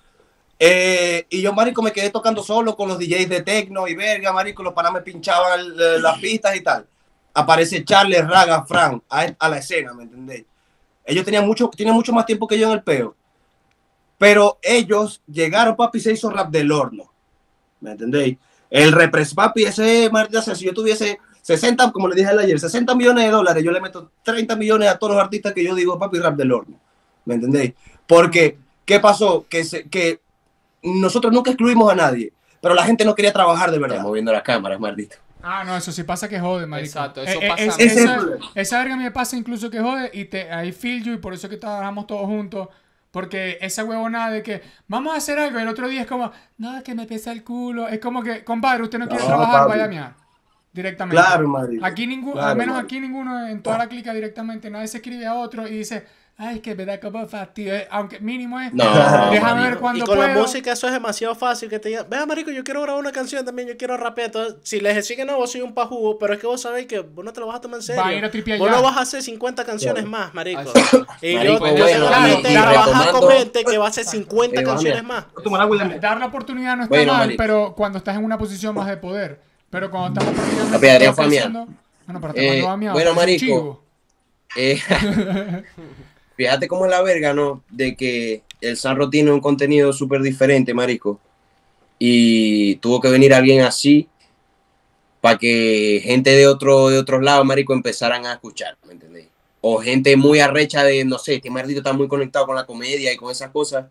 Eh, y yo, marico, me quedé tocando solo con los D Js de techno y verga, marico, los panas me pinchaban eh, las pistas y tal. Aparece Charles, Raga, Fran a, a la escena, ¿me entendéis? Ellos tenían mucho, tienen mucho más tiempo que yo en el peo. Pero ellos llegaron, papi, y se hizo rap del horno. ¿Me entendéis? El repres, papi, ese, si yo tuviese sesenta, como le dije ayer, sesenta millones de dólares, yo le meto treinta millones a todos los artistas que yo digo, papi, rap del horno. ¿Me entendéis? Porque, ¿qué pasó? Que, se, que nosotros nunca excluimos a nadie, pero la gente no quería trabajar de verdad. Estamos viendo las cámaras, maldito. Ah, no, eso sí pasa que jode, marico. Exacto, eso eh, pasa. Es, Ese esa, es el esa verga me pasa incluso que jode y te, ahí feel you y por eso es que trabajamos todos juntos. Porque esa huevonada de que vamos a hacer algo y el otro día es como, no, es que me pesa el culo. Es como que, compadre, usted no quiere No, trabajar, papi. vaya a miar. Directamente. Claro, marico. Aquí ninguno, Claro, al menos marico. aquí ninguno en toda la clica directamente, nadie se escribe a otro y dice, ay, es que me da como fastidio. Eh, Aunque mínimo es, No, déjame marico. ver cuando Y con puedo. la música eso es demasiado fácil que te digan, vea marico, yo quiero grabar una canción también, yo quiero rapear. Entonces, si les decís que no, vos sois un pajugo, pero es que vos sabéis que vos no te lo vas a tomar en serio. Va a ir a tripear Vos ya. no vas a hacer cincuenta canciones más, marico. Así. Y Marico, yo, yo bueno, seguramente y- y trabajar retomando- con gente que va a hacer cincuenta Eh, canciones vamos. más. Dar la oportunidad no está Bueno, mal, marico. pero cuando estás en una posición más de poder. Pero cuando estás prácticamente Papi, Adrián fue a ofreciendo- Bueno, pero te Eh, mandó a miar, bueno, parece un marico. Eh, fíjate cómo es la verga, ¿no? De que el Sanro tiene un contenido súper diferente, marico. Y tuvo que venir alguien así para que gente de, otro, de otros lados, marico, empezaran a escuchar, ¿me entendéis? O gente muy arrecha de, no sé, este maldito está muy conectado con la comedia y con esas cosas.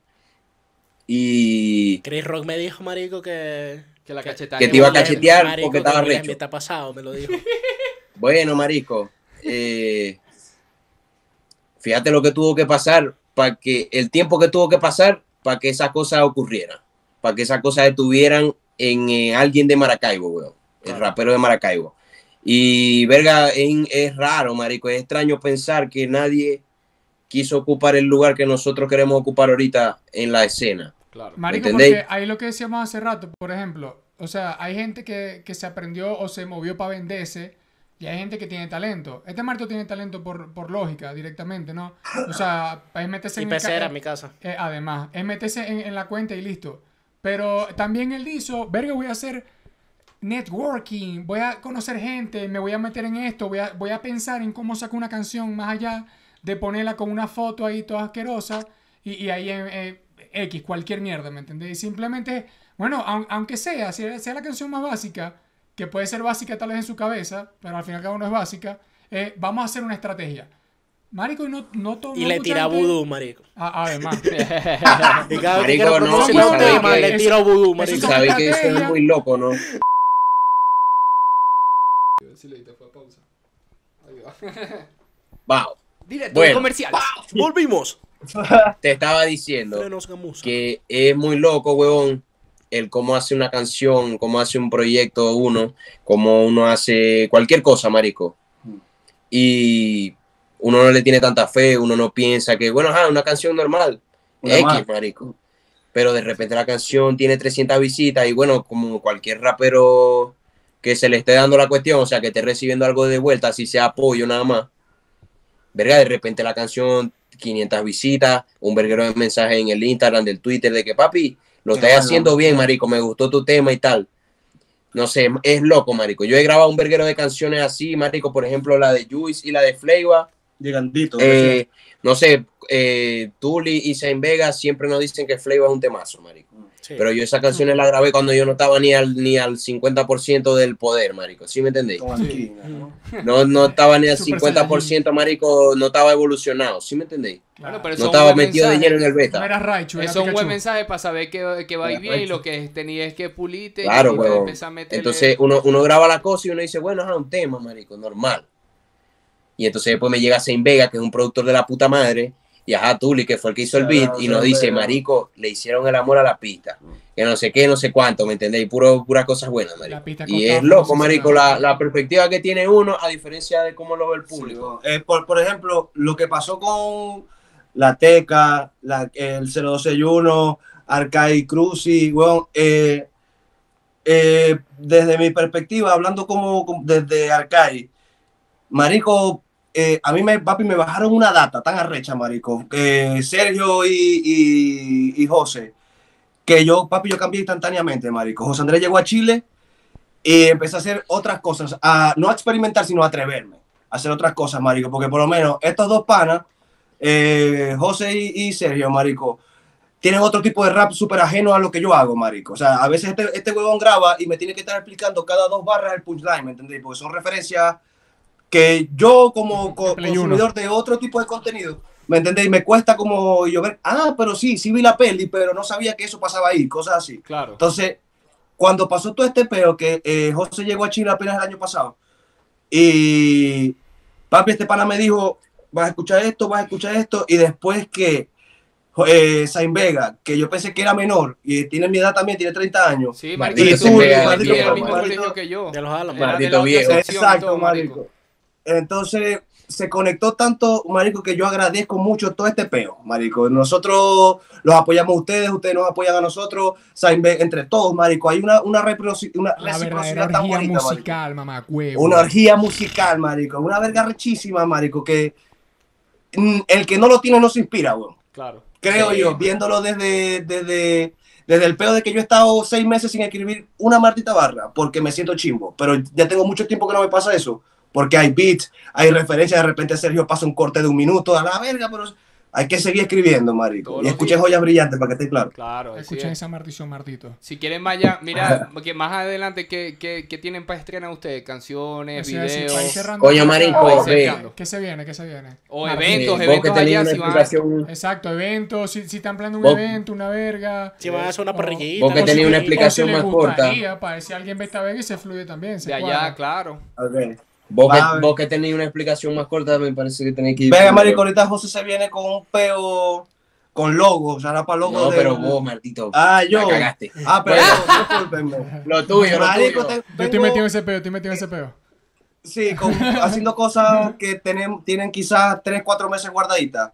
Y Chris Rock me dijo, marico, que... Que la cachetada. que te iba a Marico, cachetear marico, porque estaba que Miguel recho. me está pasado, me lo dijo. Bueno, marico, eh, fíjate lo que tuvo que pasar para que el tiempo que tuvo que pasar para que esas cosas ocurrieran, para que esas cosas estuvieran en eh, alguien de Maracaibo, weón, el rapero de Maracaibo. Y verga, es, es raro, marico, es extraño pensar que nadie quiso ocupar el lugar que nosotros queremos ocupar ahorita en la escena. Claro. Marico, ¿Entendéis? porque ahí lo que decíamos hace rato, por ejemplo, o sea, hay gente que, que se aprendió o se movió para venderse y hay gente que tiene talento. Este Marto tiene talento por, por lógica, directamente, ¿no? O sea, es meterse Y en el pecera ca- en mi casa. eh, además, es meterse en, en la cuenta y listo. Pero también él hizo, verga, voy a hacer networking, voy a conocer gente, me voy a meter en esto, voy a, voy a pensar en cómo saco una canción más allá de ponerla con una foto ahí toda asquerosa y, y ahí en eh, X, cualquier mierda, ¿me entendés? Y simplemente, bueno, aun- aunque sea, si sea la canción más básica, que puede ser básica tal vez en su cabeza, pero al fin y al cabo no es básica, eh, vamos a hacer una estrategia. Marico, y no, no to- Y no le mucha tira gente- vudú, marico. Ah, además. Y cada vez que Marico, quiero no, promocionar no, un no, tema, no, le eso- tiro vudú, eso marico. son- Sabes que eso es estrategia. muy loco, ¿no? Sí, le diste, fue pausa. Ahí va. Wow. Directo Bueno. comerciales. Volvimos. Te estaba diciendo Frenos gamuza. que es muy loco, huevón, el cómo hace una canción, cómo hace un proyecto uno, cómo uno hace cualquier cosa, marico. Y uno no le tiene tanta fe, uno no piensa que, bueno, ajá, una canción normal, Una X, más. marico. Pero de repente la canción tiene trescientas visitas y bueno, como cualquier rapero que se le esté dando la cuestión, o sea, que esté recibiendo algo de vuelta, si sea apoyo nada más. Verga, de repente la canción, quinientas visitas, un verguero de mensajes en el Instagram, del Twitter, de que papi, lo Qué estás bueno. haciendo bien, marico, me gustó tu tema y tal. No sé, es loco, marico. Yo he grabado un verguero de canciones así, marico, por ejemplo, la de Juice y la de Flavor. Llegandito. Eh, no sé, eh, Tuli y Saint Vega siempre nos dicen que Flavor es un temazo, marico. Sí. Pero yo esas canciones las grabé cuando yo no estaba ni al, ni al cincuenta por ciento del poder, marico. ¿Sí me entendéis? Con Anquina, ¿no? No, no estaba ni al Super cincuenta por ciento, marico, no estaba evolucionado. ¿Sí me entendéis? Bueno, pero No eso es un estaba buen metido de mensaje. lleno en el No beta. era Raichu, era Eso es un buen Pikachu. mensaje para saber que, que va a ir bien y Correcto. lo que tenía es que pulite Claro, y weón. empezar a meterle. Entonces uno, uno graba la cosa y uno dice, bueno, es un tema, marico, normal. Y entonces después me llega Saint Vega, que es un productor de la puta madre, y ajá, Tuli, que fue el que hizo el beat, y nos dice, marico, le hicieron el amor a la pista. Que no sé qué, no sé cuánto, ¿me entendéis? Puro, puras cosas buenas, marico. La pista Y costaba es loco, famosísima. marico, la, la perspectiva que tiene uno, a diferencia de cómo lo ve el público. Eh, por, por ejemplo, lo que pasó con la Teca, la, el cero dos seis uno, Arcade Cruci, bueno, eh, eh, desde mi perspectiva, hablando como, como desde Arcade, marico, eh, a mí me, papi, me bajaron una data tan arrecha, marico, que Sergio y, y, y José, que yo, papi, yo cambié instantáneamente, marico. José Andrés llegó a Chile y empecé a hacer otras cosas, a, no a experimentar, sino a atreverme a hacer otras cosas, marico, porque por lo menos estos dos panas eh, José y, y Sergio, marico, tienen otro tipo de rap súper ajeno a lo que yo hago, marico. O sea, a veces este, este huevón graba y me tiene que estar explicando cada dos barras el punchline, ¿me entendéis? Porque son referencias que yo como co consumidor de otro tipo de contenido, ¿me entendéis? Me cuesta como yo ver, ah, pero sí, sí vi la peli, pero no sabía que eso pasaba ahí, cosas así. Claro. Entonces, cuando pasó todo este peo, que eh, José llegó a Chile apenas el año pasado, y papi, este pana me dijo, vas a escuchar esto, vas a escuchar esto, y después que eh, Sain Vega, que yo pensé que era menor, y tiene mi edad también, tiene treinta años. Sí, Maldito marico, Sain tú, Vega, marico, maldito el mismo viejo. colegio que yo. De los Álamos. Era de Maldito la otra viejo. sección y Exacto, todo, marico. Entonces se conectó tanto, marico, que yo agradezco mucho todo este peo, marico. Nosotros los apoyamos a ustedes, ustedes nos apoyan a nosotros, Sain Vega, entre todos, marico. Hay una, una, una La verdadera reciprocidad tan orgía bonita, musical, mamá, huevo. una orgía musical, marico. Una verga rechísima, marico, que mm, el que no lo tiene no se inspira, weón. Claro. Creo Sí. yo, viéndolo desde, desde, desde el peo de que yo he estado seis meses sin escribir una maldita barra, porque me siento chimbo. Pero ya tengo mucho tiempo que no me pasa eso, porque hay beats, hay referencias, de repente Sergio pasa un corte de un minuto, a la verga, pero hay que seguir escribiendo, marico. Todos Y los escuchen días. joyas brillantes, para que esté claro. Claro, así Escuchen es. esa maldición, Martito. Si quieren vaya, mira, que más adelante, ¿qué, qué, qué tienen para estrenar ustedes? Canciones, Eso iba a decir, videos, para ir cerrando Coño, acá, marico, Vais ve. cerrando. ¿Qué se viene? ¿Qué se viene? O Martito. eventos, Eh, vos que eventos tenéis allá, una si van. explicación, Exacto, eventos, si, si están planeando un Vos- evento, una verga. Si van a hacer una O- parrillita. vos que no tenéis sé una qué. explicación o si les más corta. gustaría, para ver si alguien ve esta verga y se fluye también. Se De allá, cuadra. claro. Okay. Vos que, Va, vos que tenéis una explicación más corta, me parece que tenéis que ir. Venga, primero. marico, ahorita José se viene con un peo con logo, o sea, era para logo No, de... pero vos, maldito. Ah, yo. La cagaste. Ah, pero discúlpenme. Lo tuyo, lo Marico, tuyo. te- Yo estoy vengo- metido en ese peo, estoy metido en ese peo. Sí, con- haciendo cosas que tienen, tienen quizás tres, cuatro meses guardaditas,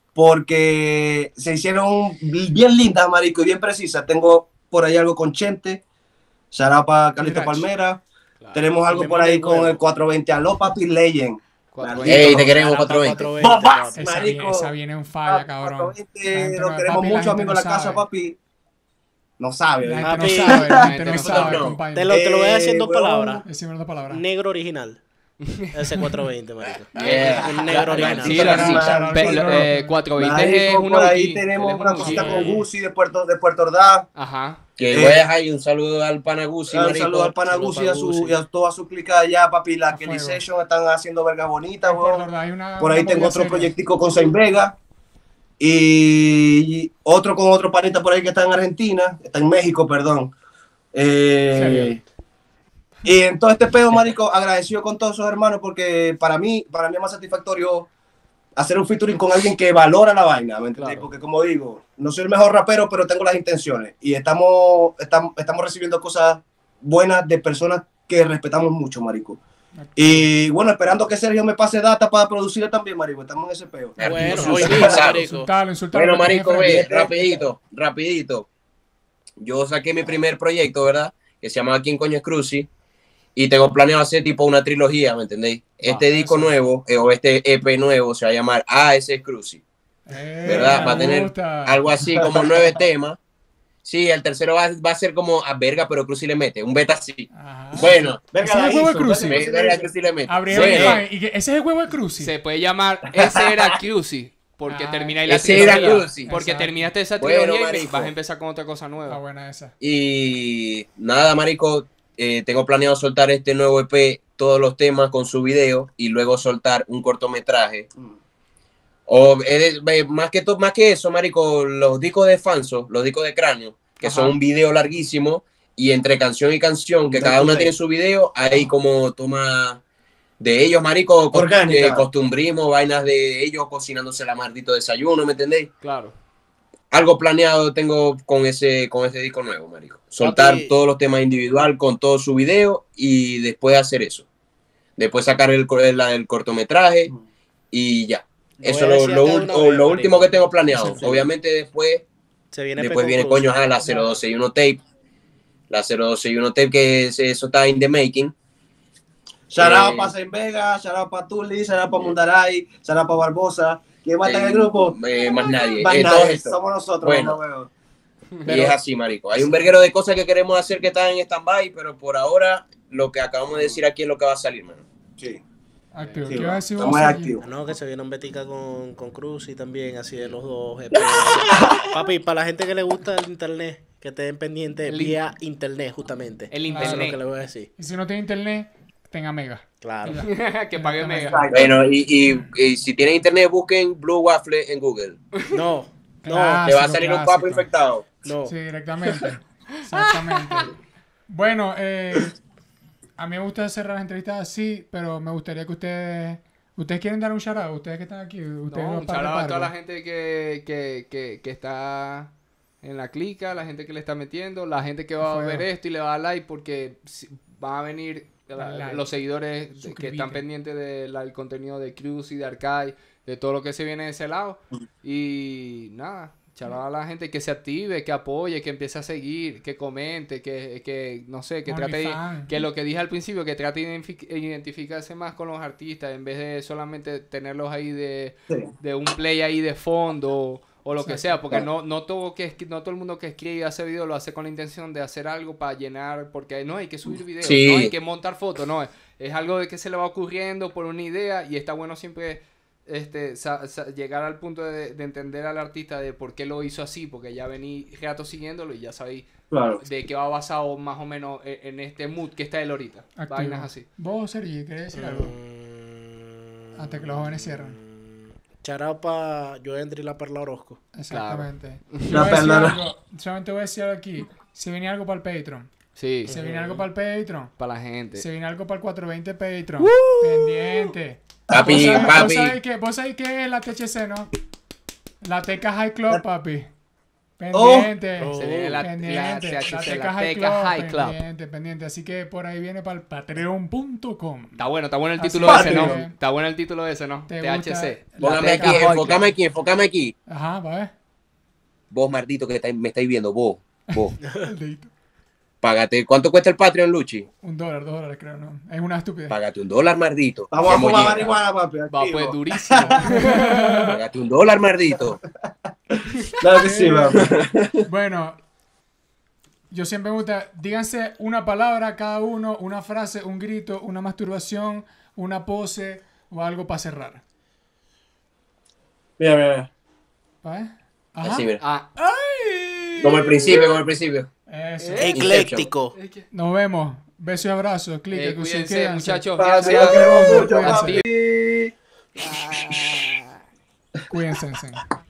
porque se hicieron bien lindas, marico, y bien precisas. Tengo por ahí algo con Chente, Charapa, Calito Mira, Palmera. Claro. Tenemos algo Me por ahí manda con huevo. el cuatrocientos veinte Aló, papi, Legend. Cuatro- Maldito. Ey, te queremos Caramba, cuatrocientos veinte. cuatrocientos veinte, Bombas. papi. Esa, Marico. viene, esa viene en falla, Ah, cabrón. cuatrocientos veinte, La gente lo no- queremos papi, la mucho, gente amigos no en la casa, sabe. papi. No sabe. La ¿verdad? gente Papi. no sabe, la gente no Nosotros sabe, no. compadre. Te lo, te lo voy a decir en dos Eh, huevón. palabras. Decime dos palabras. Negro original. Ese cuatrocientos veinte, marico. Yeah. Un negro original. Sí, la- sí. Claro, Pe- claro. eh, cuatrocientos veinte es Marico, una por ahí O G, tenemos él es una un O G. cosita Sí. con Gucci de Puerto, de Puerto Ordaz. Ajá. Que Eh, voy a dejar ahí un saludo al Panagusi, Un marico. saludo al pana Saludo Gucci para y a, su, Gucci. y a toda su clica allá, papi. La A Kelly fuego. Session están haciendo vergas bonitas, Por weón. verdad, hay una- Por una ahí tengo movida otro seria. proyectico con Saint Vega. Y otro con otro panita por ahí que está en Argentina. Está en México, perdón. Eh, Serio. y en todo este pedo, marico, agradecido con todos esos hermanos porque para mí, para mí es más satisfactorio hacer un featuring con alguien que valora la vaina, ¿me entendés? Claro. Porque como digo, no soy el mejor rapero, pero tengo las intenciones. Y estamos, estamos, estamos recibiendo cosas buenas de personas que respetamos mucho, marico. Y bueno, esperando que Sergio me pase data para producirle también, marico. Estamos en ese peo. Bueno, Arturo hoy Suso, mismo, Gonzalo. marico. Insultalo, insultalo. Bueno, que marico, tiene ve, frente. rapidito, rapidito. Yo saqué mi primer proyecto, ¿verdad? Que se llamaba ¿Quién coño es Cruci? Y tengo planeado hacer tipo una trilogía, ¿me entendéis? Este disco eso. nuevo, eh, o este E P nuevo, se va a llamar Ah, ese es Cruci. Eh, ¿Verdad? Va a me tener gusta. algo así como nueve temas. Sí, el tercero va, va a ser como a verga, pero Cruci le mete, un beta así. Ajá. Bueno, Venga, Ese es la el huevo de hizo, Cruci. venga, verga, Cruci le mete. Abrió Bueno, el fan. ¿Y que ese es el huevo de Cruci? Se puede llamar Ese era Cruci. Porque Ah, termináis la ese era trilogía. Cruci. Porque Exacto. terminaste esa Bueno, trilogía y marico. vas a empezar con otra cosa Está nueva. buena esa. Y nada, marico, eh, tengo planeado soltar este nuevo E P, todos los temas con su video y luego soltar un cortometraje. O eh, eh, más que to- más que eso, marico, los discos de Fanso, los discos de Cráneo, que Ajá. son un video larguísimo y entre canción y canción, que De cada una tu tiene ley. su video, hay como toma de ellos, marico, co- Orgánica. eh, costumbrismo, vainas de ellos cocinándose la maldito desayuno, ¿me entendéis? Claro. Algo planeado tengo con ese, con ese disco nuevo, marico. Soltar Papi. todos los temas individual con todo su video y después hacer eso. Después sacar el, co- el, el cortometraje y ya. Voy Eso a es lo, decirte lo, de ul- una o vez, lo último marico. que tengo planeado. Sí. Obviamente después, Se viene después P viene con coño, Cruz. ajá, la cero doce y uno tape. La cero doce y uno tape que es- eso está in the making. Shout Eh, para Saint Vega, shout out para Tuli, shout out para Mundaray, shout out para Barbosa. ¿Quién más está en el Eh, grupo? eh, más nadie. Más Eh, nadie, todos estos. somos nosotros. Bueno. mamá, weón. Y es así, marico. Hay un verguero de cosas que queremos hacer que están en stand-by, pero por ahora lo que acabamos de decir aquí es lo que va a salir, mano. Sí. Activo. Sí, ¿Qué iba a decir vos, estamos Sergi? activos. Ah, no, que se viene un Betica con, con Cruz y también así de los dos. E P. Papi, para la gente que le gusta el internet, que estén pendientes El vía internet, justamente. El Eso es lo que internet. le voy a decir. Y si no tiene internet, tenga mega. Claro. Que pague mega. Exacto. Bueno, y, y, y si tienen internet, busquen Blue Waffle en Google. No, no, Claro. Te va a Clásico, salir un clásico. papo infectado. no. Sí, directamente. Exactamente. Bueno, eh, a mí me gusta cerrar las entrevistas así, pero me gustaría que ustedes... ¿Ustedes quieren dar un shout out? Ustedes que están aquí. Ustedes No, los un par de saludo a toda la pargos. gente que, que, que, que está en la clica, la gente que le está metiendo, la gente que va a Fuego. ver esto y le va a dar like porque si- van a venir la- Dale like. los seguidores que Suscribite. están pendientes del contenido de Cruz y de Arcai, de todo lo que se viene de ese lado. Y nada, charlar a la gente que se active, que apoye, que empiece a seguir, que comente, que, que no sé, que trate de, OnlyFans. que lo que dije al principio, que trate de identifi- identificarse más con los artistas en vez de solamente tenerlos ahí de, Sí. de un play ahí de fondo o lo que Exacto. sea, porque no, no todo que escri- no todo el mundo que escribe y hace video lo hace con la intención de hacer algo para llenar, porque no hay que subir videos, Sí. no hay que montar fotos, no, es, es algo de que se le va ocurriendo por una idea y está bueno siempre este sa- sa- llegar al punto de, de entender al artista de por qué lo hizo así, porque ya vení rato siguiéndolo y ya sabéis Claro. de qué va basado más o menos en, en este mood que está él ahorita. Activo. Vainas así. Vos, Sergi, ¿querés decir algo? Mm, Antes que los jóvenes cierren. Charao para yo Endry y la Perla Orozco. Exactamente. La Yo voy a decir perla. algo, solamente voy a decir algo aquí. Se viene algo para el Patreon. Sí, Se viene algo para el Patreon. para la gente. Se viene algo para el cuatrocientos veinte Patreon. Pendiente. Papi, ¿Vos sabés, papi. ¿vos sabés qué, ¿Vos sabés qué es la T H C, no? La Teca High Club, papi. Pendiente. Oh. Se viene la, la pendiente. T H C, Teca la High Teca Club, High Club. pendiente, pendiente. Así que por ahí viene para el patreon punto com. Está bueno, está bueno el Así título que- ese, ¿no? Está bueno el título ese, ¿no? ¿Te T H C. gusta? La Enfócame Teca aquí, High Club. enfócame aquí, enfócame aquí. Ajá, va a ver. Vos, maldito, que está- me estáis viendo, vos, vos. Listo. Págate. ¿Cuánto cuesta el Patreon, Luchi? Un dólar, dos dólares, creo, ¿no? Es una estupidez. Págate un dólar, maldito. Vamos a Qué fumar mollera. marihuana, papi. Va, activo. pues durísimo. Págate un dólar, maldito. Claro que sí, papi. Bueno, yo siempre me gusta, díganse una palabra cada uno, una frase, un grito, una masturbación, una pose o algo para cerrar. Mira, mira, mira. ¿Vale? Ajá. Así, mira. Ah, ¡Ay! Como el principio, como el principio. Eso. Eh. Ecléctico. Nos vemos. Besos y abrazos. Clic, eh, que se cuídense, quedan. muchachos. Papi, Gracias. lo queremos mucho, Cuídense. papi. Cuídense.